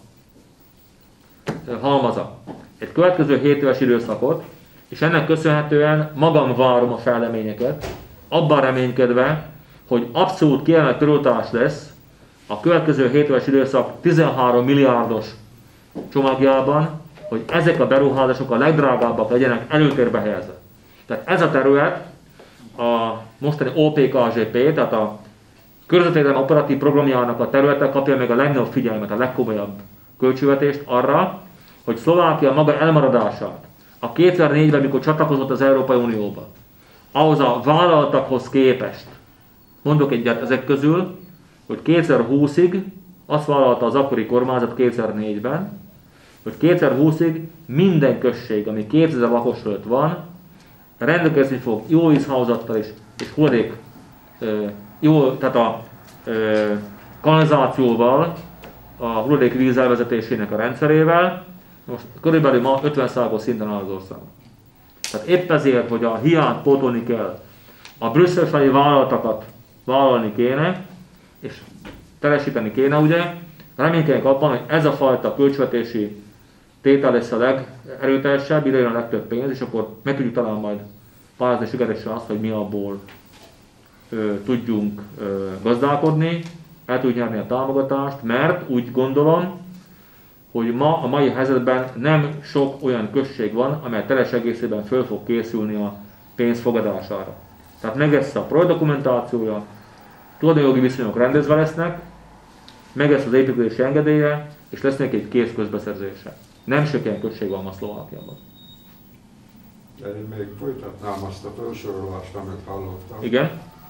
halmaza egy következő hét éves időszakot, és ennek köszönhetően magam várom a fejleményeket, abban reménykedve, hogy abszolút kiemelt prioritás lesz a következő hét éves időszak tizenhárom milliárdos csomagjában, hogy ezek a beruházások a legdrágábbak legyenek előtérbe helyezve. Tehát ez a terület a mostani o pé ká zé pé, tehát a környezetvédelmi operatív programjának a területe kapja meg a legnagyobb figyelmet, a legkomolyabb költségvetést arra, hogy Szlovákia maga elmaradását a kétezer-négyben, mikor csatlakozott az Európai Unióba, ahhoz a vállalatokhoz képest, mondok egyet ezek közül, hogy kétezer-húszig azt vállalta az akkori kormányzat kétezer-négyben, hogy kétezer-húszig minden község, ami kétezer lakos fölött van, rendelkezni fog jó vízhálózattal és, és hulladék, jó, tehát a ö, kanalizációval, a hulladék víz elvezetésének a rendszerével. Most körülbelül ma ötven százalékos szinten áll az ország. Tehát épp ezért, hogy a hiányt pótolni kell, a Brüsszel felé vállalatokat vállalni kéne, és teljesíteni kéne, ugye, reménykedjünk abban, hogy ez a fajta költségvetési tétel lesz a legerőteljesebb, ide jön a legtöbb pénz, és akkor meg tudjuk talán majd pályázni sikeresen azt, hogy mi abból ö, tudjunk ö, gazdálkodni, el tudjuk nyerni a támogatást, mert úgy gondolom, hogy ma a mai helyzetben nem sok olyan község van, amely teljes egészében föl fog készülni a pénz fogadására. Tehát meg lesz a projektdokumentációja, tulajdonjogi viszonyok rendezve lesznek, meg lesz az építési engedélye, és lesz neki egy kész közbeszerzése. Nem sok ilyen község van ma Szlovákiában. De én még folytatnám azt a felsorolást, amit hallottam. Igen.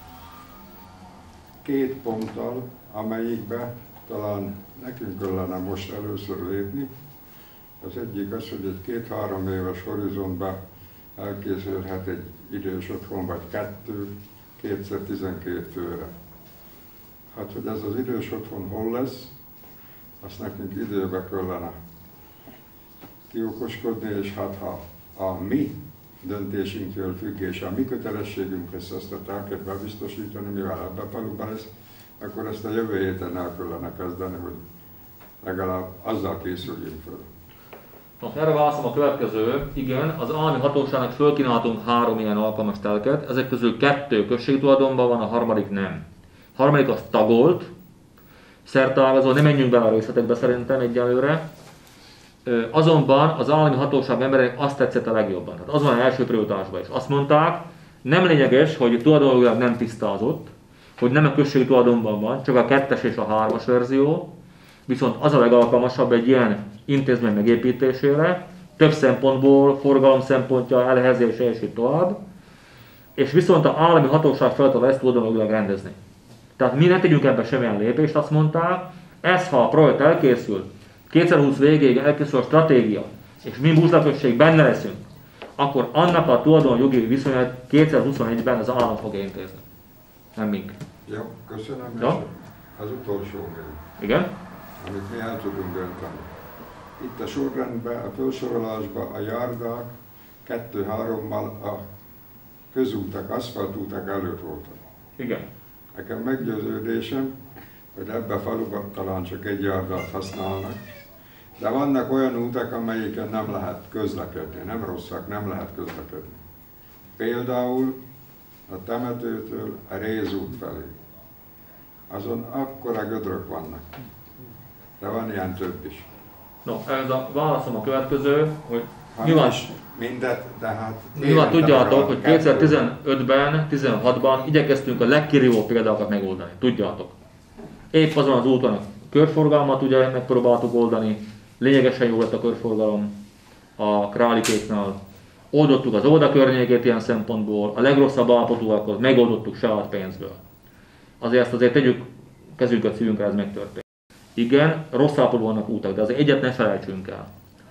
Két ponttal, amelyikbe talán nekünk kellene most először lépni. Az egyik az, hogy egy két-három éves horizontban elkészülhet egy idős otthon, vagy kettő, kétszer-tizenkét főre. Hát, hogy ez az idős otthon hol lesz, azt nekünk időbe kellene kiokoskodni, és hát ha a mi döntésünktől függ, és a mi kötelességünk lesz ezt a telket bebiztosítani, mivel ebbe faluban lesz, akkor ezt a jövő héten el kellene kezdeni, hogy legalább azzal készüljünk föl. No, erre válaszom a következő. Igen, az állami hatóságnak fölkínáltunk három ilyen alkalmas telket, ezek közül kettő községi tulajdonban van, a harmadik nem. A harmadik az tagolt, szerteágazó, nem menjünk bele a részletekbe szerintem egyelőre. Azonban az állami hatóság emberek azt tetszett a legjobban. Tehát az van az első prioritásban is. Azt mondták, nem lényeges, hogy tulajdonlógilag nem tisztázott, hogy nem a községi tulajdonban van, csak a kettes és a hármas verzió, viszont az a legalkalmasabb egy ilyen intézmény megépítésére, több szempontból, forgalom szempontja, elhelyezése és így tovább, és viszont az állami hatóság feladata ezt tulajdonlógilag rendezni. Tehát mi ne tegyünk ebben semmilyen lépést, azt mondták, ez ha a projekt elkészül, kétezer-húsz végéig elkészül a stratégia, és mi Búzsla-község benne leszünk, akkor annak a tulajdonjogi viszonyát kétezer-huszonegyben az állam fogja intézni. Nem mink. Jó, köszönöm. Ja? Az utolsó még, Igen? amit mi el tudunk dönteni. Itt a sorrendben, a felsorolásban a járdák kettő-hárommal a közútak, aszfaltútak előtt voltak. Igen. Nekem meggyőződésem, hogy ebbe a faluban talán csak egy járdát használnak, de vannak olyan útak, amelyiken nem lehet közlekedni, nem rosszak, nem lehet közlekedni. Például a temetőtől a Rézút felé. Azon akkora gödrök vannak, de van ilyen több is. No, ez a válaszom a következő, hogy Hát nyilván, is mindet, de hát... nyilván tudjátok, legalább hogy kettő. kétezer-tizenötben, tizenhatban igyekeztünk a legkirívóbb példákat megoldani. Tudjátok. Épp azon az úton a körforgalmat ugye megpróbáltuk oldani, lényegesen jó lett a körforgalom a Králikéknál. Oldottuk az Óda környékét ilyen szempontból, a legrosszabb állapotúakat megoldottuk saját pénzből. Azért ezt azért tegyük kezünket szívünkre, ez megtörtént. Igen, rossz állapotban vannak útak, de azért egyet ne felejtsünk el,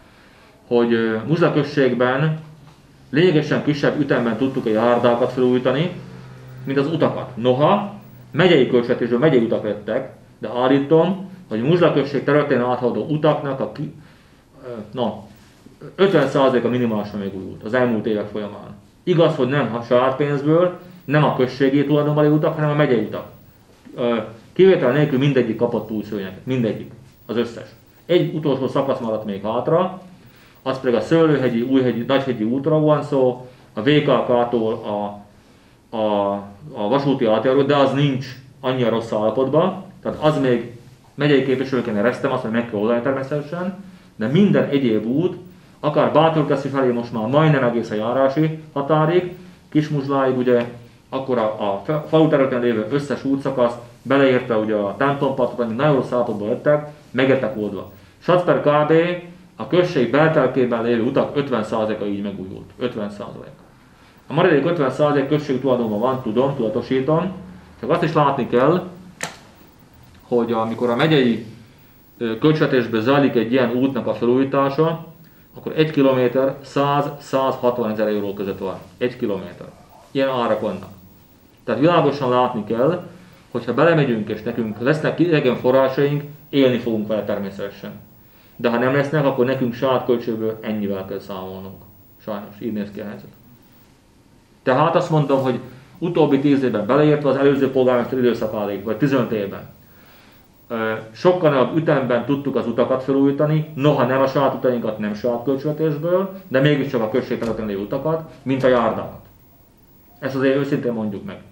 hogy Muzla községben lényegesen kisebb ütemben tudtuk a járdákat felújítani, mint az utakat. Noha megyei költségvetésből megyei utak lettek, de állítom, hogy a Muzsla község területén áthaladó utaknak a ki, na, ötven százaléka minimálisan megújult az elmúlt évek folyamán. Igaz, hogy nem a saját pénzből, nem a községi tulajdonbeli utak, hanem a megyei utak. Kivétel nélkül mindegyik kapott új szőnyeget, mindegyik, az összes. Egy utolsó szakasz maradt még hátra, az pedig a Szőlőhegyi, Újhegyi, Nagyhegyi útra van szó, a vé ká ká-tól a, a, a vasúti átjáróig, de az nincs annyira rossz állapotban, tehát az még megyei képviselőként eresztem, azt, hogy meg kell oldani természetesen, de minden egyéb út, akár Bátorkeszi felé most már majdnem egész a járási határig, Kismuzsláig ugye, akkor a, a falu területen lévő összes útszakasz, beleértve ugye a templompartot, amik nagyon rossz állapotban lettek, meglettek oldva. Satper kb. A község beltelkében lévő utak ötven százaléka így megújult. ötven százalék. A maradék ötven százalék község tulajdonban van, tudom, tudatosítom, csak azt is látni kell, hogy amikor a megyei költségvetésből zajlik egy ilyen útnak a felújítása, akkor egy kilométer száz-százhatvan ezer euró között van. Egy kilométer. Ilyen árak vannak. Tehát világosan látni kell, hogyha belemegyünk és nekünk lesznek idegen forrásaink, élni fogunk vele természetesen. De ha nem lesznek, akkor nekünk saját költségből ennyivel kell számolnunk. Sajnos, így néz ki a helyzet. Tehát azt mondom, hogy utóbbi tíz évben beleértve az előző polgármester időszakáig, vagy tizenöt évben, sokkal nagyobb ütemben tudtuk az utakat felújítani, noha nem a saját utainkat, nem saját költségvetésből, de mégiscsak a község területen lévő utakat, mint a járdákat. Ezt azért őszintén mondjuk meg.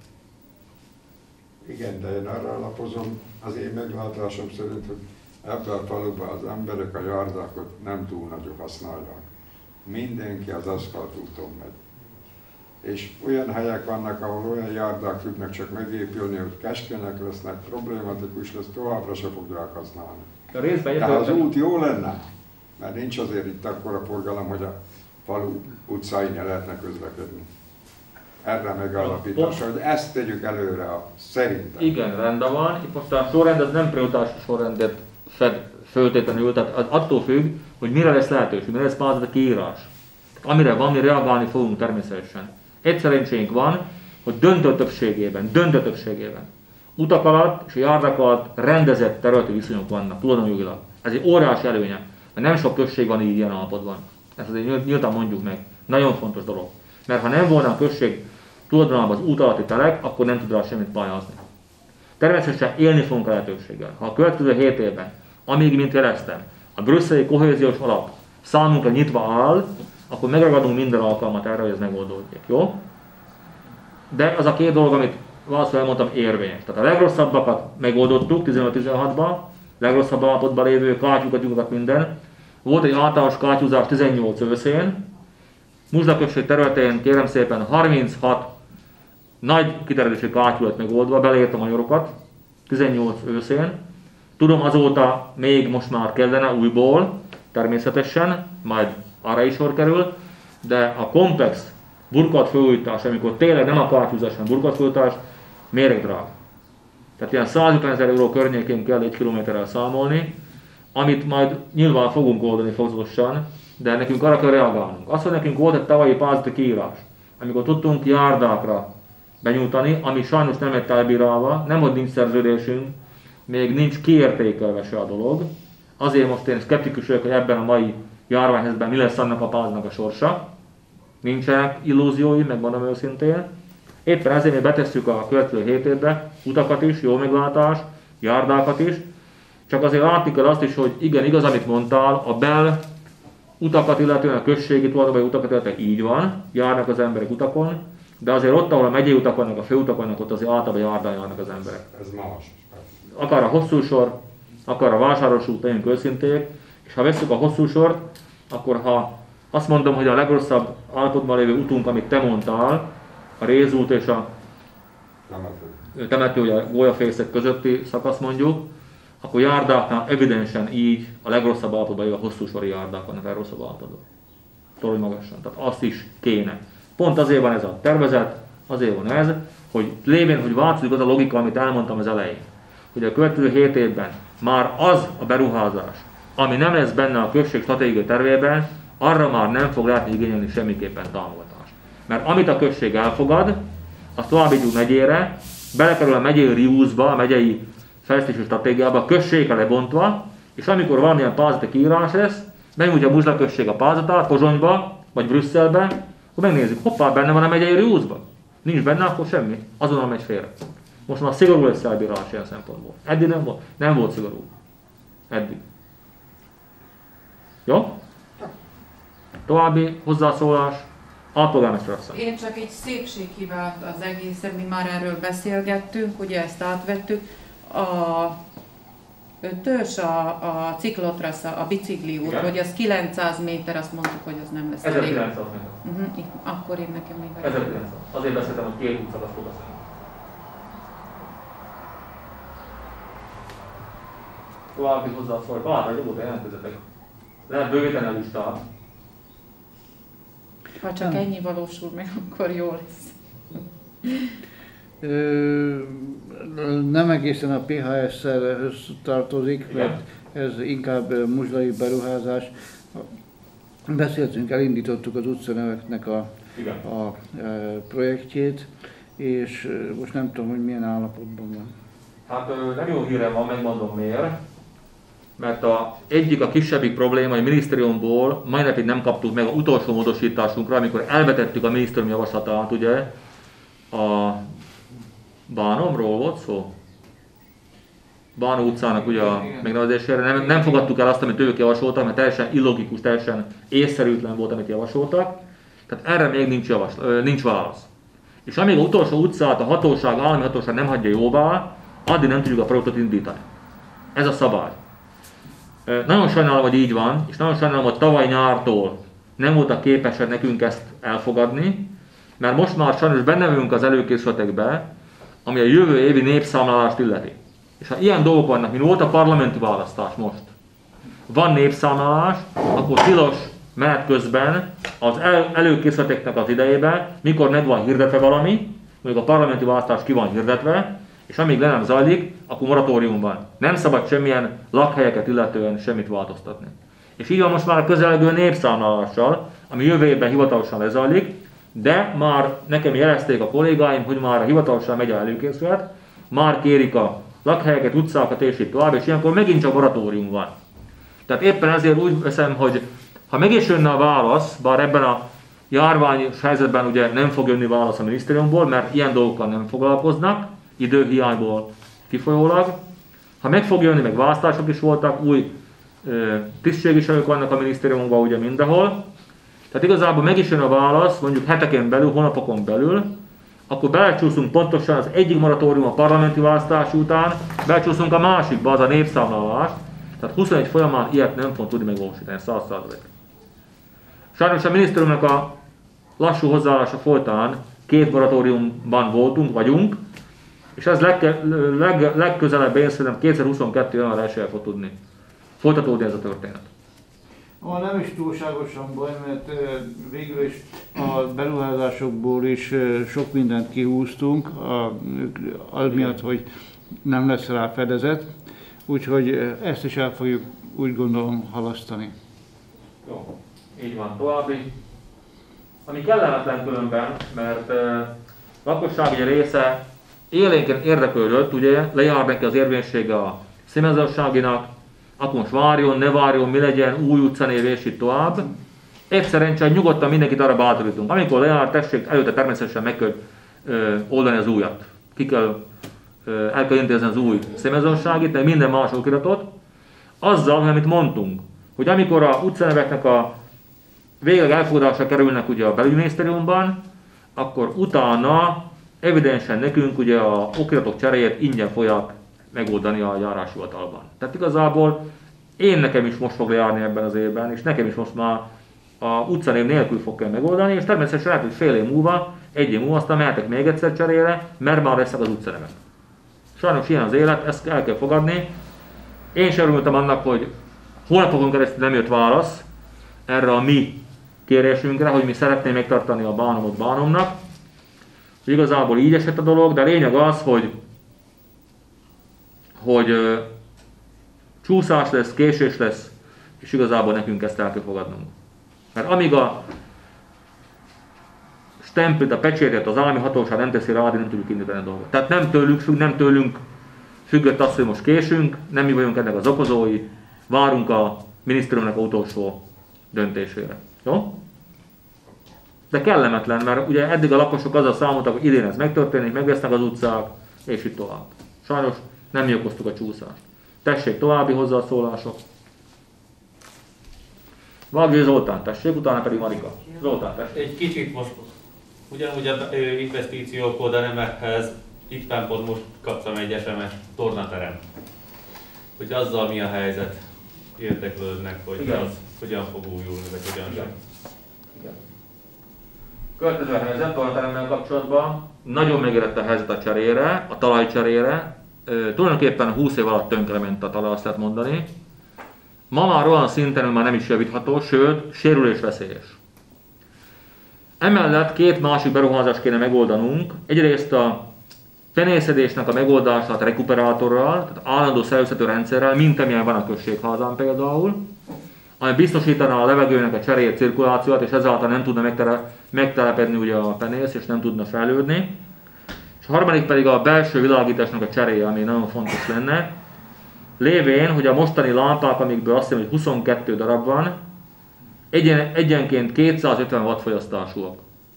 Igen, de én arra alapozom, az én meglátásom szerint, hogy ebben a faluban az emberek a járdákat nem túl nagyon használják. Mindenki az aszfaltúton megy. És olyan helyek vannak, ahol olyan járdák tudnak csak megépülni, hogy keskenyek lesznek, problématikus lesz, továbbra se fogják használni. De az út jó lenne, mert nincs azért itt akkora forgalom, hogy a falu utcáin lehetne közlekedni. Erre megállapításra, hogy ezt tegyük előre a szerintem. Igen, rendben van. Itt most a sorrend az nem prioritási sorrendet fed föltétlenül, tehát az attól függ, hogy mire lesz lehetőség, mire lesz pályázati kiírás. Amire van, mi reagálni fogunk természetesen. Egy szerencsénk van, hogy döntő többségében, döntő többségében utak alatt és a járdak alatt rendezett területi viszonyok vannak, tulajdonjogilag. Ez egy óriási előnye, mert nem sok község van így ilyen állapotban. Ezt azért nyíltan mondjuk meg. Nagyon fontos dolog. Mert ha nem volna a község tulajdonában az út alatti telek, akkor nem tud rá semmit pályázni. Természetesen élni fogunk a lehetőséggel. Ha a következő hét évben, amíg, mint jeleztem, a brüsszeli kohéziós alap számunkra nyitva áll, akkor megragadunk minden alkalmat erre, hogy ez megoldódjék. Jó? De az a két dolog, amit valószínűleg elmondtam, érvényes. Tehát a legrosszabbakat megoldottuk tizenöt-tizenhatban, legrosszabb állapotban lévő kátyúkat, lyukakat, minden. Volt egy általános kátyúzás tizennyolc őszén. Muzsla község területén kérem szépen harminchat nagy kiterjedésű kátyú lett megoldva, beleért a magyarokat, tizennyolc őszén. Tudom, azóta még most már kellene újból, természetesen, majd arra is sor kerül, de a komplex burkolt felújítás, amikor tényleg nem a kátyúzás, hanem burkolt felújítás, méregdrág. Tehát ilyen százötven ezer euró környékén kell egy kilométerrel számolni, amit majd nyilván fogunk oldani fokozatosan, de nekünk arra kell reagálnunk. Az, hogy nekünk volt egy tavalyi pályázati kiírás, amikor tudtunk járdákra benyújtani, ami sajnos nem lett elbírálva, nem hogy nincs szerződésünk, még nincs kiértékelve se a dolog. Azért most én szkeptikus vagyok, hogy ebben a mai járványhelyzetben mi lesz annak a pályázatnak a sorsa. Nincsenek illúziói, megmondom őszintén. Éppen ezért mi betesszük a következő hét évbe utakat is, jó meglátás, járdákat is. Csak azért látni kell azt is, hogy igen, igaz, amit mondtál, a bel utakat illetően, a községi tulajdonbeli utakat illetően így van, járnak az emberek utakon, de azért ott, ahol a megyei utak vannak, a főutak vannak, ott azért általában járdán járnak az emberek. Ez más. Akár a hosszú sor, akár a vásáros út, legyünk őszinték, és ha vesszük a hosszú sort, akkor ha azt mondom, hogy a legrosszabb állapotban lévő utunk, amit te mondtál, a Rézút és a temető, temető ugye a gólyafészek közötti szakasz mondjuk, akkor járdáknál evidensen így a legrosszabb állapotban lévő a hosszú sori járdák vannak a rosszabb állapotban. Torony magasan, tehát azt is kéne. Pont azért van ez a tervezet, azért van ez, hogy lévén, hogy változik az a logika, amit elmondtam az elején, hogy a következő hét évben már az a beruházás, ami nem lesz benne a község stratégiai tervében, arra már nem fog lehetni igényelni semmiképpen támogatást. Mert amit a község elfogad, azt továbbítjuk megyére, belekerül a megyei riúzba, a megyei fejlesztési stratégiába, a községre lebontva, és amikor valamilyen pályázati kiírás lesz, megmondja a Buzsla község a pályázatát Pozsonyba, vagy Brüsszelbe, akkor megnézzük, hoppá, benne van a megyei riúzban. Nincs benne, akkor semmi. Azonnal megy félre. Most már szigorú lesz elbírálás ilyen szempontból. Eddig nem volt, nem volt szigorú. Eddig. Jó? További hozzászólás. Alpolgármester asszony. Én csak egy szépséghibát az egészen, mi már erről beszélgettünk, ugye ezt átvettük. A törzs, a, a ciklotrasza, a bicikliút, Igen. hogy az kilencszáz méter, azt mondtuk, hogy az nem lesz elég. ezerkilencszáz méter. Uh-huh, akkor én nekem még... ezerkilencszáz. Azért beszéltem, hogy két utcát fog beszélni. További hozzászólás. Bárra nyugodtan jelentkezetek. Lehet bővíteni a listát. Ha csak Nem. ennyi valósul meg, akkor jó lesz. Ö, nem egészen a pé há es-szel tartozik, Igen. mert ez inkább muzslai beruházás. Beszéltünk, elindítottuk az utcaneveknek a, Igen. a e, projektjét, és e, most nem tudom, hogy milyen állapotban van. Hát ö, nem jó hírem van, megmondom miért. Mert a egyik, a kisebbik probléma, hogy a minisztériumból mai napig nem kaptuk meg a utolsó módosításunkra, amikor elvetettük a minisztérium javaslatát, ugye, a Bánomról volt szó? Bánó utcának ugye a megnevezésére. Nem, nem fogadtuk el azt, amit ők javasoltak, mert teljesen illogikus, teljesen észszerűtlen volt, amit javasoltak. Tehát erre még nincs, javaslat, nincs válasz. És amíg a utolsó utcát a hatóság, állami hatóság nem hagyja jóvá, addig nem tudjuk a projektot indítani. Ez a szabály. Nagyon sajnálom, hogy így van, és nagyon sajnálom, hogy tavaly nyártól nem voltak képesek nekünk ezt elfogadni, mert most már sajnos benne vagyunk az előkészületekbe, ami a jövő évi népszámlálást illeti. És ha ilyen dolgok vannak, mint volt a parlamenti választás most, van népszámlálás, akkor tilos menet közben az el, előkészületeknek az idejében, mikor meg van hirdetve valami, mondjuk a parlamenti választás ki van hirdetve, és amíg le nem zajlik, akkor moratóriumban. Nem szabad semmilyen lakhelyeket illetően semmit változtatni. És így van most már a közelgő népszámlálással, ami jövő évben hivatalosan lezajlik, de már nekem jelezték a kollégáim, hogy már a hivatalosan megy a előkészület, már kérik a lakhelyeket, utcákat és így tovább, és ilyenkor megint csak moratórium van. Tehát éppen ezért úgy veszem, hogy ha meg is jönne a válasz, bár ebben a járványos helyzetben ugye nem fog jönni válasz a minisztériumból, mert ilyen dolgokkal nem foglalkoznak, időhiányból kifolyólag. Ha meg fog jönni, meg választások is voltak, új ö, tisztségviselők vannak a minisztériumban ugye mindenhol. Tehát igazából meg is jön a válasz, mondjuk heteken belül, hónapokon belül, akkor belecsúszunk pontosan az egyik moratórium a parlamenti választás után, belecsúszunk a másikba, az a népszámlálás. Tehát huszonegy folyamán ilyet nem fogunk tudni megvalósítani, száz százalék. Sajnos a minisztériumnak a lassú hozzáállása folytán két moratóriumban voltunk, vagyunk, és ez leg, leg, legközelebb én szerintem kétezer-huszonkettő január elsejére fog tudni folytatódni ez a történet. Ah, nem is túlságosan baj, mert végül is a beruházásokból is sok mindent kihúztunk, az miatt, hogy nem lesz rá fedezet, úgyhogy ezt is el fogjuk úgy gondolom halasztani. Jó, így van. További, ami kellemetlen különben, mert uh, lakosság egy része élénken érdeklődött, ugye lejár neki az érvénysége a színezőságinak, akkor most várjon, ne várjon, mi legyen, új utcanév és így tovább. Egyszerűen csak nyugodtan mindenkit arra bátorítunk. Amikor lejár, tessék, előtte természetesen meg kell ö, oldani az újat. Ki kell, ö, el kell intézni az új személyzőságit, de minden más okiratot. Azzal, amit mondtunk, hogy amikor a utcaneveknek a végleg elfogadásra kerülnek ugye a belügyminisztériumban, akkor utána evidensen nekünk ugye a okiratok cseréjét ingyen fogják megoldani a járáshivatalban. Tehát igazából én nekem is most fog lejárni ebben az évben, és nekem is most már a utcanév nélkül fog kell megoldani, és természetesen lehet, hogy fél év múlva, egy év múlva aztán mehetek még egyszer cserére, mert már lesznek az utcanevek. Sajnos ilyen az élet, ezt el kell fogadni. Én sem örültem annak, hogy hónapokon keresztül nem jött válasz erre a mi kérésünkre, hogy mi szeretnénk megtartani a Bánomot Bánomnak. Igazából így esett a dolog, de a lényeg az, hogy hogy ö, csúszás lesz, késés lesz, és igazából nekünk ezt el kell fogadnunk. Mert amíg a stemplit, a pecsétet az állami hatóság nem teszi rá, nem tudjuk indítani a dolgot. Tehát nem tőlünk függ, nem tőlünk függött az, hogy most késünk, nem mi vagyunk ennek az okozói, várunk a minisztériumnak a utolsó döntésére. Jó? De kellemetlen, mert ugye eddig a lakosok azzal számoltak, hogy idén ez megtörténik, megvesznek az utcák, és így tovább. Sajnos nem mi okoztuk a csúszást. Tessék további hozzászólások. Vágyi Zoltán, tessék, utána pedig Marika. Zoltán, tessék. Egy kicsit most, ugyanúgy a investíció kóderemekhez éppen pont most kaptam egy es em es tornaterem. Hogy azzal mi a helyzet, érdeklődnek, hogy igen. az hogyan fog újulni, vagy hogyan sem. Következő helyzet, tornateremmel kapcsolatban nagyon megérett a helyzet a cserére, a talajcserére. E, tulajdonképpen húsz év alatt tönkrement a talaj, azt lehet mondani. Ma már olyan szinten, hogy már nem is javítható, sőt, sérülésveszélyes. Emellett két másik beruházást kéne megoldanunk. Egyrészt a fenészedésnek a megoldását rekuperátorral, tehát állandó szervezhető rendszerrel, mint amilyen van a községházán például, ami biztosítaná a levegőnek a cseréjét, cirkulációt, és ezáltal nem tudna megtele, megtelepedni ugye a penész, és nem tudna fejlődni. És a harmadik pedig a belső világításnak a cseréje, ami nagyon fontos lenne. Lévén, hogy a mostani lámpák, amikből azt hiszem, hogy huszonkettő darab van, egyen, egyenként kétszázötven watt fogyasztásúak.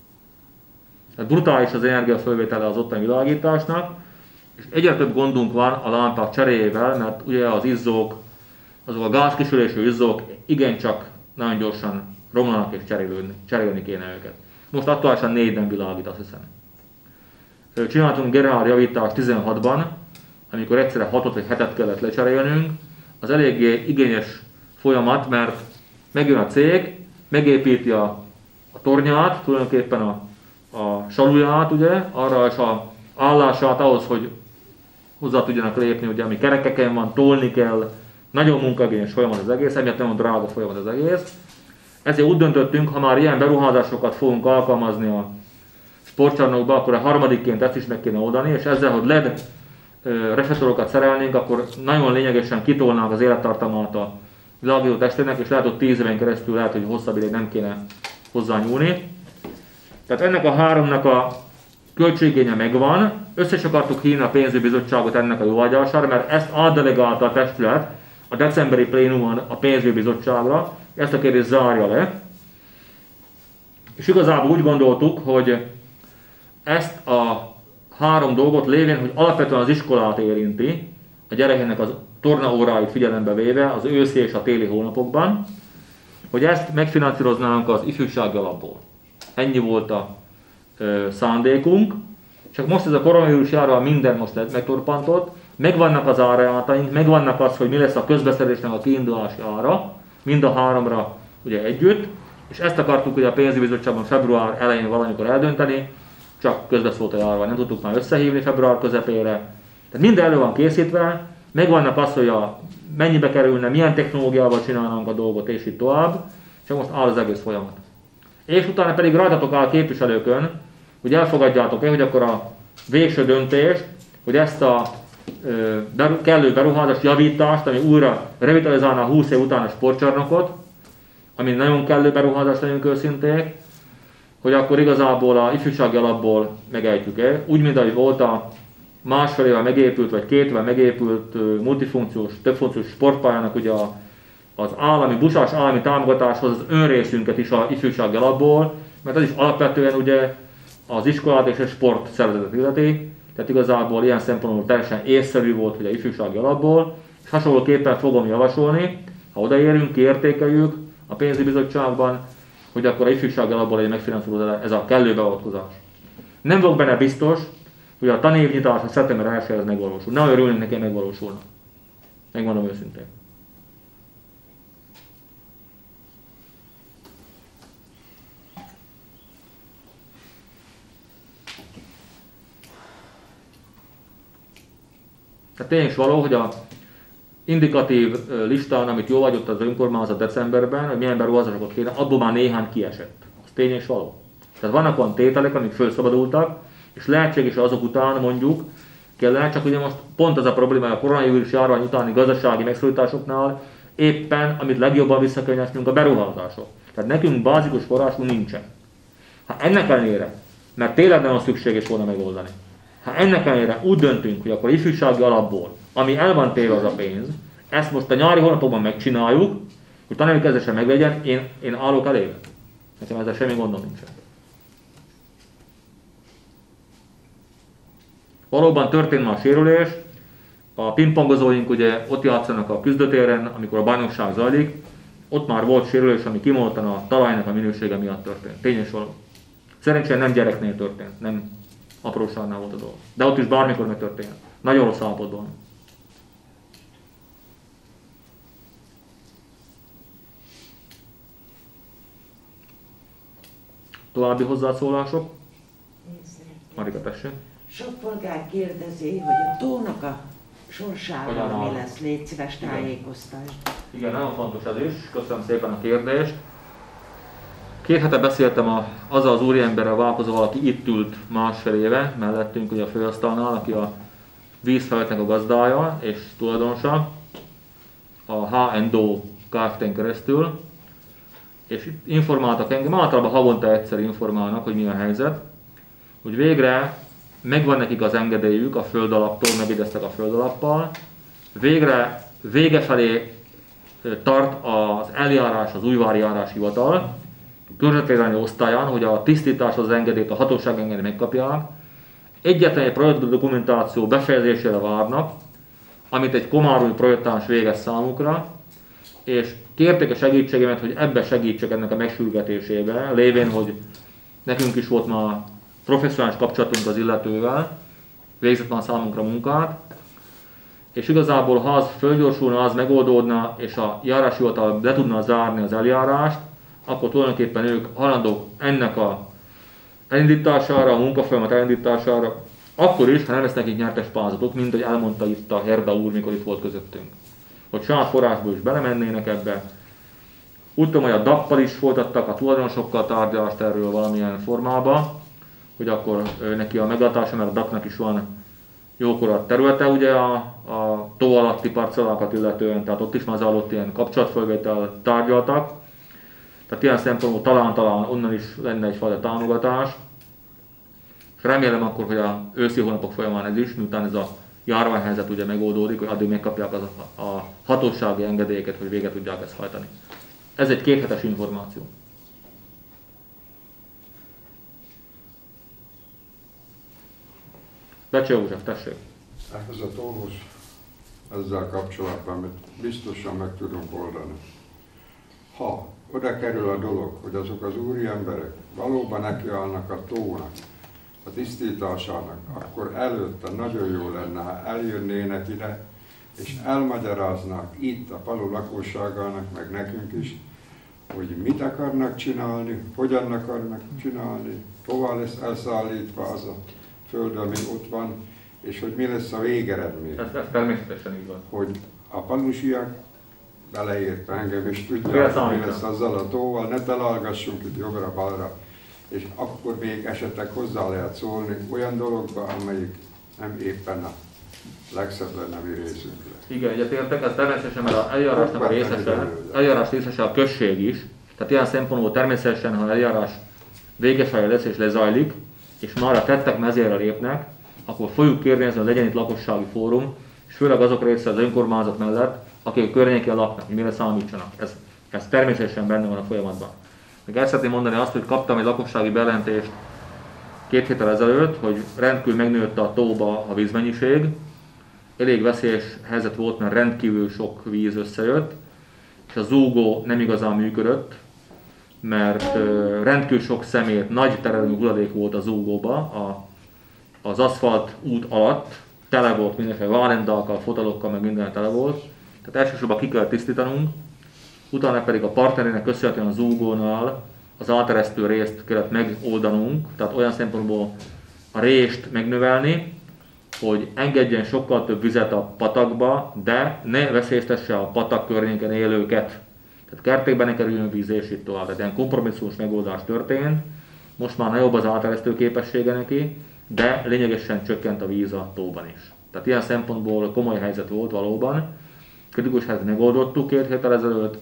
Tehát brutális az energiafölvétele az ottani világításnak, és egyre több gondunk van a lámpák cseréjével, mert ugye az izzók, azok a gázkisülésű izzók igencsak nagyon gyorsan romlanak és cserélődni, cserélni kéne őket. Most aktuálisan négy nem világít, azt hiszem. Csináltunk generál javítást tizenhatban, amikor egyszerre hatot vagy hetet kellett lecserélnünk. Az eléggé igényes folyamat, mert megjön a cég, megépíti a, a tornyát, tulajdonképpen a, a saluját, ugye, arra és a állását ahhoz, hogy hozzá tudjanak lépni, ugye, ami kerekeken van, tolni kell, nagyon munkaigényes folyamat az egész, emiatt nagyon drága folyamat az egész. Ezért úgy döntöttünk, ha már ilyen beruházásokat fogunk alkalmazni a sportcsarnokba, akkor a harmadikként ezt is meg kéne oldani, és ezzel, hogy el é dé reflektorokat szerelnénk, akkor nagyon lényegesen kitolnánk az élettartamát a világító testének, és lehet, hogy tíz éven keresztül lehet, hogy hosszabb ideig nem kéne hozzá nyúlni. Tehát ennek a háromnak a költségénye megvan, össze is akartuk hívni a pénzügybizottságot ennek a jóvágyására, mert ezt átdelegálta a testület a decemberi plénumon a pénzügybizottságra, ezt a kérdést zárja le. És igazából úgy gondoltuk, hogy ezt a három dolgot lévén, hogy alapvetően az iskolát érinti, a gyerekeknek az tornaóráit figyelembe véve az őszi és a téli hónapokban, hogy ezt megfinanszíroznánk az ifjúsági alapból. Ennyi volt a ö, szándékunk, csak most ez a koronavírus járvány minden most megtorpantott, megvannak az árajánlataink, megvannak az, hogy mi lesz a közbeszerzésnek a kiindulási ára, mind a háromra ugye együtt, és ezt akartuk ugye a pénzügybizottságban február elején valamikor eldönteni, csak közbeszólt a járvány, nem tudtuk már összehívni február közepére. Tehát minden elő van készítve, megvannak az, hogy a, mennyibe kerülne, milyen technológiával csinálnánk a dolgot, és így tovább, csak most áll az egész folyamat. És utána pedig rajtatok áll képviselőkön, hogy elfogadjátok-e, hogy akkor a végső döntés, hogy ezt a ö, beru, kellő beruházást, javítást, ami újra revitalizálná a húsz év után a sportcsarnokot, ami nagyon kellő beruházás, legyünk őszinték, hogy akkor igazából a ifjúsági alapból megejtjük-e. Úgy, mint ahogy volt a másfél évvel megépült, vagy két évvel megépült multifunkciós, többfunkciós sportpályának ugye a, az állami, busás állami támogatáshoz az önrészünket is a ifjúsági alapból, mert ez is alapvetően ugye az iskolát és a sport szervezetet illeti, tehát igazából ilyen szempontból teljesen észszerű volt, hogy a ifjúsági alapból, és hasonlóképpen fogom javasolni, ha odaérünk, kiértékeljük a pénzügybizottságban, hogy akkor a ifjúsági alapból legyen megfinanszírozva ez a kellő beavatkozás. Nem vagyok benne biztos, hogy a tanévnyitás a szeptember elsőjéhez megvalósul. Ne örülnénk neki, megvalósulna. Megmondom őszintén. Tehát tényleg is való, hogy a indikatív listán, amit jóvágyott az önkormányzat decemberben, hogy milyen beruházásokat kéne, abból már néhány kiesett. Az tény és való. Tehát vannak olyan tételek, amik felszabadultak, és lehetséges azok után mondjuk kell, csak ugye most pont az a probléma, hogy a koronavírus járvány utáni gazdasági megszorításoknál éppen, amit legjobban visszakönnyeztünk, a beruházások. Tehát nekünk bázikus forrásunk nincsen. Ha ennek ellenére mert tényleg nagyon szükséges volna megoldani. Ha ennek ellenére úgy döntünk, hogy akkor ifjúsági alapból, ami el van téve az a pénz, ezt most a nyári hónapokban megcsináljuk, hogy tanári kezdésen meglegyen, én, én állok elébe. Nekem ezzel semmi gondom nincsen. Valóban történt már a sérülés, a pingpongozóink ugye ott játszanak a küzdőtéren, amikor a bajnokság zajlik, ott már volt sérülés, ami kimondottan a talajnak a minősége miatt történt. Tényes való. Szerencsére nem gyereknél történt, nem apróságnál volt a dolog. De ott is bármikor megtörténhet. Nagyon rossz állapotban. További hozzászólások? Marika, tessék. Sok polgár kérdezi, hogy a tónak a sorsával mi lesz, légy szíves, tájékoztasd. Igen, nagyon fontos ez is. Köszönöm szépen a kérdést. Két hete beszéltem a, azzal az úriemberrel válkozóval, aki itt ült másfél éve mellettünk ugye a főasztalnál, aki a vízfelületnek a gazdája és tulajdonosa, a há en dé o Kft-n keresztül, és informáltak engem, általában havonta egyszer informálnak, hogy mi a helyzet, hogy végre megvan nekik az engedélyük a földalaptól, megideztek a földalappal, végre vége felé tart az eljárás, az újvári járáshivatal, környezetvédelmi osztályán, hogy a tisztításhoz az engedélyt, a hatóság engedélyt megkapják. Egyetlen egy projektbeli dokumentáció befejezésére várnak, amit egy komárumi projektáns végez számukra, és kérték a segítségemet, hogy ebbe segítsek ennek a megsürgetésébe, lévén, hogy nekünk is volt már professzionális kapcsolatunk az illetővel, végzett már számunkra munkát, és igazából ha az fölgyorsulna, az megoldódna, és a járáshivatal le tudna zárni az eljárást, akkor tulajdonképpen ők hajlandók ennek a elindítására, a munkafolyamat elindítására, akkor is, ha nem lesz nekik nyertes pályázatok, mint hogy elmondta itt a Herda úr, mikor itt volt közöttünk. Hogy saját forrásból is belemennének ebbe. Úgy tudom, hogy a dappal is folytattak, a tulajdonosokkal tárgyalást erről valamilyen formába, hogy akkor neki a megadása, mert a daknak is van jókora területe ugye a, a tó alatti parcellákat illetően, tehát ott is már zajlott ilyen kapcsolatfölvétel tárgyaltak. Tehát ilyen szempontból talán-talán onnan is lenne egyfajta támogatás. És remélem akkor, hogy a őszi hónapok folyamán ez is, miután ez a járványhelyzet ugye megoldódik, hogy addig megkapják az a, a hatósági engedélyeket, hogy végre tudják ezt hajtani. Ez egy kéthetes információ. Becse József, tessék! Ez a tóhoz ezzel kapcsolatban, amit biztosan meg tudunk oldani. Ha oda kerül a dolog, hogy azok az úri emberek valóban nekiállnak a tónak, a tisztításának, akkor előtte nagyon jó lenne, ha eljönnének ide, és elmagyaráznak itt a falu lakosságának, meg nekünk is, hogy mit akarnak csinálni, hogyan akarnak csinálni, hova lesz elszállítva az a föld, ami ott van, és hogy mi lesz a végeredmény. Ez, ez természetesen így van. Hogy a falusiak beleértve engem, és tudják, hogy mi lesz azzal a tóval, ne találgassunk itt jobbra-balra, és akkor még esetleg hozzá lehet szólni olyan dologba, amelyik nem éppen a legszebb lenne mi részünkre. Igen, egyetértek, ez természetesen, mert az eljárásnak a részese, eljárás részese a község is, tehát ilyen szempontból természetesen, ha eljárás vége felé lesz és lezajlik, és már a tettek mezére lépnek, akkor fogjuk kérni, hogy legyen itt lakossági fórum, és főleg azok része az önkormányzat mellett, akik a környéken laknak, mire számítsanak. Ez, ez természetesen benne van a folyamatban. Még el szeretném mondani azt, hogy kaptam egy lakossági bejelentést két héttel ezelőtt, hogy rendkívül megnőtt a tóba a vízmennyiség. Elég veszélyes helyzet volt, mert rendkívül sok víz összejött, és a zúgó nem igazán működött, mert rendkívül sok szemét, nagy terelő hulladék volt a zúgóba, a, az aszfalt út alatt, tele volt mindenféle várendákkal, fotalokkal, meg minden tele volt. Tehát elsősorban ki kell tisztítanunk, utána pedig a partnerének köszönhetően a zúgónál az áteresztő részt kellett megoldanunk, tehát olyan szempontból a rést megnövelni, hogy engedjen sokkal több vizet a patakba, de ne veszélyeztesse a patak környéken élőket. Tehát kertekben ne kerüljön víz és itt tovább. Tehát ilyen kompromisszumos megoldás történt, most már nagyobb az áteresztő képessége neki, de lényegesen csökkent a víz a tóban is. Tehát ilyen szempontból komoly helyzet volt valóban. Kritikus helyzet megoldottuk két héttel ezelőtt,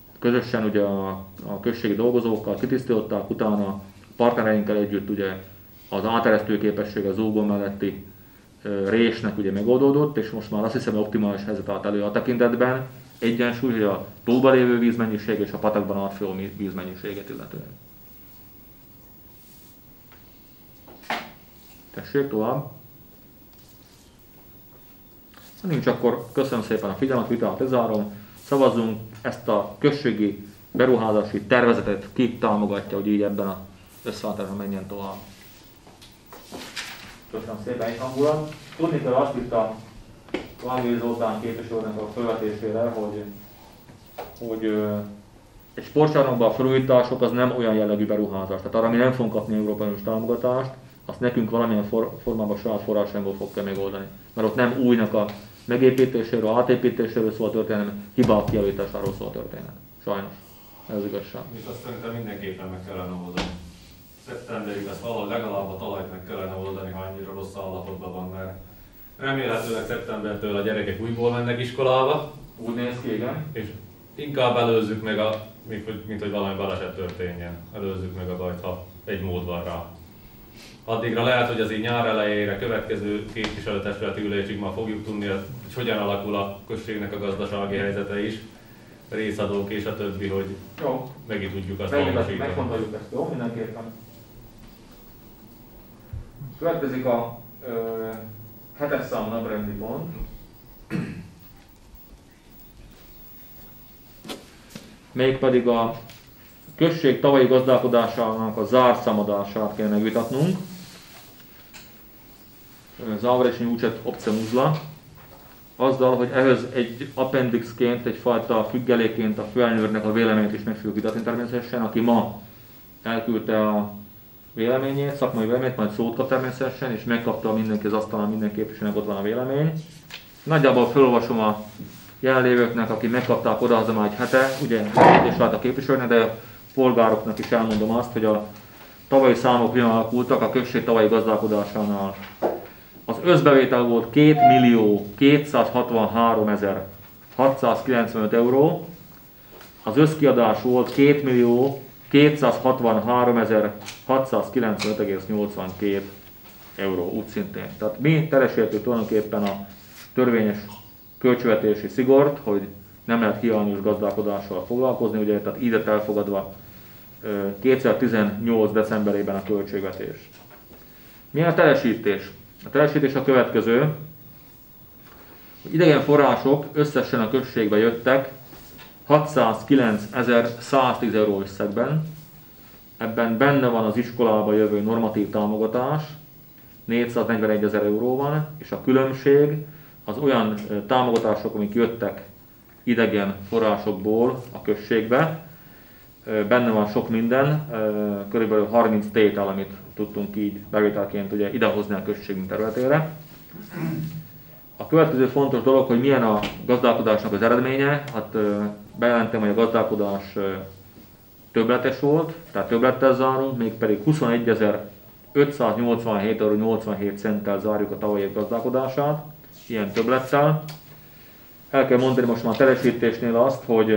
közösen ugye a, a községi dolgozókkal kitisztították, utána a partnereinkkel együtt ugye az áteresztő képessége az zúgó melletti résnek ugye megoldódott, és most már azt hiszem, hogy optimális helyzet állt elő a tekintetben, egyensúly, hogy a tóba lévő vízmennyiség és a patakban átfolyó vízmennyiséget illetően. Tessék tovább. Ha nincs, akkor köszönöm szépen a figyelmet, vitát lezárom. Szavazzunk, ezt a községi beruházási tervezetet ki támogatja, hogy így ebben az összeállításban menjen tovább. Köszönöm szépen egy hangulat. Tudni kell azt itt a Vágói Zoltán képviselőnek a felvetésére, hogy, hogy ö, egy sportcsarnokban a felújítások az nem olyan jellegű beruházás. Tehát arra mi nem fogunk kapni európai támogatást, azt nekünk valamilyen for, formában saját forrásainkból fog kell megoldani. Mert ott nem újnak a megépítéséről, átépítéséről szól a történet, hibák kijavításáról szól a történet. Sajnos. Ez az igazság. És azt szerintem mindenképpen meg kellene oldani. Szeptemberig azt valahogy legalább a talajt meg kellene oldani, ha annyira rossz állapotban van, mert remélhetőleg szeptembertől a gyerekek újból mennek iskolába. Úgy néz ki, igen. És inkább előzzük meg, a, mint hogy valami baleset történjen. Előzzük meg a bajt, ha egy mód van rá. Addigra lehet, hogy az így nyár elejére, következő képviselőtestületi ülésig már fogjuk tudni, hogy hogyan alakul a községnek a gazdasági helyzete is, részadók és a többi, hogy jó. Meg tudjuk azt valósítani. Megfontoljuk ezt, jó? Mindenképpen. Következik a ö, hetes számú napirendi pont. Mégpedig a község tavalyi gazdálkodásának a zárszámadását kell megvitatnunk. Záverési úcset opciómuzla. Azzal, hogy ehhez egy appendixként, egyfajta függeléként a főelnőrnek a véleményét is meg fogjuk vitatni természetesen, aki ma elküldte a véleményét, szakmai véleményét, majd szót kap természetesen, és megkapta mindenki az asztalán, minden képviselőnek ott van a vélemény. Nagyjából felolvasom a jelenlévőknek, aki megkapták oda az már egy hete, ugye és lát a képviselőnek, de a polgároknak is elmondom azt, hogy a tavalyi számok hogyan alakultak a község tavalyi gazdálkodásánál. Az összbevétel volt két millió kétszázhatvanháromezer hatszázkilencvenöt euró, az összkiadás volt két millió kétszázhatvanháromezer hatszázkilencvenöt egész nyolcvankét euró, úgy szintén. Tehát mi teljesítjük tulajdonképpen a törvényes költségvetési szigort, hogy nem lehet hiányos gazdálkodással foglalkozni, ugye, tehát így lett elfogadva kétezer-tizennyolc decemberében a költségvetés. Milyen a teljesítés? A teljesítés a következő, hogy idegen források összesen a községbe jöttek hatszázkilencezer-száztíz euró összegben. Ebben benne van az iskolába jövő normatív támogatás, négyszáznegyvenegy-ezer euró van, és a különbség az olyan támogatások, amik jöttek idegen forrásokból a községbe. Benne van sok minden, körülbelül harminc tétel, amit tudtunk így bevételként ugye idehozni a községünk területére. A következő fontos dolog, hogy milyen a gazdálkodásnak az eredménye. Hát bejelentem, hogy a gazdálkodás többletes volt, tehát többlettel zárunk, mégpedig huszonegyezer-ötszáznyolcvanhét euró nyolcvanhét centtel zárjuk a tavalyi év gazdálkodását, ilyen többlettel. El kell mondani most már a teljesítésnél azt, hogy,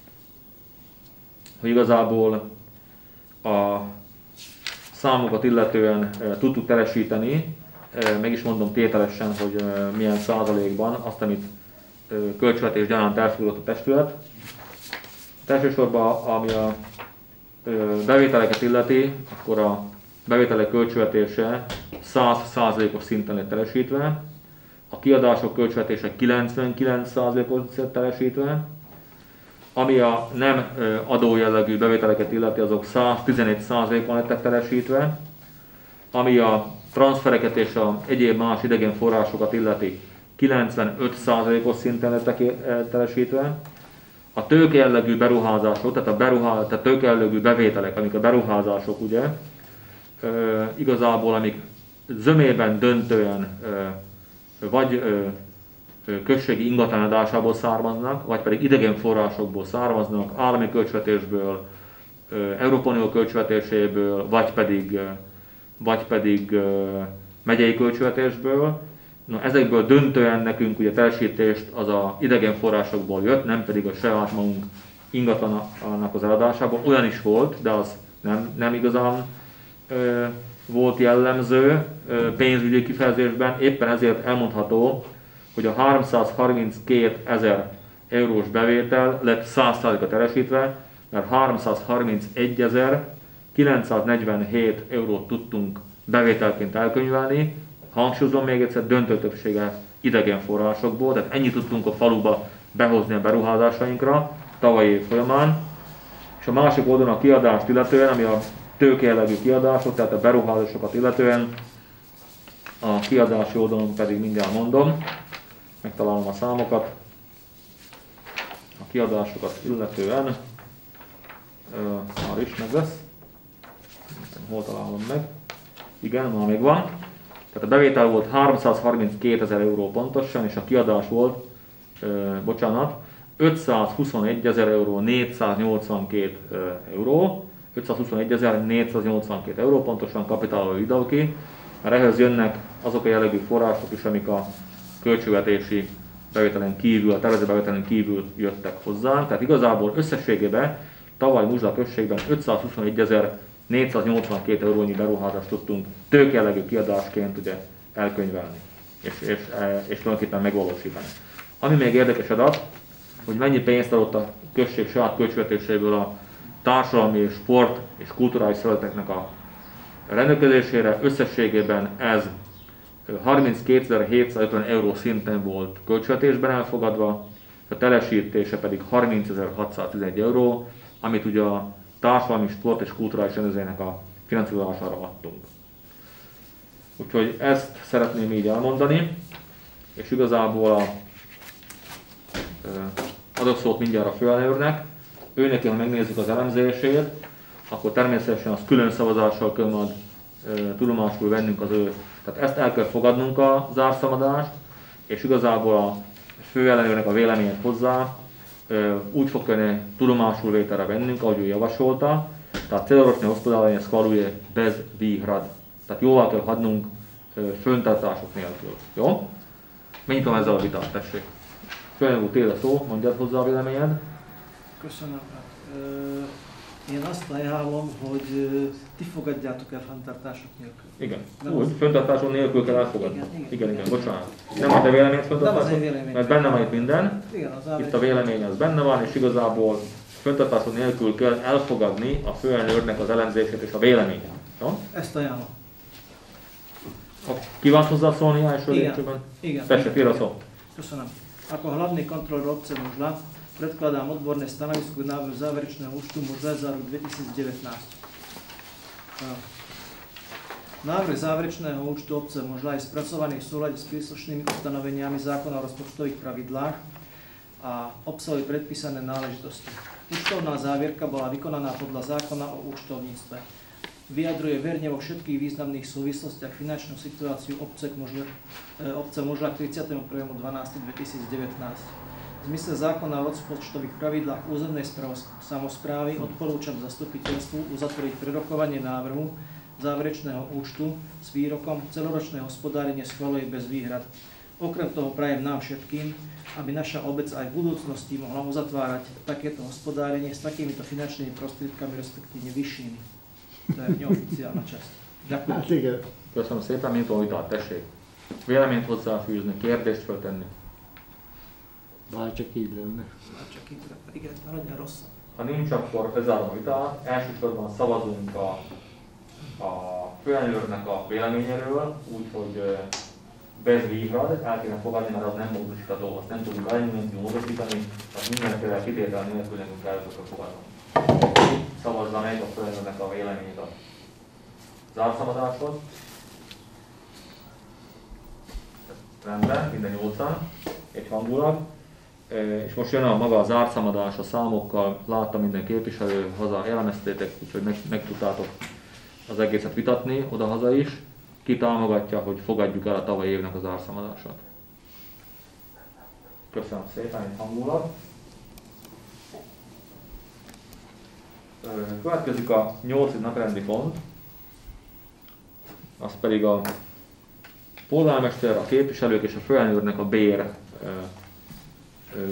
hogy igazából a számokat illetően tudtuk teljesíteni, meg is mondom tételesen, hogy milyen százalékban azt, amit költségvetés gyanánt elfogadott a testület. Elsősorban, ami a bevételeket illeti, akkor a bevételek költségvetése száz százalékos szinten lett teljesítve, a kiadások költségvetése kilencvenkilenc százalékos teljesítve, ami a nem adójellegű bevételeket illeti, azok száztizenegy százalékon lettek teljesítve, ami a transfereket és a egyéb más idegen forrásokat illeti, kilencvenöt százalékos szinten lettek teljesítve, a tőkejellegű beruházások, tehát a, beruhá, tehát tőkejellegű bevételek, amik a beruházások, ugye, ö, igazából amik zömében döntően ö, vagy ö, ö, községi ingatlanádásából származnak, vagy pedig idegen forrásokból származnak, állami költségvetésből, ö, Európai Unió költségvetéséből, vagy pedig, ö, vagy pedig ö, megyei költségvetésből. Na, ezekből döntően nekünk ugye teljesítést az a idegen forrásokból jött, nem pedig a saját magunk ingatlanának az eladásából. Olyan is volt, de az nem, nem igazán ö, volt jellemző pénzügyi kifejezésben, éppen ezért elmondható, hogy a háromszázharminckét eurós bevétel lett száz százalékra teljesítve, mert háromszázharmincegyezer-kilencszáznegyvenhét eurót tudtunk bevételként elkönyvelni, hangsúlyozom még egyszer, döntő többsége idegen forrásokból, tehát ennyit tudtunk a faluba behozni a beruházásainkra tavalyi év folyamán, és a másik oldalon a kiadást illetően, ami a tőkejellegű kiadások, tehát a beruházásokat illetően, a kiadási oldalon pedig mindjárt mondom, megtalálom a számokat, a kiadásokat illetően, már is meg lesz, hol találom meg, igen, már még van, tehát a bevétel volt háromszázharminckétezer euró pontosan, és a kiadás volt, ö, bocsánat, ötszázhuszonegyezer euró négyszáznyolcvankét euró, ötszázhuszonegyezer négyszáznyolcvankét euró pontosan kapitálról ide ki, mert ehhez jönnek azok a jellegű források is, amik a költségvetési bevételen kívül, a tervezett bevételen kívül jöttek hozzá. Tehát igazából összességében tavaly Muzsla községben ötszázhuszonegyezer négyszáznyolcvankét eurónyi beruházást tudtunk tőkejellegű kiadásként ugye elkönyvelni és, és, és tulajdonképpen megvalósítani. Ami még érdekes adat, hogy mennyi pénzt adott a község saját költségvetéséből a társadalmi és sport és kulturális szervezeteknek a rendelkezésére, összességében ez harminckétezer-hétszázötven euró szinten volt költségvetésben elfogadva, a teljesítése pedig harmincezer-hatszáztizenegy euró, amit ugye a társadalmi, sport és kulturális rendezvénynek a finanszírozására adtunk. Úgyhogy ezt szeretném így elmondani, és igazából a, adok szót mindjárt a főelnöknek. Őneki, ha megnézzük az elemzését, akkor természetesen az külön szavazással kell majd e, tudomásul vennünk az ő. Tehát ezt el kell fogadnunk a zárszavazást, és igazából a főelnöknek a véleményét hozzá e, úgy fog kellene tudomásul vételre vennünk, ahogy ő javasolta. Tehát celoročné hospodárenie schvaluje bez výhrad. Tehát jóval kell hagynunk e, föntartások nélkül. Jó? Megnyitom ezzel a vitát, tessék. Főelnök úr, tél a szó, mondjad hozzá a véleményed. Köszönöm. Én azt ajánlom, hogy ti fogadjátok el fenntartások nélkül. Igen. Nem Úgy, az... fenntartások nélkül kell elfogadni. Igen, igen, igen, igen, igen. bocsánat. Nem a te véleményt fenntartások, vélemény. mert benne van itt minden. Igen, az itt a vélemény az benne van, és igazából fenntartások nélkül kell elfogadni a főelnöknek az elemzését és a véleményét. Jó? Ezt ajánlom. Kívánt hozzászólni első Igen. lépcsőben? Igen. Tessék, tér a szó. Köszönöm. Ako hlavný kontrolor obce Muzla predkladám odborné stanovisko k návrhu záverečného účtu Muzla za rok dvetisícdevätnásť. Návrh záverečného účtu obce Muzla je spracovaný v súlade s príslušnými ustanoveniami zákona o rozpočtových pravidlách a obsahuje predpísané náležitosti. Účtovná závierka bola vykonaná podľa zákona o účtovníctve. Vyjadruje verne vo všetkých významných súvislostiach finančnú situáciu obce Muzla, obce Muzla k tridsiatemu prvému decembrovi dvetisícdevätnásť. V zmysle zákona o rozpočtových pravidlách územnej samosprávy odporúčam zastupiteľstvu uzatvoriť prerokovanie návrhu záverečného účtu s výrokom celoročné hospodárenie schvaľuje bez výhrad. Okrem toho prajem nám všetkým, aby naša obec aj v budúcnosti mohla uzatvárať takéto hospodárenie s takýmito finančnými prostriedkami, respektíve vyššími. To je neoficiálna časť. Ďakujem. Hát igen. Köszönöm szépen, mint a vitát, tessék. Véleményt hozzáfűzni, kérdést feltenni. Bár csak így lenne. Már csak így lenne. Igen, nagyon rossz. Ha nincs, akkor bezárom a vitát. Elsősorban szavazunk a, a főelnöknek a véleményéről, úgyhogy bez výhrad, el kéne fogadni, mert az nem módosítható, azt nem tudunk elnyújtani, módosítani, tehát mindenféle kitétel nélkül nekünk el tudok fogadni. Szavazza meg a főelnöknek a véleményét a zárszavazáshoz. Rendben, minden nyolcan, egyhangulag. És most jön a maga a zárszámadás a számokkal, látta minden képviselő, haza elemeztétek, úgyhogy meg, meg tudtátok az egészet vitatni oda-haza is. Ki támogatja, hogy fogadjuk el a tavalyi évnek az zárszámadását. Köszönöm szépen, egy hangulat. Következik a nyolcadik napirendi pont, az pedig a polgármester, a képviselők és a főelnöknek a bér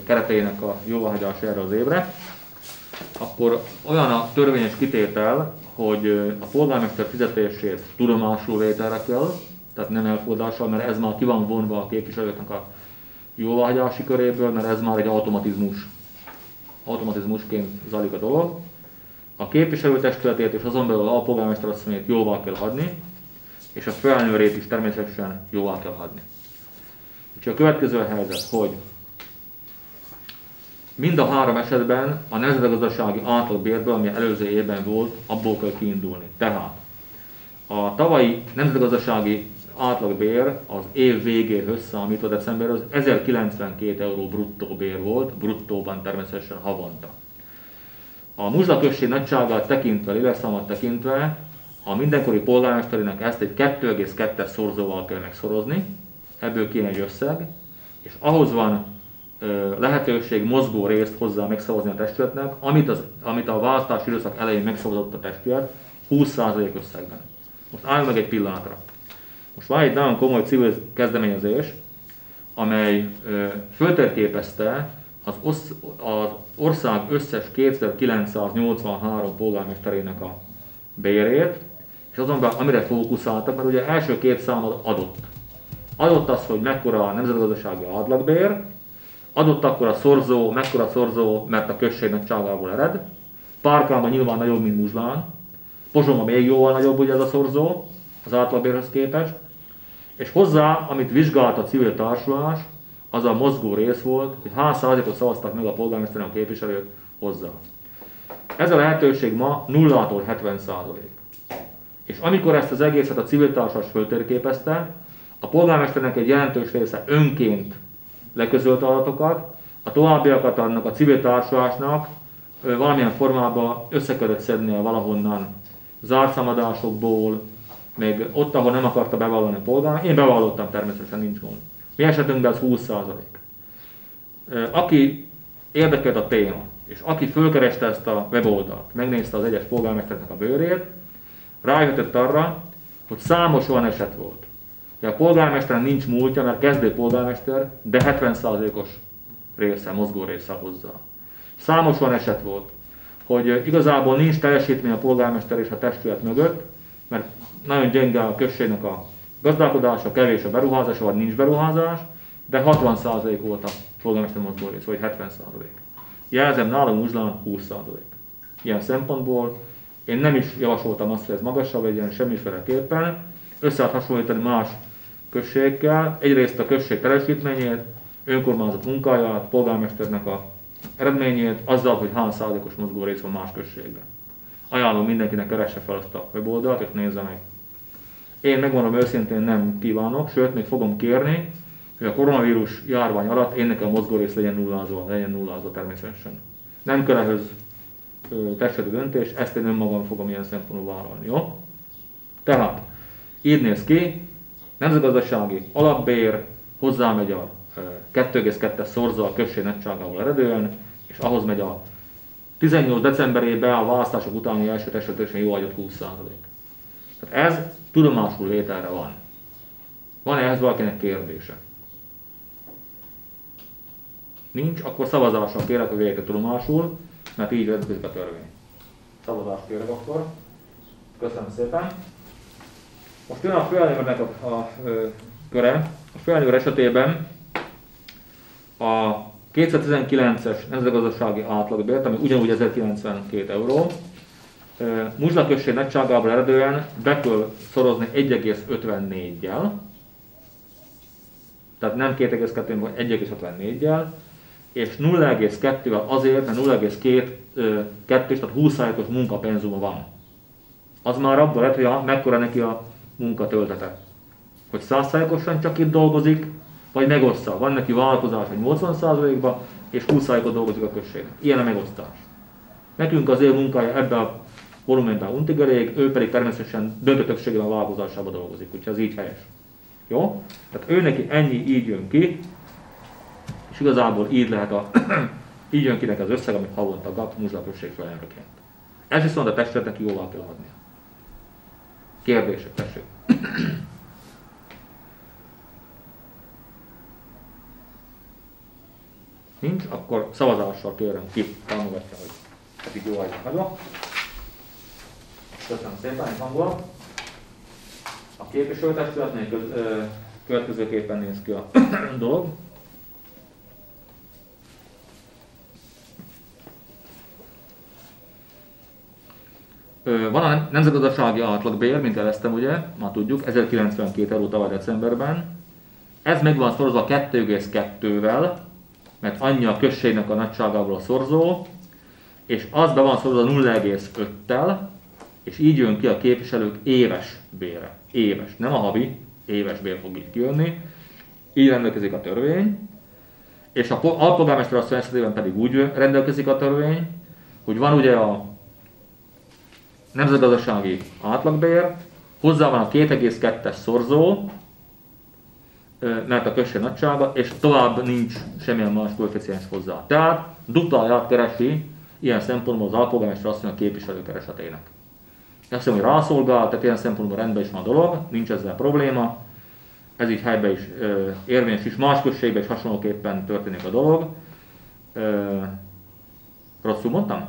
kereteinek a jóváhagyása erre az évre. Akkor olyan a törvényes kitétel, hogy a polgármester fizetését tudomásul vételre kell, tehát nem elfogadással, mert ez már ki van vonva a képviselőknek a jóváhagyási köréből, mert ez már egy automatizmus. Automatizmusként zajlik a dolog. A képviselőtestületét és azon belül a polgármester asszonyét jóvá kell hagyni, és a felnőrét is természetesen jóvá kell hagyni. Úgyhogy a következő a helyzet, hogy mind a három esetben a nemzetgazdasági átlagbérből, ami előző évben volt, abból kell kiindulni. Tehát a tavalyi nemzetgazdasági átlagbér az év végéhöz számítva decemberhez ezerkilencvenkét euró bruttó bér volt, bruttóban természetesen havonta. A Muzsla község nagyságát tekintve, lélekszámot tekintve, a mindenkori polgármesterének ezt egy kettő egész kettes szorzóval kell megszorozni, ebből kéne egy összeg, és ahhoz van ö, lehetőség mozgó részt hozzá megszavazni a testületnek, amit, az, amit a választási időszak elején megszavazott a testület húsz százalék összegben. Most állj meg egy pillanatra. Most van egy nagyon komoly civil kezdeményezés, amely ö, föltérképezte az, osz, az ország összes kétezer-kilencszáznyolcvanhárom polgármesterének a bérét, és azonban amire fókuszáltak, mert ugye első két szám adott. Adott az, hogy mekkora a nemzetgazdasági átlagbér, adott akkor a szorzó, mekkora a szorzó, mert a község nagyságából ered. Párkában nyilván nagyobb, mint Muzslán. Pozsonyban még jóval nagyobb ugye ez a szorzó az átlagbérhez képest. És hozzá, amit vizsgált a civil társulás, az a mozgó rész volt, hogy hány százalékot szavaztak meg a polgármesteren a képviselők hozzá. Ez a lehetőség ma nullától hetven százalék. És amikor ezt az egészet a civil társulás föltérképezte, a polgármesternek egy jelentős része önként leközölt adatokat, a továbbiakat annak a civil társulásnak valamilyen formában össze kellett szednie valahonnan zárszámadásokból, még ott, ahol nem akarta bevallani a polgármester. Én bevallottam, természetesen nincs gond. Mi esetünkben az húsz százalék. Aki érdekelt a téma, és aki fölkereste ezt a weboldalt, megnézte az egyes polgármesternek a bőrét, rájöhetett arra, hogy számos olyan eset volt. A polgármesteren nincs múltja, mert kezdő polgármester, de hetven százalékos része, mozgó része hozzá. Számos olyan eset volt, hogy igazából nincs teljesítmény a polgármester és a testület mögött, mert nagyon gyenge a községnek a gazdálkodása, kevés a beruházás, vagy nincs beruházás, de hatvan százalék volt a polgármester mozgó rész, vagy hetven százalék. Jelzem, nálunk Muzslán húsz százalék. Ilyen szempontból én nem is javasoltam azt, hogy ez magasabb legyen semmiféleképpen. Össze lehet hasonlítani más községekkel, egyrészt a község teljesítményét, önkormányzat munkáját, polgármesternek a eredményét, azzal, hogy hány százalékos mozgó rész van más községben. Ajánlom mindenkinek, keresse fel azt a weboldalt, és nézze meg. Én megmondom őszintén nem kívánok, sőt még fogom kérni, hogy a koronavírus járvány alatt én nekem a mozgó rész legyen nullázva, legyen nullázva természetesen. Nem kell ehhez testületi döntés, ezt én önmagam fogom ilyen szempontból vállalni, jó? Tehát, így néz ki, nemzetgazdasági alapbér, hozzámegy a kettő egész kettes szorzó a község nagyságából eredően, és ahhoz megy a tizennyolc decemberében a választások utáni első testületesen jóvágyott húsz százalék. Tehát ez tudomásul vételre van. Van ehhez valakinek kérdése? Nincs, akkor szavazással kérek, hogy vegyék tudomásul, mert így vezetkezik a törvény. Szavazást kérek akkor. Köszönöm szépen. Most jön a főelnöknek a, a, a köre. A főelnök esetében a kétezer-tizenkilences nemzetgazdasági átlagbért, ami ugyanúgy ezerkilencvenkét euró, Muzsla község nagyságából eredően be kell szorozni egy egész ötvennégyel, tehát nem két egész kettő, hanem egy egész ötvennégyel, és nulla egész kettővel azért, mert nulla egész kettő, tehát húsz százalékos munkapenzuma van. Az már abban lett, hogy mekkora neki a munkatöltete. Hogy száz százalékosan csak itt dolgozik, vagy megosztja. Van neki vállalkozás, hogy nyolcvan százalékban, és húsz százalékot dolgozik a községnek. Ilyen a megosztás. Nekünk az ő munkája ebben a volumenben untig elég, ő pedig természetesen döntő többségében a vállalkozásában dolgozik, úgyhogy ez így helyes. Jó? Tehát ő neki ennyi így jön ki, és igazából így lehet a így jön ki neki az összeg, amit havonta kap Muzsla község főelnökeként. Ez viszont a testületnek jóval kell adnia. Kérdések, tessék. Nincs, akkor szavazással kérem ki támogatja, hogy eddig jó álljon hagyva. Köszönöm szépen, egy hangulat. A képviselőtestületnél köz, ö, következőképpen néz ki a dolog. Ö, van a nemzetgazdasági átlagbér, mint jeleztem ugye, már tudjuk, ezerkilencvenkét euró tavaly decemberben. Ez meg van szorozva kettő egész kettővel, mert annyi a községnek a nagyságából a szorzó, és az be van szorozva nulla egész öttel, és így jön ki a képviselők éves bére. Éves, nem a havi, éves bér fog így kijönni. Így rendelkezik a törvény, és a alpolgármester asszony esetében pedig úgy rendelkezik a törvény, hogy van ugye a nemzetgazdasági átlagbér, hozzá van a két egész kettes szorzó, mert a község nagysága, és tovább nincs semmilyen más koeficiens hozzá. Tehát dupláját keresi ilyen szempontból az alpolgármester asszony a képviselő keresetének. Azt hiszem, hogy rászolgál, tehát ilyen szempontból rendben is van a dolog, nincs ezzel probléma. Ez így helyben is ö, érvényes is, más községben is hasonlóképpen történik a dolog. Ö, rosszul mondtam?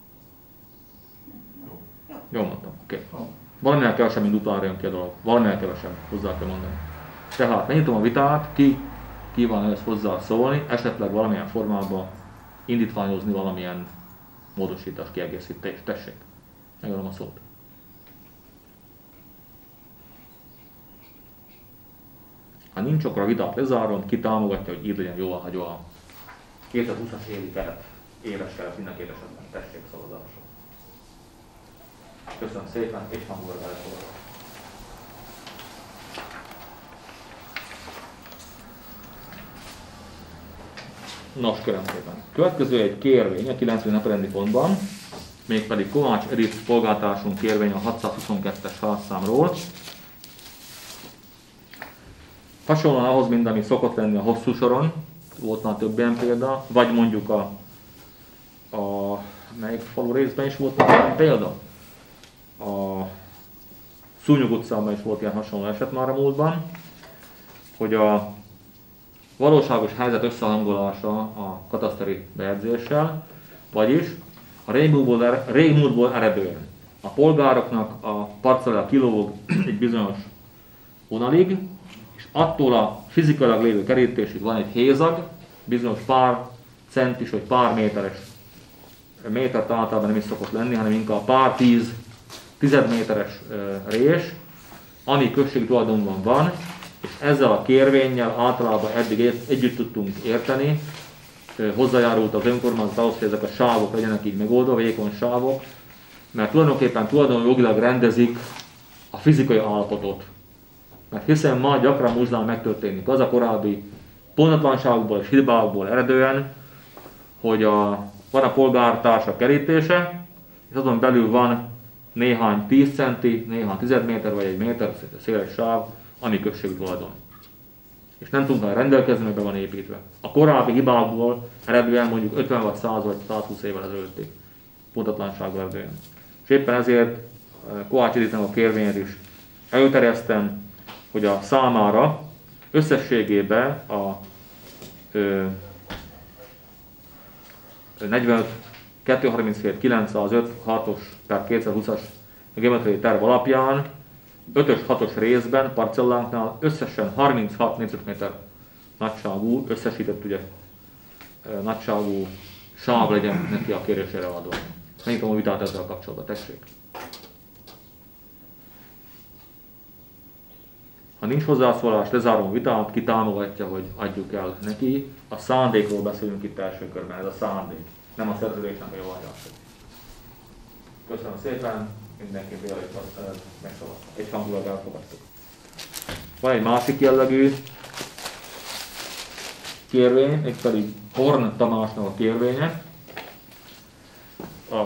Jól mondtam, oké. Okay. Valamivel kevesebb, mint duplára jön ki a dolog. Valamivel kevesebb, hozzá kell mondani. Tehát megnyitom a vitát, ki kíván ehhez hozzá szólni, esetleg valamilyen formában indítványozni valamilyen módosítás, kiegészítés. Tessék, megadom a szót. Ha nincs, akkor a vitát lezárom, ki támogatja, hogy így legyen jóváhagyó a kétezer-húszas évi keret, éves keret mindenki esetben. Tessék szavazásra. Köszönöm szépen, és hangulat elfogadom. Nos, kérem szépen. Következő egy kérvény a kilencvedik napirendi pontban, mégpedig Kovács Edith polgártársunk kérvény a hatszázhuszonkettes házszámról. Hasonlóan ahhoz, mint ami szokott lenni a hosszú soron, volt már több ilyen példa, vagy mondjuk a, a melyik falu részben is volt ilyen példa? A Szúnyog utcában is volt ilyen hasonló eset már a múltban, hogy a valóságos helyzet összehangolása a kataszteri bejegyzéssel, vagyis a régmúltból eredően a polgároknak a parcella kilóg egy bizonyos vonalig, és attól a fizikailag lévő kerítésig van egy hézag, bizonyos pár centis vagy pár méteres, métert általában nem is szokott lenni, hanem inkább pár tíz, tizedméteres rés, ami községi tulajdonban van, és ezzel a kérvénnyel általában eddig együtt tudtunk érteni, hozzájárult az önkormányzat ahhoz, hogy ezek a sávok legyenek így megoldva, vékony sávok, mert tulajdonképpen tulajdonjogilag rendezik a fizikai állapotot. Mert hiszen ma gyakran muzsdán megtörténik az a korábbi pontatlanságokból és hibákból eredően, hogy a, van a polgártársak kerítése, és azon belül van néhány tíz centi, néhány tized méter vagy egy méter széles sáv, ami községi tulajdon. És nem tudunk rá rendelkezni, mert be van építve. A korábbi hibákból eredően mondjuk ötven vagy száz vagy százhúsz évvel ezelőtti pontatlanságból eredően. És éppen ezért Kovács Edithnek a kérvényét is előterjesztem, hogy a számára összességében a ö, negyvenöt kétszázharminchét kilencszázöt per kétszázhúszas geometriai terv alapján ötös hatos részben parcellánknál összesen harminchat négyzetméter nagyságú, összesített ugye nagyságú sáv legyen neki a kérésére adó. Megnyitom a vitát ezzel kapcsolatban, tessék. Ha nincs hozzászólás, lezárom a vitát, ki támogatja, hogy adjuk el neki. A szándékról beszélünk itt első körben, ez a szándék, nem a szerződésnek a jóváhagyása. Köszönöm szépen, mindenki véleményt megszavazta. Egy hangulat elfogadtuk. Van egy másik jellegű kérvény, egy pedig Horn Tamásnak a kérvénye. A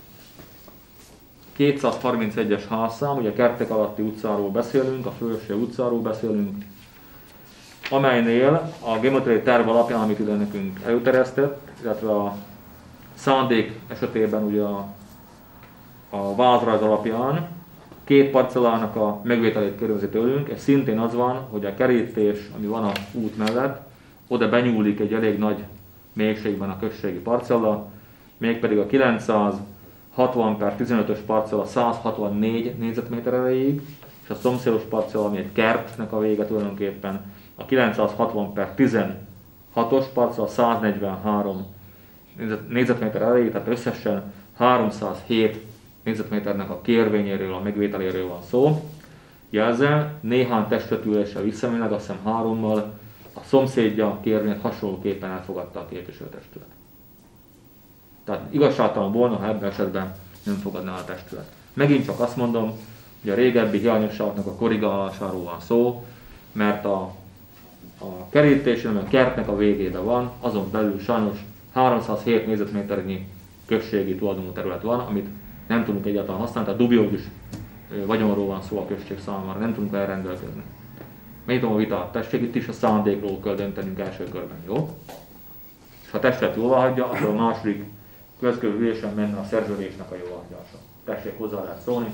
kétszázharmincegyes házszám, ugye a Kertek alatti utcáról beszélünk, a Fölösség utcáról beszélünk, amelynél a geometriai terv alapján, amit ide nekünk előterjesztett, illetve a szándék esetében ugye a, a vázrajz alapján két parcellának a megvételét kérdezi tőlünk, és szintén az van, hogy a kerítés, ami van a út mellett, oda benyúlik egy elég nagy mélységben a községi parcella, mégpedig a kilencszáz hatvan per tizenötös parcella száz hatvannégy négyzetméter erejéig, és a szomszédos parcella, ami egy kertnek a vége tulajdonképpen, a kilencszázhatvan per tizenhatos parcella száz negyvenhárom négyzetméter erejéig, tehát összesen háromszázhét négyzetméternek a kérvényéről, a megvételéről van szó. Jelzem, néhány testületüléssel visszamenőleg, azt hiszem hárommal, a szomszédja kérvényét hasonlóképpen elfogadta a képviselőtestület. Tehát igazságtalan volna, ha ebben esetben nem fogadná a testület. Megint csak azt mondom, hogy a régebbi hiányosságoknak a korrigálásáról van szó, mert a, a kerítés, ami a kertnek a végében van, azon belül sajnos háromszázhét négyzetméternyi községi tulajdonú terület van, amit nem tudunk egyáltalán használni, tehát dubiózus vagyonról van szó a község számára, nem tudunk elrendelkezni. Megnyitom a vitát, tessék, itt is a szándékról kell döntenünk első körben, jó? És ha a testület jóváhagyja, akkor a második következő ülésen menne a szerződésnek a jóváhagyása. Tessék, hozzá lehet szólni.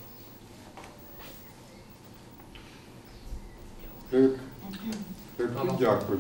Ők, ők tudják, hogy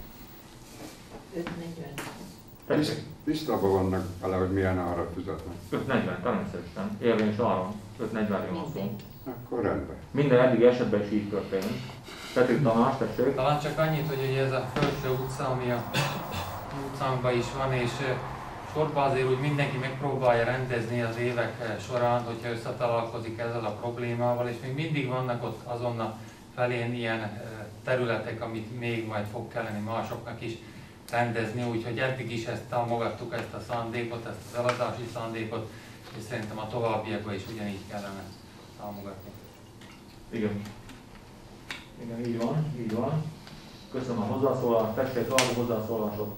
ötszáznegyven. tisztában vannak vele, hogy milyen árat fizetnek. ötszáznegyven, természetesen. Érvényes áron. ötszáznegyvenről van szó. Akkor rendben. Minden eddig esetben is így történt. Petri Tamás, tessék. Talán csak annyit, hogy ugye ez a felső utca, ami a utcánkban is van, és sorban azért úgy mindenki megpróbálja rendezni az évek során, hogyha összetalálkozik ezzel a problémával, és még mindig vannak ott azon a felén ilyen területek, amit még majd fog kelleni másoknak is rendezni, úgyhogy eddig is ezt támogattuk, ezt a szándékot, ezt az eladási szándékot, és szerintem a továbbiakban is ugyanígy kellene támogatni. Igen. Igen, így van, így van. Köszönöm a hozzászólást, tessék, további hozzászólások.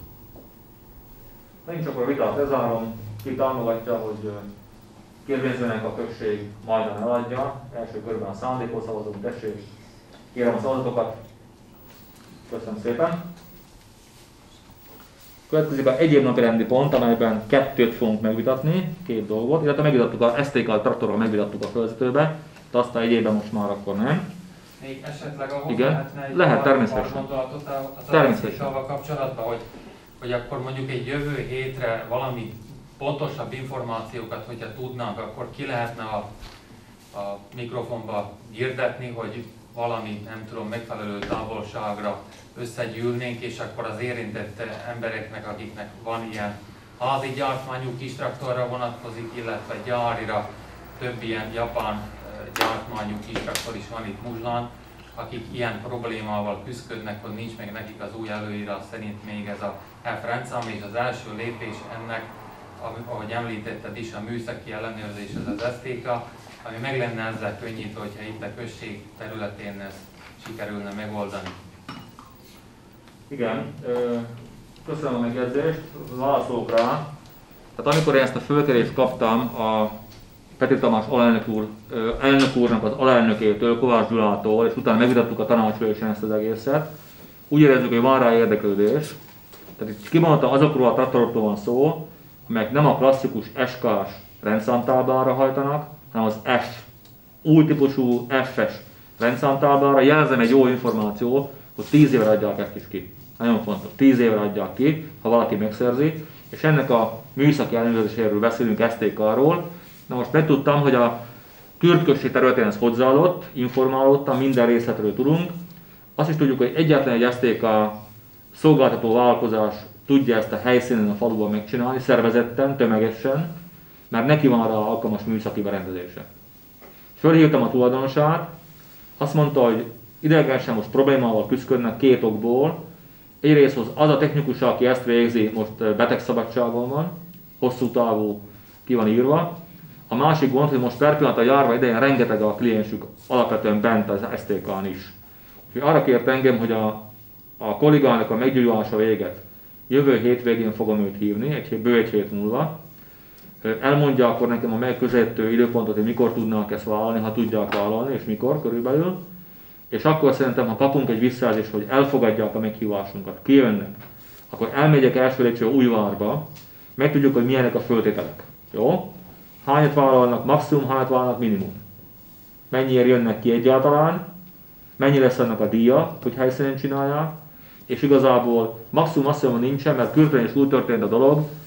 Nincs akkor a vitát lezárom, ki támogatja, hogy kérvényzőnek a község majdan eladja. Első körben a szándékot szavazunk, tessék. Kérem a szavazatokat. Köszönöm szépen. Következik a egyéb napi rendi pont, amelyben kettőt fogunk megvitatni, két dolgot, illetve megvitattuk a es té ká traktorral megvitattuk a felvezetőbe, de aztán egyébben most már akkor nem. Még esetleg ahhoz igen, lehetne egy lehet, pár, természetesen. pár gondolatot az Természetesen. es té ká-val kapcsolatban, hogy, hogy akkor mondjuk egy jövő hétre valami pontosabb információkat, hogyha tudnánk, akkor ki lehetne a, a mikrofonba hirdetni, hogy valami, nem tudom, megfelelő távolságra összegyűlnénk, és akkor az érintett embereknek, akiknek van ilyen házi gyártmányú kis traktorra vonatkozik, illetve gyárira, több ilyen japán gyártmányú kis traktor is van itt Muzslán, akik ilyen problémával küzdködnek, hogy nincs meg nekik az új előírás szerint még ez a F rendszám, és az első lépés ennek, ahogy említetted is, a műszaki ellenőrzés, ez az es té ká, ami meg lenne ezzel könnyítve, hogyha itt a község területén ezt sikerülne megoldani. Igen, köszönöm a megjegyzést, válaszolok rá. Tehát amikor én ezt a fölkérést kaptam a Petri Tamás alelnök, úr, elnök úrnak az alelnökétől, Kovács Gyulától, és utána megvitattuk a tanácsülésen ezt az egészet, úgy érezzük, hogy van rá érdeklődés. Tehát itt kimondottan azokról a traktorokról van szó, amelyek nem a klasszikus es ká-s rendszámtáblára hajtanak, hanem az F, új típusú ef-es rendszámtáblára. Jelzem egy jó információ, hogy tíz évre adják ezt is ki. Nagyon fontos, tíz évre adják ki, ha valaki megszerzi, és ennek a műszaki ellenőrzéséről beszélünk, es té ká-ról. Na most megtudtam, hogy a Kürtkösség területén ez hozzáadott, informálódtam, minden részletről tudunk. Azt is tudjuk, hogy egyetlen egy es té ká szolgáltató vállalkozás tudja ezt a helyszínen, a faluban megcsinálni, szervezetten, tömegesen, mert neki van arra alkalmas műszaki berendezése. Fölhívtam a tulajdonosát, azt mondta, hogy idegenesen most problémával küzdködnek két okból. Egyrészt az a technikus, aki ezt végzi, most betegszabadságon van, hosszú távú ki van írva. A másik gond, hogy most per pillanat a járvány idején rengeteg a kliensük alapvetően bent az es té ká-n is. Úgyhogy arra kért engem, hogy a, a kollégának a meggyógyulása véget jövő hétvégén fogom őt hívni, egy, bő egy hét múlva. Elmondja akkor nekem a megközelítő időpontot, hogy mikor tudnák ezt vállalni, ha tudják vállalni, és mikor körülbelül. És akkor szerintem, ha kapunk egy visszajelzést, hogy elfogadják a meghívásunkat, kijönnek, akkor elmegyek első lépcsőre Újvárba, megtudjuk, hogy milyenek a föltételek. Jó? Hányat vállalnak, maximum, hányat vállalnak, minimum. Mennyire jönnek ki egyáltalán, mennyi lesz annak a díja, hogy helyszínen csinálják, és igazából maximum azt mondom, nincsen, mert Kürtön is úgy történt a dolog,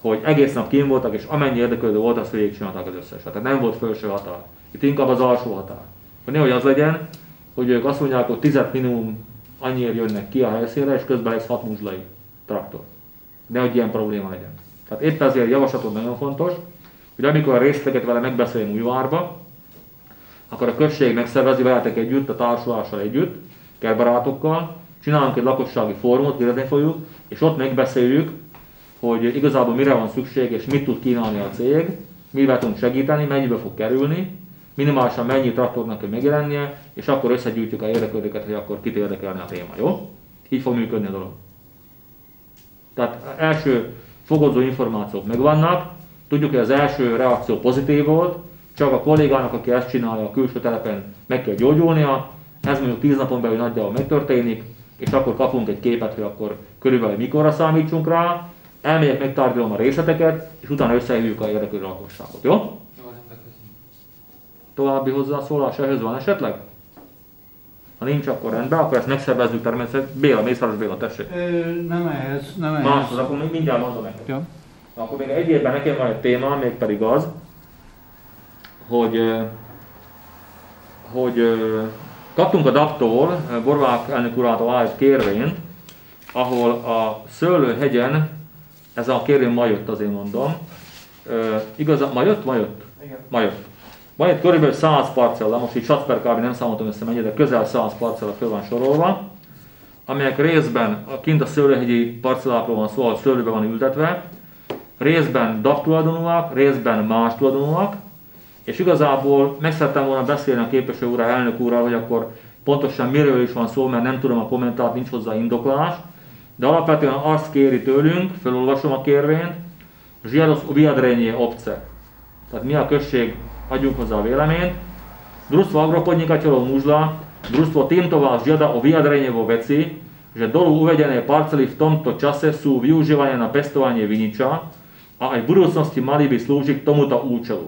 hogy egész nap kín voltak, és amennyi érdeklődő volt, azt végigcsinálták az összeset. Tehát nem volt felső határ. Itt inkább az alsó határ. Hogy nehogy az legyen, hogy ők azt mondják, hogy tíz minimum annyiért jönnek ki a helyszínre, és közben lesz hat muzslai traktor. Nehogy ilyen probléma legyen. Tehát épp ezért javaslatom nagyon fontos, hogy amikor a részleteket vele megbeszéljen Újvárba, akkor a község megszervezi veletek együtt, a társulással együtt, kertbarátokkal, csinálunk egy lakossági fórumot, hirdetni fogjuk, és ott megbeszéljük, hogy igazából mire van szükség, és mit tud kínálni a cég, mivel tudunk segíteni, mennyibe fog kerülni, minimálisan mennyi traktornak kell megjelennie, és akkor összegyűjtjük a érdeklődőket, hogy akkor kit érdekelne a téma, jó? Így fog működni a dolog. Tehát első fokozó információk megvannak, tudjuk, hogy az első reakció pozitív volt, csak a kollégának, aki ezt csinálja a külső telepen, meg kell gyógyulnia, ez mondjuk tíz napon belül nagyjából megtörténik, és akkor kapunk egy képet, hogy akkor körülbelül mikorra számítsunk rá, elmegyek, megtárgyalom a részleteket, és utána összehívjuk a érdeklődő lakosságot, jó? További hozzászólás ehhez van esetleg? Ha nincs, akkor rendben, akkor ezt megszervezzük természetesen. Béla, Mészáros Béla, tessék. Ö, nem ehhez, nem ehhez. Máshoz, akkor még mindjárt mondom neked. Ja. Akkor még egy évben nekem van egy téma, mégpedig az, hogy, hogy kaptunk a dé á pé-tól, Borvák elnök urától egy kérvényt, ahol a Szőlőhegyen, ez a kérvény ma jött, azért mondom, igazán, ma jött? Ma jött? Igen. Ma jött. Van itt körülbelül száz parcella, most így Satzper nem számoltam össze mennyi, de közel száz parcella föl van sorolva, amelyek részben kint a szőlőhegyi parcellákról van szó, ahol szőlőbe van ültetve, részben dé á pé tulajdonúak, részben más tulajdonúak, és igazából meg szerettem volna beszélni a képviselő úrral, elnök úrral, hogy akkor pontosan miről is van szó, mert nem tudom a kommentát, nincs hozzá indoklás, de alapvetően azt kéri tőlünk, felolvasom a kérvényt, Žiadosť o vyjadrenie obce. Tehát mi a község, adjunk hozzá a véleményt. Družstvo agropodnikateľov Mužla, družstvo týmto vás žiada o vyjadrenie vo veci, že dolu uvedené parcely v tomto čase sú využívané na pestovanie viniča a aj v budúcnosti mali by slúžiť k tomuto účelu.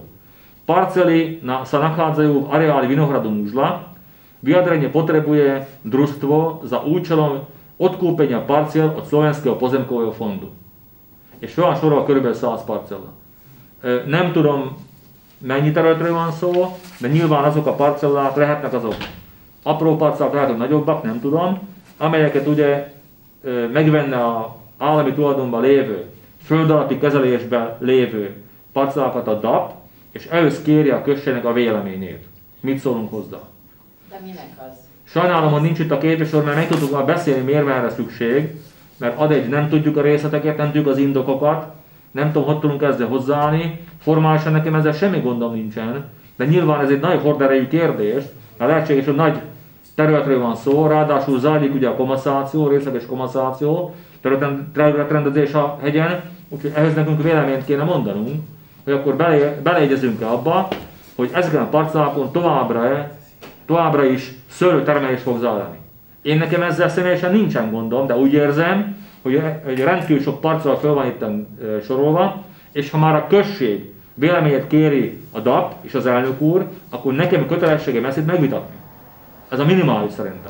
Parcely na, sa nachádzajú v areáli vinohradu Mužla. Vyjadrenie potrebuje družstvo za účelom odkúpenia parciel od Slovenského pozemkového fondu. És fel van sorolva körülbelül száz parcella. Nem tudom, mennyi területről van szó, de nyilván azok a parcellák lehetnek azok apró parcellák, lehetnek nagyobbak, nem tudom, amelyeket ugye megvenne az állami tulajdonban lévő, földalatti kezelésben lévő parcellákat a dé á pé, és ehhez kéri a községnek a véleményét. Mit szólunk hozzá? De minek az? Sajnálom, hogy nincs itt a képviselő, mert meg tudtuk már beszélni, miért van erre szükség, mert ad egy, nem tudjuk a részleteket, nem tudjuk az indokokat, nem tudom, hogy tudunk ezzel hozzáállni, formálisan nekem ezzel semmi gondom nincsen, de nyilván ez egy nagy horderejű kérdés, mert lehetséges, hogy nagy területről van szó, ráadásul zajlik ugye a komaszáció, részleges komaszáció, területrendezés a hegyen, úgyhogy ehhez nekünk véleményt kéne mondanunk, hogy akkor bele, beleegyezünk-e abba, hogy ezeken a parcellákon továbbra, továbbra is szőlőtermelés fog zajlani. Én nekem ezzel személyesen nincsen gondom, de úgy érzem, hogy, hogy rendkívül sok parcella föl van itt sorolva, és ha már a község véleményét kéri a dé á pé és az elnök úr, akkor nekem kötelességem ezt itt megvitatni. Ez a minimális szerintem.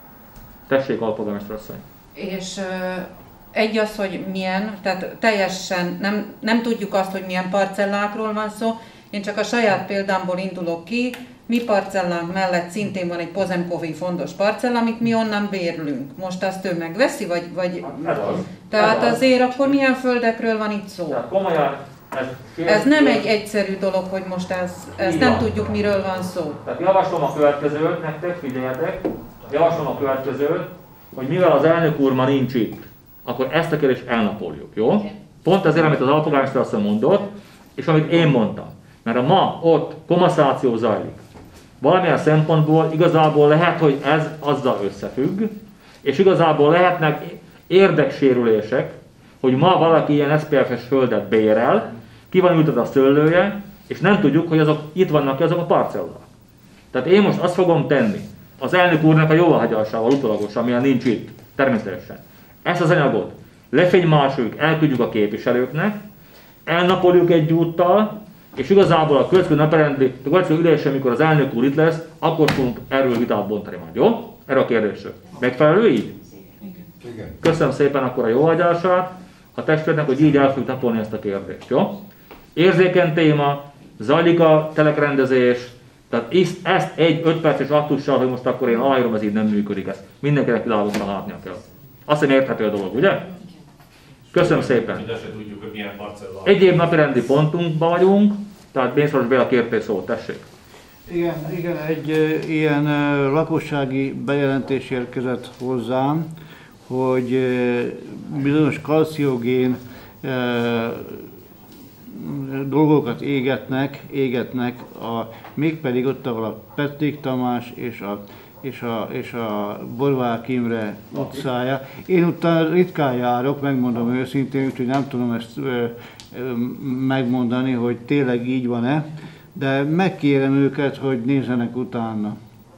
Tessék, alpolgármester asszony. És uh, egy az, hogy milyen, tehát teljesen nem, nem tudjuk azt, hogy milyen parcellákról van szó. Én csak a saját példámból indulok ki. Mi parcellánk mellett szintén van egy pozemkovi fondos parcella, amit mi onnan bérlünk. Most azt ő megveszi, vagy... vagy... Ez az. Tehát ez azért az. Akkor milyen földekről van itt szó? Tehát komolyan, ez, ez nem egy egyszerű dolog, hogy most ez, ezt nem tudjuk, miről van szó. Tehát javaslom a következőt nektek, figyeljetek, javaslom a következőt, hogy mivel az elnök úr ma nincs itt, akkor ezt a kérdést elnapoljuk, jó? Pont ezért, amit az alpolgármester asszony mondott, és amit én mondtam. Mert a ma ott komaszáció zajlik. Valamilyen szempontból igazából lehet, hogy ez azzal összefügg, és igazából lehetnek érdeksérülések, hogy ma valaki ilyen es pé ef-es földet bérel, ki van ültetve a szőlője, és nem tudjuk, hogy azok itt vannak-e azok a parcellák. Tehát én most azt fogom tenni, az elnök úrnak a jóváhagyásával utolagosan, amilyen nincs itt, természetesen. Ezt az anyagot lefénymásoljuk, elküldjük a képviselőknek, elnapoljuk egyúttal, és igazából a következő napirendi, a következő ülésen, amikor az elnök úr itt lesz, akkor fogunk erről vitát bontani majd, jó? Erre a kérdésről. Megfelelő így? Igen. Köszönöm szépen akkor a jóhagyását. a testületnek, hogy így el fogjuk napolni ezt a kérdést. Jó? Érzékeny téma, zajlik a telekrendezés, tehát ezt egy öt perces aktussal, hogy most akkor én aláírom, ez így nem működik. Ezt mindenkinek világosan látnia kell. Azt hiszem érthető a dolog, ugye? Köszönöm szépen. Egyéb napirendi pontunkban vagyunk, tehát Mészáros Béla kérte szót, tessék. Igen, igen, egy e, ilyen e, lakossági bejelentés érkezett hozzám, hogy e, bizonyos kalciogén e, dolgokat égetnek, égetnek, a, mégpedig ott, ahol a Petrik Tamás és a, és a, és a Borvák Imre utcája. Én utána ritkán járok, megmondom őszintén, úgyhogy nem tudom ezt ö, ö, megmondani, hogy tényleg így van-e, de megkérem őket, hogy nézzenek utána.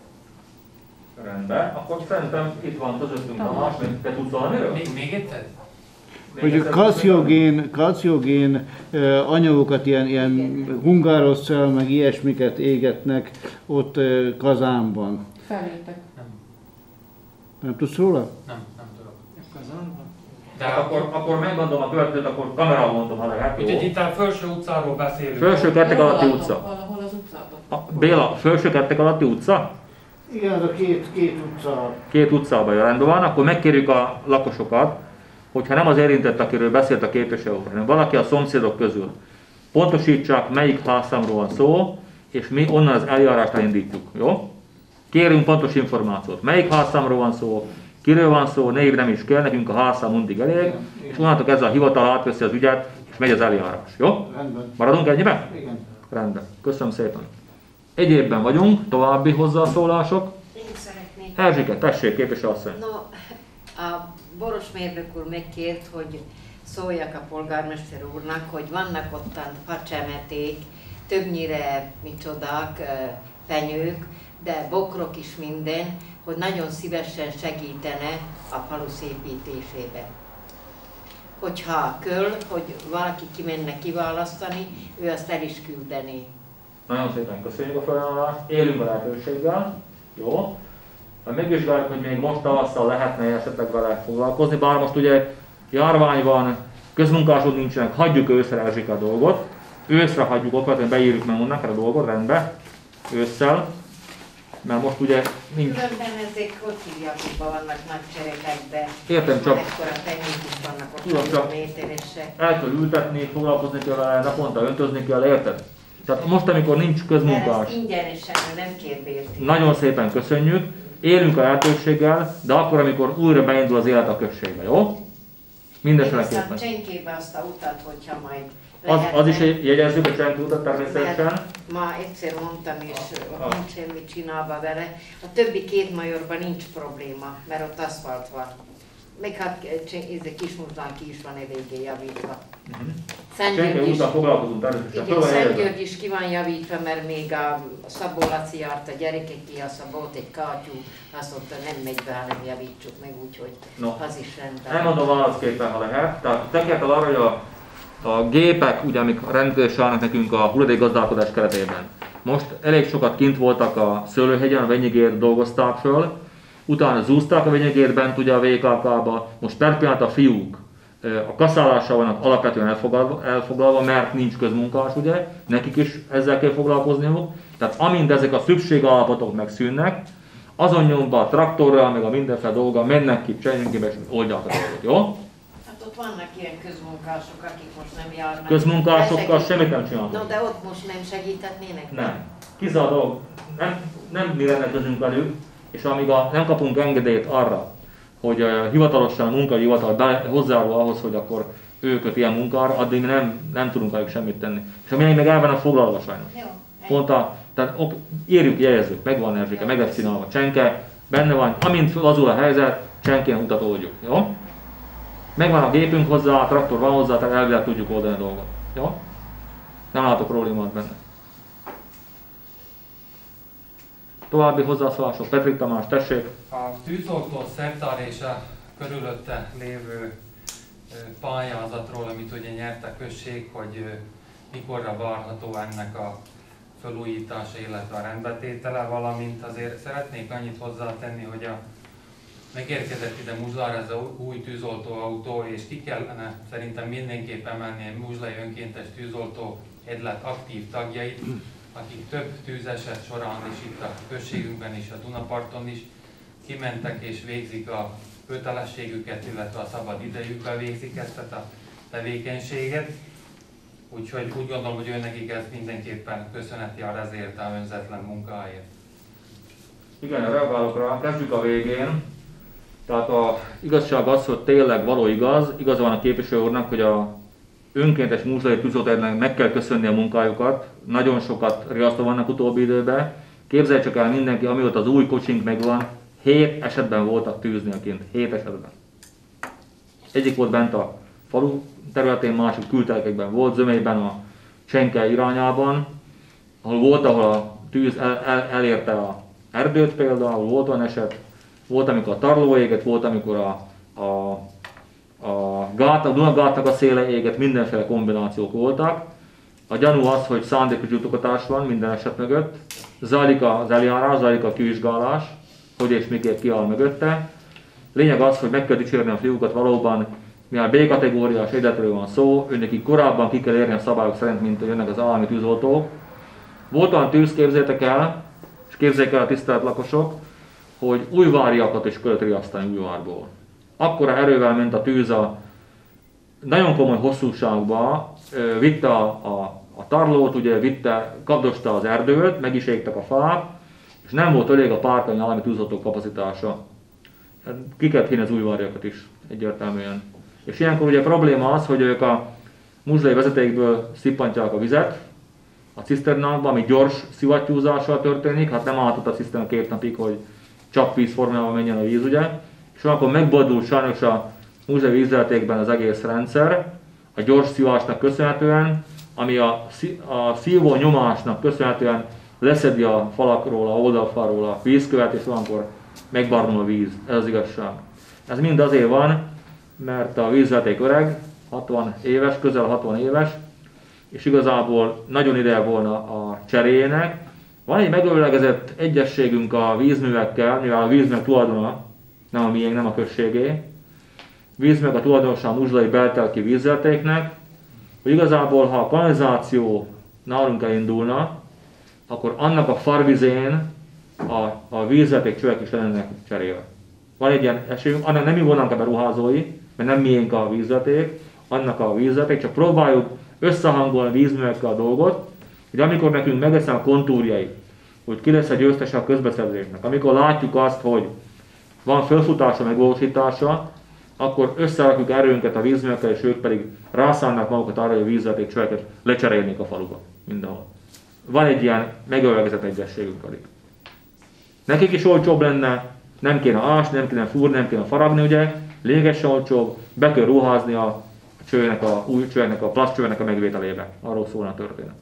Rendben, akkor szerintem itt van közöttünk Tamás, te tudsz valamiről? Még, még egyszer? Hogy a kalciogén, kalciogén uh, anyagokat, ilyen, ilyen hungároszcell, meg ilyesmiket égetnek ott uh, Kazánban. Felétek. Nem, Nem tudsz róla? nem, nem tudok. Kazánban? De hát akkor, akkor megmondom a következőt, akkor kamerával mondom, ha lehet. Úgyhogy itt a felső utcáról beszélünk. Felső kettek alatti utca. Valahol az utcában. A, Béla, felső kettek alatti utca? Igen, az a két, két utca. Két utcában rendben van, akkor megkérjük a lakosokat, hogyha nem az érintett, akiről beszélt a képviselő, hanem valaki a szomszédok közül, pontosítsák, melyik házszámról van szó, és mi onnan az eljárást indítjuk, jó? Kérünk pontos információt, melyik házszámról van szó, kiről van szó, név nem is kell, nekünk a házszám mindig elég, és onnantól ezzel a hivatal átveszi az ügyet, és megy az eljárás, jó? Rendben. Maradunk ennyiben? Igen. Rendben, köszönöm szépen. Egyébben vagyunk, további hozzászólások. Én szeretnék. Erzsike, tessék, képviselő asszony. No, a Boros mérnök úr megkért, hogy szóljak a polgármester úrnak, hogy vannak ottan facsemeték, többnyire micsodák, fenyők, de bokrok is minden, hogy nagyon szívesen segítene a falu szépítésébe. Hogyha köl, hogy valaki kimenne kiválasztani, ő azt el is küldeni. Nagyon szépen köszönjük a felajánlást, élünk a lehetőséggel, jó? Megvizsgáljuk, hogy még most tavasszal lehetne esetleg vele foglalkozni, bár most ugye járvány van, közmunkások nincsenek, hagyjuk őszre Erzsike a dolgot, őszre hagyjuk okat, beírjuk meg onnan a dolgot, rendbe, ősszel, mert most ugye nincs. Különben ezek, hogy hívják, hogy vannak nagy cserekekbe. Értem, csak ekkora fenyők is vannak ott, tudom, csak méteresek. el kell ültetni, foglalkozni kell vele, naponta öntözni kell, érted? Tehát most, amikor nincs közmunkás. Ez ingyenesen, nem kérdérti. Nagyon szépen köszönjük, élünk a lehetőséggel, de akkor, amikor újra beindul az élet a községbe, jó? Mindenféleképpen. Én aztán Csenkébe azt a utat, hogyha majd Az, lehetne. az is jegyezzük a Csenki utat természetesen. Mert ma egyszer mondtam, és ott nincs semmi csinálva vele. A többi két majorban nincs probléma, mert ott aszfalt van. Még hát Kismúzsdán ki is van eléggé javítva. Csenki úttal foglalkozunk természetesen. Igen, Szentgyörgy is ki van javítva, mert még a Szabó Laci járt a gyerekeké, a Szabót egy kátyú, azt mondta, nem megy be, hanem javítsuk meg, úgyhogy no. Az is rendben. Elmondom válaszképpen, ha lehet. Tehát tekintettel arra, hogy a, a gépek, ugye, amik rendelkezésre állnak nekünk a hulladékgazdálkodás keretében. Most elég sokat kint voltak a Szőlőhegyen, a Venyigért dolgozták föl, utána zúzták a Venyigért bent ugye a vé ká ká-ba, most per pillanat a fiúk a kaszálással vannak alapvetően elfoglalva, elfoglalva, mert nincs közmunkás, ugye, nekik is ezzel kell foglalkozniuk. Tehát amint ezek a szükségállapotok megszűnnek, azon nyomban a traktorral, meg a mindenféle dolga mennek ki Csenkibe és oldják a dolgot, jó? Hát ott vannak ilyen közmunkások, akik most nem járnak. Közmunkásokkal semmit nem csinálnak. No, de ott most nem segíthetnének? Nem. Kizárt dolog, nem, nem mi rendelkezünk velük, és amíg a, nem kapunk engedélyt arra, hogy uh, hivatalosan a munkahivatal hozzájárul ahhoz, hogy akkor őket ilyen munkára, addig mi nem, nem tudunk velük semmit tenni. És ami meg el van a foglalva sajnos. Jó. Pont a, tehát ok, írjuk, jegyezzük, megvan Erzsike, meg lesz csinálva Csenke, benne van, amint lazul a helyzet, Csenkén utat oldjuk, jó? Megvan a gépünk hozzá, a traktor van hozzá, tehát elvileg tudjuk oldani a dolgot, jó? Nem látok problémát benne. További hozzászólások, Petrik Tamás, tessék! A tűzoltó szertár és a körülötte lévő pályázatról, amit ugye nyert a község, hogy mikorra várható ennek a felújítása, illetve a rendbetétele, valamint azért szeretnék annyit hozzátenni, hogy a megérkezett ide Muzslára ez a új tűzoltóautó, és ki kellene szerintem mindenképp emelni a muzslai önkéntes tűzoltó egylet aktív tagjait, akik több tűzeset során is itt a községünkben és a Dunaparton is kimentek és végzik a kötelességüket, illetve a szabad idejükben végzik ezt a tevékenységet. Úgyhogy úgy gondolom, hogy őnekik ez mindenképpen köszönet jár ezért a önzetlen munkáért. Igen, reagálok rá, kezdjük a végén. Tehát a igazság az, hogy tényleg való igaz, igaz van a képviselő úrnak, hogy a önkéntes muzslai tűzoltóknak meg kell köszönni a munkájukat. Nagyon sokat riasztva vannak utóbbi időben. Képzelj csak el mindenki, amióta az új kocsink megvan, hét esetben voltak tűzni kint. Hét esetben. Egyik volt bent a falu területén, másik kültelkekben volt, Zömében, a Csenke irányában, ahol volt, ahol a tűz el, el, elérte a erdőt például, volt olyan eset, volt, amikor a tarló égett, volt, amikor a, a, a, gát, a Dunagátnak a széle égett, mindenféle kombinációk voltak. A gyanú az, hogy szándékos gyújtogatás van minden eset mögött, zajlik az eljárás, zajlik a kivizsgálás, hogy és miképp ki áll mögötte. Lényeg az, hogy meg kell dicsérni a fiúkat valóban, mivel B-kategóriás egyletről van szó, őnekik korábban ki kell érni a szabályok szerint, mint jönnek az állami tűzoltók. Volt olyan tűz, képzeljétek el, és képzeljék el a tisztelt lakosok, hogy újváriakat is kellett riasztani Újvárból. Akkora erővel ment a tűz a nagyon komoly hosszúságba, vitte a, a, a tarlót, ugye vitte, kapdosta az erdőt, meg is égtek a fák, és nem volt elég a párkány állami tűzoltók kapacitása. Ki kellett hinni az újváriakat is egyértelműen. És ilyenkor ugye a probléma az, hogy ők a muzslai vezetékből szippantják a vizet a ciszternákba, ami gyors szivattyúzással történik, hát nem állhatott a ciszterna két napig, hogy csapvíz formában menjen a víz, ugye. És akkor megboldult sajnos a muzslai vízvezetékben az egész rendszer, a gyors szívásnak köszönhetően, ami a, a szívó nyomásnak köszönhetően leszedi a falakról, a oldalfalról a vízkövet, és olyankor megbarnul a víz. Ez az igazság. Ez mind azért van, mert a vízvezeték öreg, hatvan éves, közel hatvan éves, és igazából nagyon ideje volna a cseréjének. Van egy megőlegezett egyességünk a vízművekkel, mivel a vízművek tulajdona nem a miénk, nem a községé. Vízművek a tulajdonosa a muzslai beltelki vízvezetéknek, hogy igazából ha a kanalizáció nálunk elindulna, akkor annak a farvizén a, a vízvezeték csövek is lennének cserélve. Van egy ilyen esélyünk, annak nem mi volnánk ebben ruházói, mert nem miénk a vízvezeték, annak a vízvezeték, csak próbáljuk összehangolni a vízművekkel a dolgot, hogy amikor nekünk megeszem a kontúrjai, hogy ki lesz a győztese a közbeszerzésnek, amikor látjuk azt, hogy van fölfutása, megvalósítása, akkor összerakjuk erőnket a vízművekkel, és ők pedig rászánnak magukat arra, hogy a vízvezeték csöveket lecserélnék a faluba, mindenhol. Van egy ilyen megölegezett egyességünk pedig. Nekik is olcsóbb lenne, nem kéne ásni, nem kéne fúrni, nem kéne faragni, ugye, lényegesen olcsóbb, be kell ruházni a csőnek, a új csőnek, a plastcsőnek a megvételébe. Arról szólna a történet.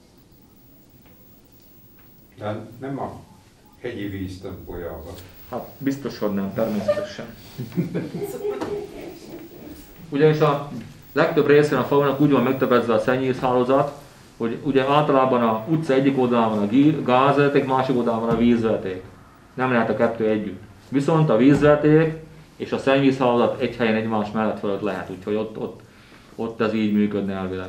De nem a hegyi víz tempójában. Hát biztos, hogy nem, természetesen. Ugyanis a legtöbb részén a falunak úgy van megtevezve a szennyvízhálózat, hogy ugye általában a utca egyik oldalán van a gázvezeték, másik oldalán van a vízvezeték. Nem lehet a kettő együtt. Viszont a vízvezeték és a szennyvízhálózat egy helyen egymás mellett fölött lehet, úgyhogy ott, ott, ott ez így működne elvileg.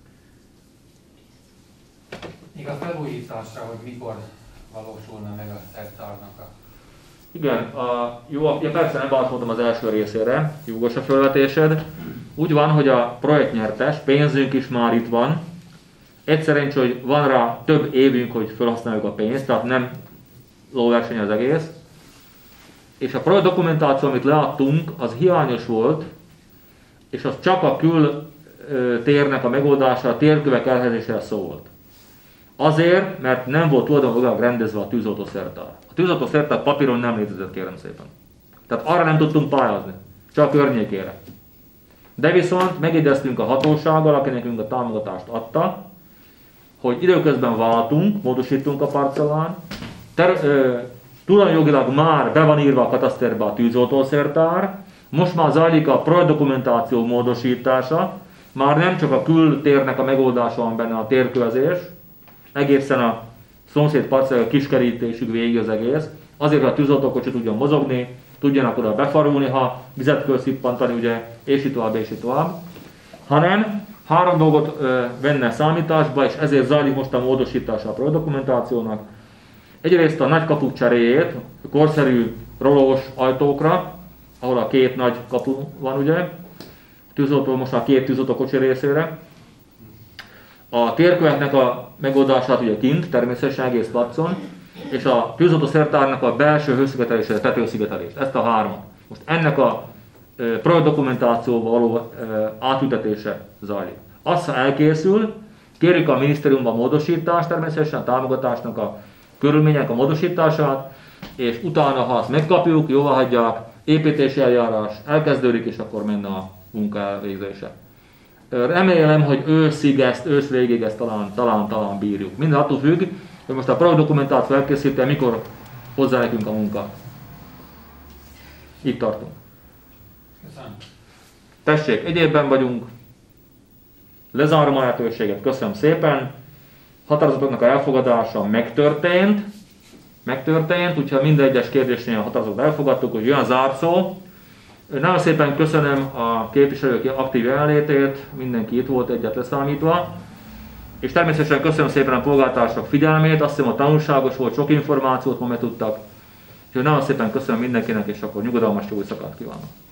Még a felújításra, hogy mikor valósulna meg a szertárnak a... Igen, a, jó, ja persze nem válaszoltam az első részére, jogos a felvetésed. Úgy van, hogy a projektnyertes, pénzünk is már itt van. Egyszerűen, hogy van rá több évünk, hogy felhasználjuk a pénzt, tehát nem lóverseny az egész. És a projekt dokumentáció, amit leadtunk, az hiányos volt, és az csak a kültérnek a megoldása, a térkövek elhelyezésére szólt. Azért, mert nem volt tulajdonjogilag rendezve a tűzoltószertár. A tűzoltószertár papíron nem létezett, kérem szépen. Tehát arra nem tudtunk pályázni, csak a környékére. De viszont megegyeztünk a hatósággal, aki nekünk a támogatást adta, hogy időközben váltunk, módosítunk a parcellán, ter- ö, tulajdonjogilag már be van írva a kataszterbe a tűzoltószertár, most már zajlik a projektdokumentáció módosítása, már nem csak a kültérnek a megoldása van benne, a térkövezés, egészen a szomszéd parcella kiskerítésig végig az egész, azért, hogy a tűzoltókocsi tudjon mozogni, tudjanak oda befarulni, ha vizet kell szippantani, ugye, és így tovább, és így tovább. Hanem három dolgot ö, venne számításba, és ezért zajlik most a módosítása a projektdokumentációnak. Egyrészt a nagy kapuk cseréjét, korszerű rolós ajtókra, ahol a két nagy kapu van, ugye, tűzoltó most a két tűzoltókocsi részére. A térköveknek a megoldását ugye kint, természetesen egész placon, és a tűzoltó szertárnak a belső hőszigetelésre, tetőszigetelést, ezt a hármat. Most ennek a e, projektdokumentációval való e, átültetése zajlik. Az, ha elkészül, kérjük a minisztériumban a módosítást, természetesen a támogatásnak a körülmények a módosítását, és utána, ha azt megkapjuk, jóváhagyják, építési eljárás elkezdődik, és akkor menne a munka elvégzése. Remélem, hogy őszig ezt, ősz végig ezt talán, talán, talán bírjuk. Minden attól függ, hogy most a projektdokumentáció elkészítve, mikor hozzá nekünk a munka. Itt tartunk. Köszönöm. Tessék, egyébben vagyunk. Lezárom a lehetőséget, köszönöm szépen. Határozatoknak a elfogadása megtörtént. Megtörtént, úgyhogy minden egyes kérdésnél a határozatot elfogadtuk, hogy jön a zárszó. Nagyon szépen köszönöm a képviselők aktív jelenlétét, mindenki itt volt egyet leszámítva. És természetesen köszönöm szépen a polgártársak figyelmét, azt hiszem, a tanulságos volt, sok információt ma megtudtak. Úgyhogy nagyon szépen köszönöm mindenkinek, és akkor nyugodalmas jó éjszakát kívánok!